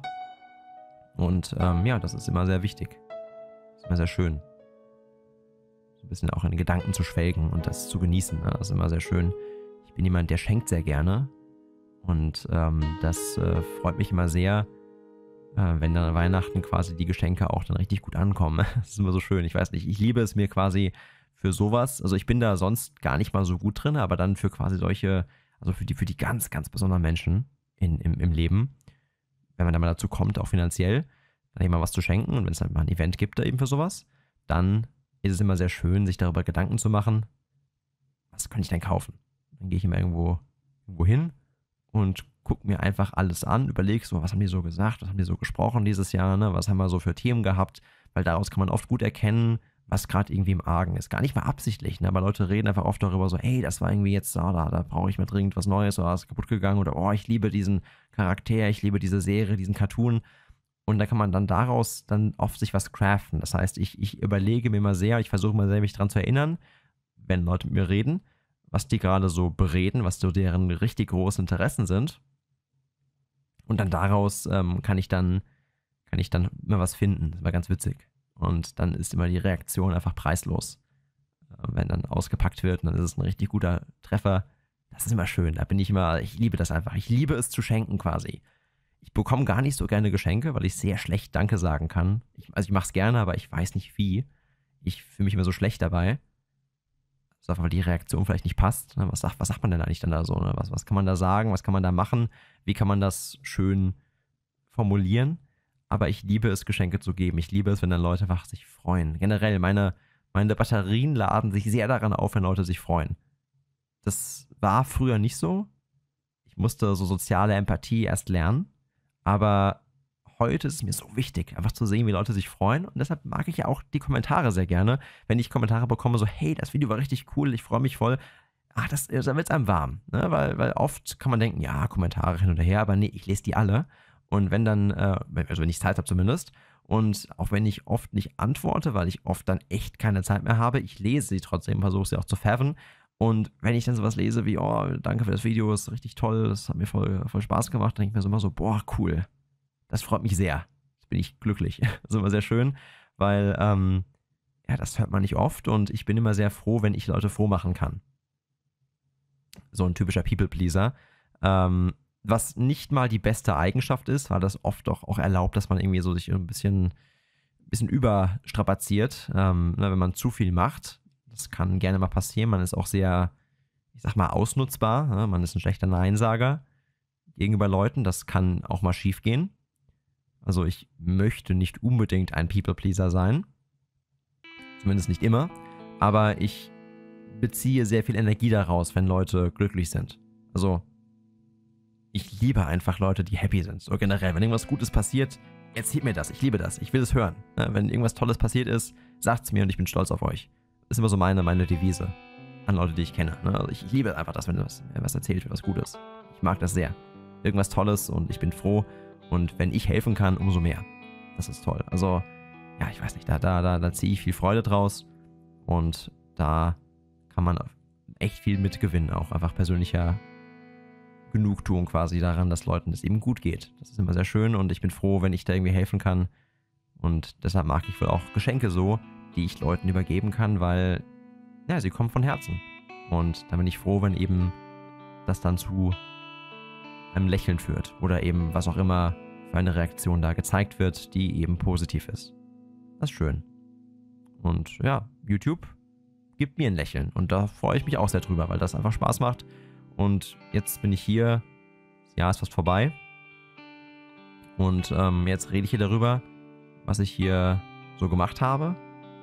Und ähm, ja, das ist immer sehr wichtig. Das ist immer sehr schön. So ein bisschen auch in Gedanken zu schwelgen und das zu genießen. Ne? Das ist immer sehr schön. Ich bin jemand, der schenkt sehr gerne. Und ähm, das äh, freut mich immer sehr, äh, wenn dann an Weihnachten quasi die Geschenke auch dann richtig gut ankommen. Das ist immer so schön. Ich weiß nicht, ich liebe es mir quasi für sowas. Also ich bin da sonst gar nicht mal so gut drin, aber dann für quasi solche, also für die, für die ganz, ganz besonderen Menschen in, im, im Leben, wenn man dann mal dazu kommt, auch finanziell, dann eben mal was zu schenken und wenn es dann mal ein Event gibt da eben für sowas, dann ist es immer sehr schön, sich darüber Gedanken zu machen, was kann ich denn kaufen? Dann gehe ich immer irgendwo, irgendwo hin und gucke mir einfach alles an, überlege so, was haben die so gesagt, was haben die so gesprochen dieses Jahr, ne? Was haben wir so für Themen gehabt, weil daraus kann man oft gut erkennen, was gerade irgendwie im Argen ist. Gar nicht mal absichtlich, ne? Aber Leute reden einfach oft darüber so, hey, das war irgendwie jetzt, oh, da, da brauche ich mal dringend was Neues oder ist kaputt gegangen oder oh, ich liebe diesen Charakter, ich liebe diese Serie, diesen Cartoon. Und da kann man dann daraus dann oft sich was craften. Das heißt, ich, ich überlege mir mal sehr, ich versuche mal sehr, mich daran zu erinnern, wenn Leute mit mir reden, was die gerade so bereden, was so deren richtig großen Interessen sind. Und dann daraus ähm, kann ich dann kann ich dann immer was finden. Das war ganz witzig. Und dann ist immer die Reaktion einfach preislos. Wenn dann ausgepackt wird und dann ist es ein richtig guter Treffer. Das ist immer schön. Da bin ich immer, ich liebe das einfach. Ich liebe es zu schenken quasi. Ich bekomme gar nicht so gerne Geschenke, weil ich sehr schlecht Danke sagen kann. Ich, also ich mache es gerne, aber ich weiß nicht wie. Ich fühle mich immer so schlecht dabei. Also einfach, weil die Reaktion vielleicht nicht passt. Was sagt, was sagt man denn eigentlich dann da so? Ne? Was, was kann man da sagen? Was kann man da machen? Wie kann man das schön formulieren? Aber ich liebe es, Geschenke zu geben. Ich liebe es, wenn dann Leute einfach sich freuen. Generell, meine, meine Batterien laden sich sehr daran auf, wenn Leute sich freuen. Das war früher nicht so. Ich musste so soziale Empathie erst lernen. Aber heute ist es mir so wichtig, einfach zu sehen, wie Leute sich freuen. Und deshalb mag ich ja auch die Kommentare sehr gerne. Wenn ich Kommentare bekomme, so, hey, das Video war richtig cool, ich freue mich voll. Ach, das, da wird es einem warm. Ne? Weil, weil oft kann man denken, ja, Kommentare hin und her, aber nee, ich lese die alle. Und wenn dann, äh, also wenn ich Zeit habe zumindest, und auch wenn ich oft nicht antworte, weil ich oft dann echt keine Zeit mehr habe, ich lese sie trotzdem, versuche sie auch zu faven. Und wenn ich dann sowas lese wie, oh, danke für das Video, ist richtig toll, das hat mir voll, voll Spaß gemacht, dann denke ich mir so immer so, boah, cool. Das freut mich sehr. Jetzt bin ich glücklich. Das ist immer sehr schön, weil, ähm, ja, das hört man nicht oft und ich bin immer sehr froh, wenn ich Leute froh machen kann. So ein typischer People-Pleaser. Ähm, Was nicht mal die beste Eigenschaft ist, weil das oft doch auch erlaubt, dass man irgendwie so sich ein bisschen, bisschen überstrapaziert, ähm, ne, wenn man zu viel macht. Das kann gerne mal passieren. Man ist auch sehr, ich sag mal, ausnutzbar. Ne? Man ist ein schlechter Neinsager gegenüber Leuten. Das kann auch mal schief gehen. Also ich möchte nicht unbedingt ein People-Pleaser sein. Zumindest nicht immer. Aber ich beziehe sehr viel Energie daraus, wenn Leute glücklich sind. Also ich liebe einfach Leute, die happy sind. So generell, wenn irgendwas Gutes passiert, erzählt mir das. Ich liebe das. Ich will es hören. Wenn irgendwas Tolles passiert ist, sagt es mir und ich bin stolz auf euch. Das ist immer so meine, meine Devise an Leute, die ich kenne. Also ich liebe einfach das, wenn was, was erzählt wird, was Gutes. Ich mag das sehr. Irgendwas Tolles und ich bin froh. Und wenn ich helfen kann, umso mehr. Das ist toll. Also, ja, ich weiß nicht, da, da, da, da ziehe ich viel Freude draus. Und da kann man echt viel mitgewinnen. Auch einfach persönlicher Genugtuung quasi daran, dass Leuten es eben gut geht. Das ist immer sehr schön und ich bin froh, wenn ich da irgendwie helfen kann. Und deshalb mag ich wohl auch Geschenke so, die ich Leuten übergeben kann, weil, ja, sie kommen von Herzen. Und da bin ich froh, wenn eben das dann zu einem Lächeln führt oder eben was auch immer für eine Reaktion da gezeigt wird, die eben positiv ist. Das ist schön. Und ja, YouTube gibt mir ein Lächeln und da freue ich mich auch sehr drüber, weil das einfach Spaß macht. Und jetzt bin ich hier, das Jahr ist fast vorbei und ähm, jetzt rede ich hier darüber, was ich hier so gemacht habe.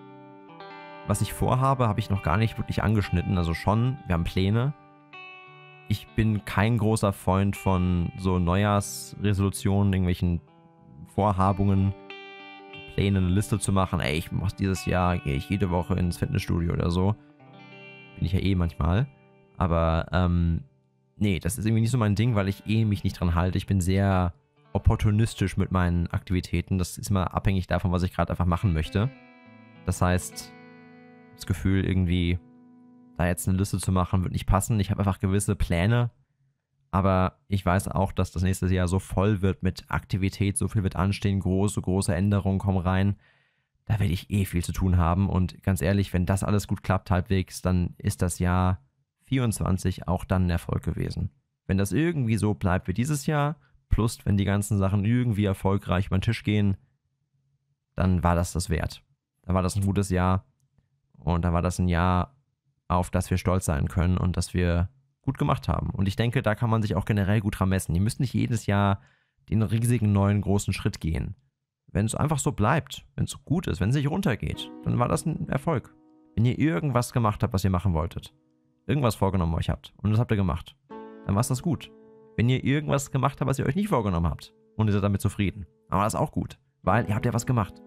Was ich vorhabe, habe ich noch gar nicht wirklich angeschnitten, also schon, wir haben Pläne. Ich bin kein großer Freund von so Neujahrsresolutionen, irgendwelchen Vorhabungen, Plänen, eine Liste zu machen. Ey, ich mache dieses Jahr, gehe ich jede Woche ins Fitnessstudio oder so. Bin ich ja eh manchmal. Aber, ähm, nee, das ist irgendwie nicht so mein Ding, weil ich eh mich nicht dran halte. Ich bin sehr opportunistisch mit meinen Aktivitäten. Das ist immer abhängig davon, was ich gerade einfach machen möchte. Das heißt, das Gefühl irgendwie, da jetzt eine Liste zu machen, wird nicht passen. Ich habe einfach gewisse Pläne, aber ich weiß auch, dass das nächste Jahr so voll wird mit Aktivität, so viel wird anstehen, große, große Änderungen kommen rein. Da werde ich eh viel zu tun haben und ganz ehrlich, wenn das alles gut klappt halbwegs, dann ist das Jahr vierundzwanzig auch dann ein Erfolg gewesen. Wenn das irgendwie so bleibt wie dieses Jahr, plus wenn die ganzen Sachen irgendwie erfolgreich über den Tisch gehen, dann war das das wert. Dann war das ein gutes Jahr und dann war das ein Jahr, auf das wir stolz sein können und das wir gut gemacht haben. Und ich denke, da kann man sich auch generell gut dran messen. Ihr müsst nicht jedes Jahr den riesigen neuen großen Schritt gehen. Wenn es einfach so bleibt, wenn es gut ist, wenn es nicht runtergeht, dann war das ein Erfolg. Wenn ihr irgendwas gemacht habt, was ihr machen wolltet, irgendwas vorgenommen euch habt und das habt ihr gemacht, dann war es das gut. Wenn ihr irgendwas gemacht habt, was ihr euch nicht vorgenommen habt und ihr seid damit zufrieden, dann war das auch gut, weil ihr habt ja was gemacht.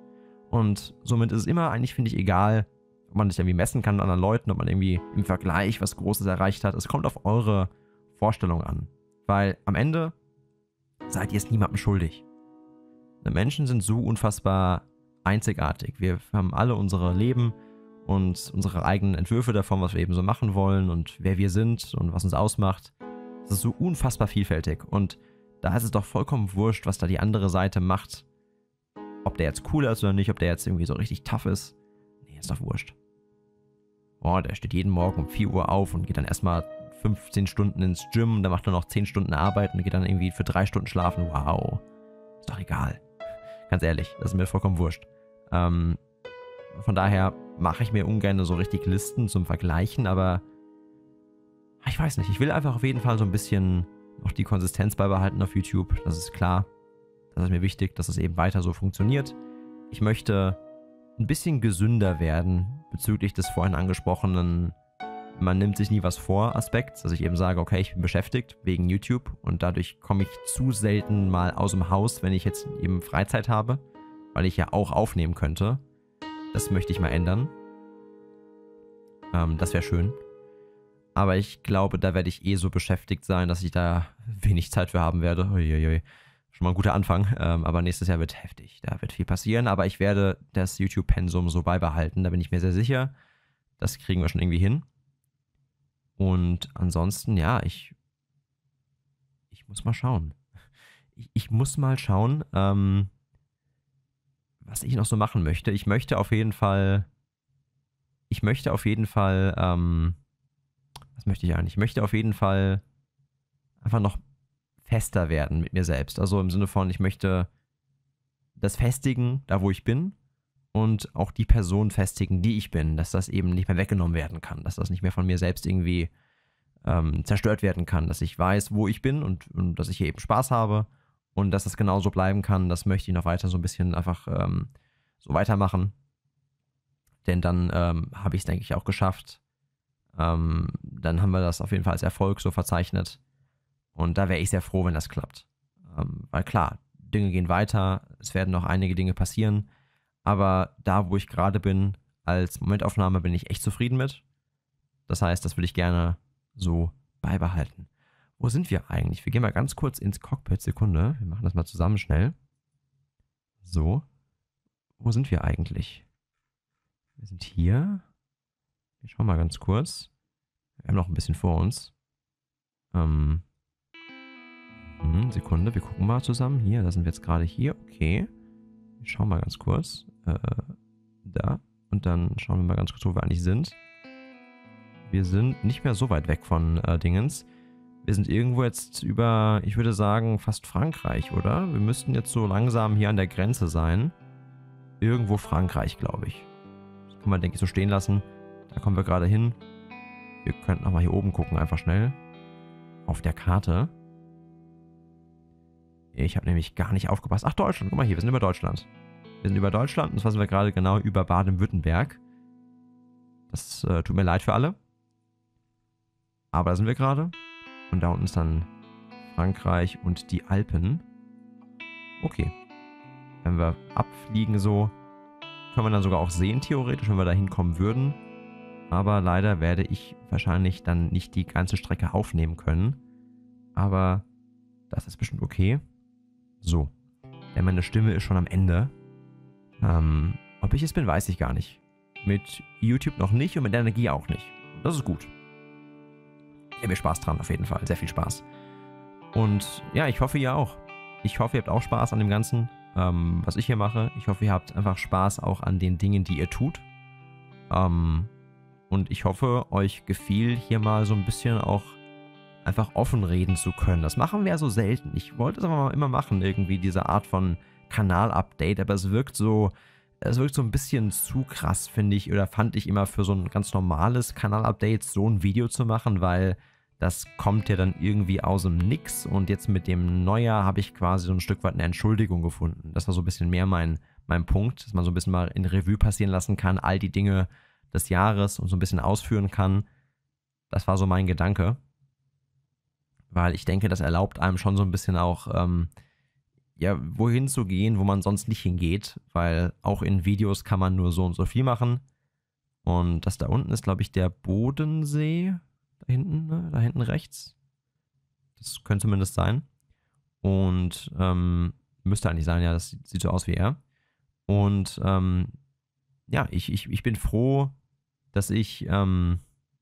Und somit ist es immer eigentlich, finde ich, egal, ob man sich irgendwie messen kann mit anderen Leuten, ob man irgendwie im Vergleich was Großes erreicht hat. Es kommt auf eure Vorstellung an. Weil am Ende seid ihr es niemandem schuldig. Menschen sind so unfassbar einzigartig. Wir haben alle unsere Leben und unsere eigenen Entwürfe davon, was wir eben so machen wollen und wer wir sind und was uns ausmacht. Das ist so unfassbar vielfältig. Und da ist es doch vollkommen wurscht, was da die andere Seite macht. Ob der jetzt cool ist oder nicht, ob der jetzt irgendwie so richtig tough ist. Nee, ist doch wurscht. Oh, der steht jeden Morgen um vier Uhr auf und geht dann erstmal fünfzehn Stunden ins Gym. Dann macht er noch zehn Stunden Arbeit und geht dann irgendwie für drei Stunden schlafen. Wow. Ist doch egal. Ganz ehrlich, das ist mir vollkommen wurscht. Ähm, von daher mache ich mir ungern so richtig Listen zum Vergleichen, aber ich weiß nicht, ich will einfach auf jeden Fall so ein bisschen noch die Konsistenz beibehalten auf YouTube. Das ist klar. Das ist mir wichtig, dass es eben weiter so funktioniert. Ich möchte ein bisschen gesünder werden bezüglich des vorhin angesprochenen man nimmt sich nie was vor Aspekts, dass ich eben sage, okay, ich bin beschäftigt wegen YouTube und dadurch komme ich zu selten mal aus dem Haus, wenn ich jetzt eben Freizeit habe, weil ich ja auch aufnehmen könnte. Das möchte ich mal ändern. Ähm, das wäre schön. Aber ich glaube, da werde ich eh so beschäftigt sein, dass ich da wenig Zeit für haben werde. Uiuiui. Schon mal ein guter Anfang, ähm, aber nächstes Jahr wird heftig. Da wird viel passieren, aber ich werde das YouTube-Pensum so beibehalten. Da bin ich mir sehr sicher. Das kriegen wir schon irgendwie hin. Und ansonsten, ja, ich, ich muss mal schauen. Ich, ich muss mal schauen, ähm, was ich noch so machen möchte. Ich möchte auf jeden Fall, ich möchte auf jeden Fall, ähm, was möchte ich eigentlich? Ich möchte auf jeden Fall einfach noch fester werden mit mir selbst. Also im Sinne von, ich möchte das festigen, da wo ich bin, und auch die Person festigen, die ich bin, dass das eben nicht mehr weggenommen werden kann, dass das nicht mehr von mir selbst irgendwie ähm, zerstört werden kann, dass ich weiß, wo ich bin und, und dass ich hier eben Spaß habe und dass das genauso bleiben kann. Das möchte ich noch weiter so ein bisschen einfach ähm, so weitermachen, denn dann ähm, habe ich es, denke ich, auch geschafft. Ähm, dann haben wir das auf jeden Fall als Erfolg so verzeichnet und da wäre ich sehr froh, wenn das klappt. Ähm, weil klar, Dinge gehen weiter, es werden noch einige Dinge passieren, aber da, wo ich gerade bin, als Momentaufnahme, bin ich echt zufrieden mit. Das heißt, das will ich gerne so beibehalten. Wo sind wir eigentlich? Wir gehen mal ganz kurz ins Cockpit. Sekunde. Wir machen das mal zusammen schnell. So. Wo sind wir eigentlich? Wir sind hier. Wir schauen mal ganz kurz. Wir haben noch ein bisschen vor uns. Ähm. Sekunde. Wir gucken mal zusammen. Hier, da sind wir jetzt gerade hier. Okay. Wir schauen mal ganz kurz. Äh, da. Und dann schauen wir mal ganz kurz, wo wir eigentlich sind. Wir sind nicht mehr so weit weg von äh, Dingens. Wir sind irgendwo jetzt über, ich würde sagen, fast Frankreich, oder? Wir müssten jetzt so langsam hier an der Grenze sein. Irgendwo Frankreich, glaube ich. Das kann man, denke ich, so stehen lassen. Da kommen wir gerade hin. Wir könnten nochmal hier oben gucken, einfach schnell. Auf der Karte. Ich habe nämlich gar nicht aufgepasst. Ach, Deutschland. Guck mal hier, wir sind über Deutschland. Wir sind über Deutschland und zwar sind wir gerade genau über Baden-Württemberg. Das äh, tut mir leid für alle. Aber da sind wir gerade. Und da unten ist dann Frankreich und die Alpen. Okay. Wenn wir abfliegen so, können wir dann sogar auch sehen, theoretisch, wenn wir da hinkommen würden. Aber leider werde ich wahrscheinlich dann nicht die ganze Strecke aufnehmen können. Aber das ist bestimmt okay. So. Denn meine Stimme ist schon am Ende. Ähm, ob ich es bin, weiß ich gar nicht. Mit YouTube noch nicht und mit der Energie auch nicht. Das ist gut. Ich habe mir Spaß dran, auf jeden Fall. Sehr viel Spaß. Und ja, ich hoffe, ihr auch. Ich hoffe, ihr habt auch Spaß an dem Ganzen, ähm, was ich hier mache. Ich hoffe, ihr habt einfach Spaß auch an den Dingen, die ihr tut. Ähm, und ich hoffe, euch gefiel hier mal so ein bisschen auch einfach offen reden zu können. Das machen wir ja so selten. Ich wollte es aber mal immer machen, irgendwie diese Art von Kanal-Update, aber es wirkt so, es wirkt so ein bisschen zu krass, finde ich, oder fand ich immer für so ein ganz normales Kanal-Update so ein Video zu machen, weil das kommt ja dann irgendwie aus dem Nix und jetzt mit dem Neujahr habe ich quasi so ein Stück weit eine Entschuldigung gefunden. Das war so ein bisschen mehr mein, mein Punkt, dass man so ein bisschen mal in Revue passieren lassen kann, all die Dinge des Jahres und so ein bisschen ausführen kann. Das war so mein Gedanke. Weil ich denke, das erlaubt einem schon so ein bisschen auch, ähm, ja, wohin zu gehen, wo man sonst nicht hingeht, weil auch in Videos kann man nur so und so viel machen. Und das da unten ist, glaube ich, der Bodensee. Da hinten, ne? Da hinten rechts. Das könnte zumindest sein. Und ähm, müsste eigentlich sein, ja, das sieht, sieht so aus wie er. Und ähm, ja, ich, ich, ich bin froh, dass ich ähm,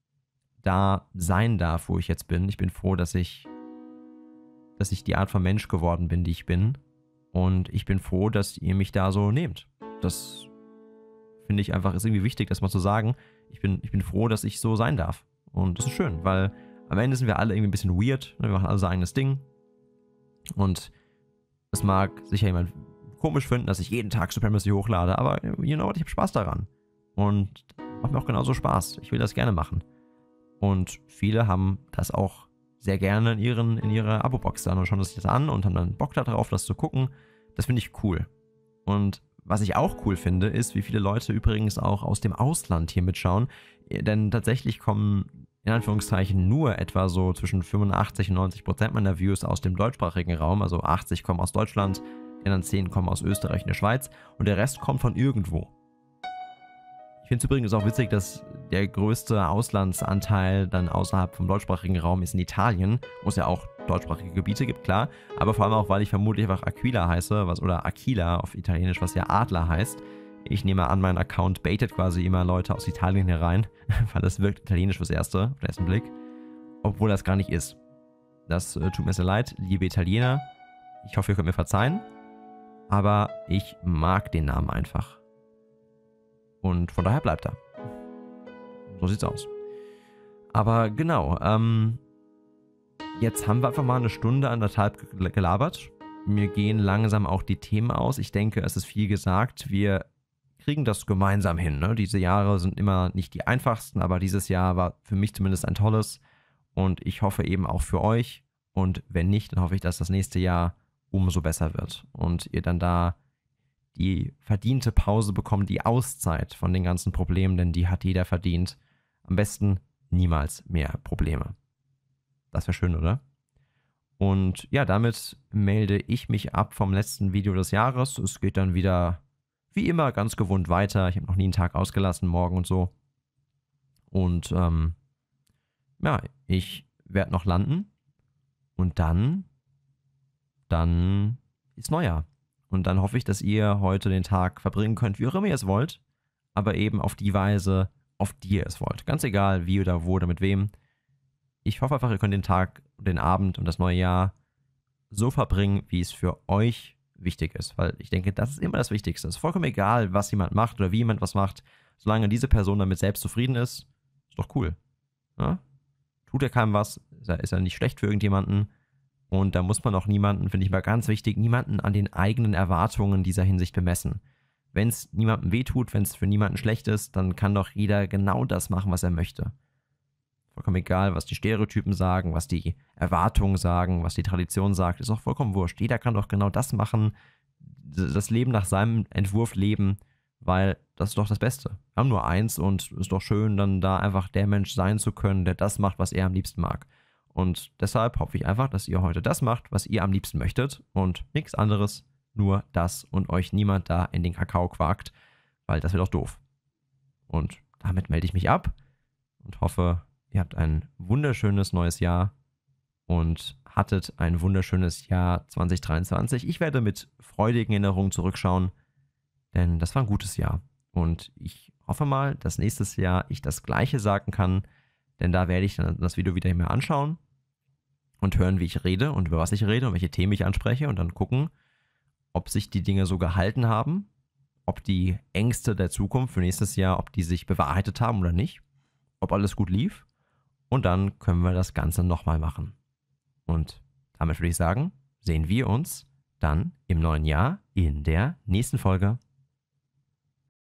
da sein darf, wo ich jetzt bin. Ich bin froh, dass ich, dass ich die Art von Mensch geworden bin, die ich bin. Und ich bin froh, dass ihr mich da so nehmt. Das finde ich einfach, ist irgendwie wichtig, das mal zu sagen. Ich bin, ich bin froh, dass ich so sein darf. Und das ist schön, weil am Ende sind wir alle irgendwie ein bisschen weird. Wir machen alle so eigenes Ding. Und es mag sicher jemand komisch finden, dass ich jeden Tag Supremacy hochlade, aber you know what, ich habe Spaß daran. Und macht mir auch genauso Spaß. Ich will das gerne machen. Und viele haben das auch sehr gerne in, ihren, in ihrer Abo-Box dann und schauen sich das an und haben dann Bock darauf, das zu gucken. Das finde ich cool. Und was ich auch cool finde, ist, wie viele Leute übrigens auch aus dem Ausland hier mitschauen. Denn tatsächlich kommen in Anführungszeichen nur etwa so zwischen fünfundachtzig und neunzig Prozent meiner Views aus dem deutschsprachigen Raum. Also achtzig kommen aus Deutschland, die anderen zehn kommen aus Österreich und der Schweiz und der Rest kommt von irgendwo. Ich finde es übrigens auch witzig, dass der größte Auslandsanteil dann außerhalb vom deutschsprachigen Raum ist in Italien, wo es ja auch deutschsprachige Gebiete gibt, klar, aber vor allem auch, weil ich vermutlich einfach Aquila heiße, was oder Aquila auf Italienisch, was ja Adler heißt. Ich nehme an, mein Account baitet quasi immer Leute aus Italien herein, weil das wirkt italienisch fürs Erste, auf den ersten Blick, obwohl das gar nicht ist. Das äh, tut mir sehr leid, liebe Italiener. Ich hoffe, ihr könnt mir verzeihen, aber ich mag den Namen einfach. Und von daher bleibt er. So sieht's aus. Aber genau, ähm, jetzt haben wir einfach mal eine Stunde, anderthalb gelabert. Mir gehen langsam auch die Themen aus. Ich denke, es ist viel gesagt. Wir kriegen das gemeinsam hin. Ne? Diese Jahre sind immer nicht die einfachsten, aber dieses Jahr war für mich zumindest ein tolles. Und ich hoffe eben auch für euch. Und wenn nicht, dann hoffe ich, dass das nächste Jahr umso besser wird. Und ihr dann da die verdiente Pause bekommt, die Auszeit von den ganzen Problemen, denn die hat jeder verdient. Am besten niemals mehr Probleme. Das wäre schön, oder? Und ja, damit melde ich mich ab vom letzten Video des Jahres. Es geht dann wieder, wie immer, ganz gewohnt weiter. Ich habe noch nie einen Tag ausgelassen, morgen und so. Und ähm, ja, ich werde noch landen. Und dann, dann ist Neujahr. Und dann hoffe ich, dass ihr heute den Tag verbringen könnt, wie auch immer ihr es wollt, aber eben auf die Weise, auf die ihr es wollt. Ganz egal, wie oder wo oder mit wem. Ich hoffe einfach, ihr könnt den Tag, den Abend und das neue Jahr so verbringen, wie es für euch wichtig ist. Weil ich denke, das ist immer das Wichtigste. Es ist vollkommen egal, was jemand macht oder wie jemand was macht. Solange diese Person damit selbst zufrieden ist, ist doch cool. Ja? Tut er keinem was, ist er, ist er nicht schlecht für irgendjemanden. Und da muss man auch niemanden, finde ich mal ganz wichtig, niemanden an den eigenen Erwartungen dieser Hinsicht bemessen. Wenn es niemandem wehtut, wenn es für niemanden schlecht ist, dann kann doch jeder genau das machen, was er möchte. Vollkommen egal, was die Stereotypen sagen, was die Erwartungen sagen, was die Tradition sagt, ist auch vollkommen wurscht. Jeder kann doch genau das machen, das Leben nach seinem Entwurf leben, weil das ist doch das Beste. Wir haben nur eins und es ist doch schön, dann da einfach der Mensch sein zu können, der das macht, was er am liebsten mag. Und deshalb hoffe ich einfach, dass ihr heute das macht, was ihr am liebsten möchtet und nichts anderes, nur das und euch niemand da in den Kakao quakt, weil das wäre doch doof. Und damit melde ich mich ab und hoffe, ihr habt ein wunderschönes neues Jahr und hattet ein wunderschönes Jahr zwanzig dreiundzwanzig. Ich werde mit freudigen Erinnerungen zurückschauen, denn das war ein gutes Jahr. Und ich hoffe mal, dass nächstes Jahr ich das Gleiche sagen kann, denn da werde ich dann das Video wieder mehr anschauen und hören, wie ich rede und über was ich rede und welche Themen ich anspreche und dann gucken, ob sich die Dinge so gehalten haben, ob die Ängste der Zukunft für nächstes Jahr, ob die sich bewahrheitet haben oder nicht, ob alles gut lief und dann können wir das Ganze nochmal machen. Und damit würde ich sagen, sehen wir uns dann im neuen Jahr in der nächsten Folge.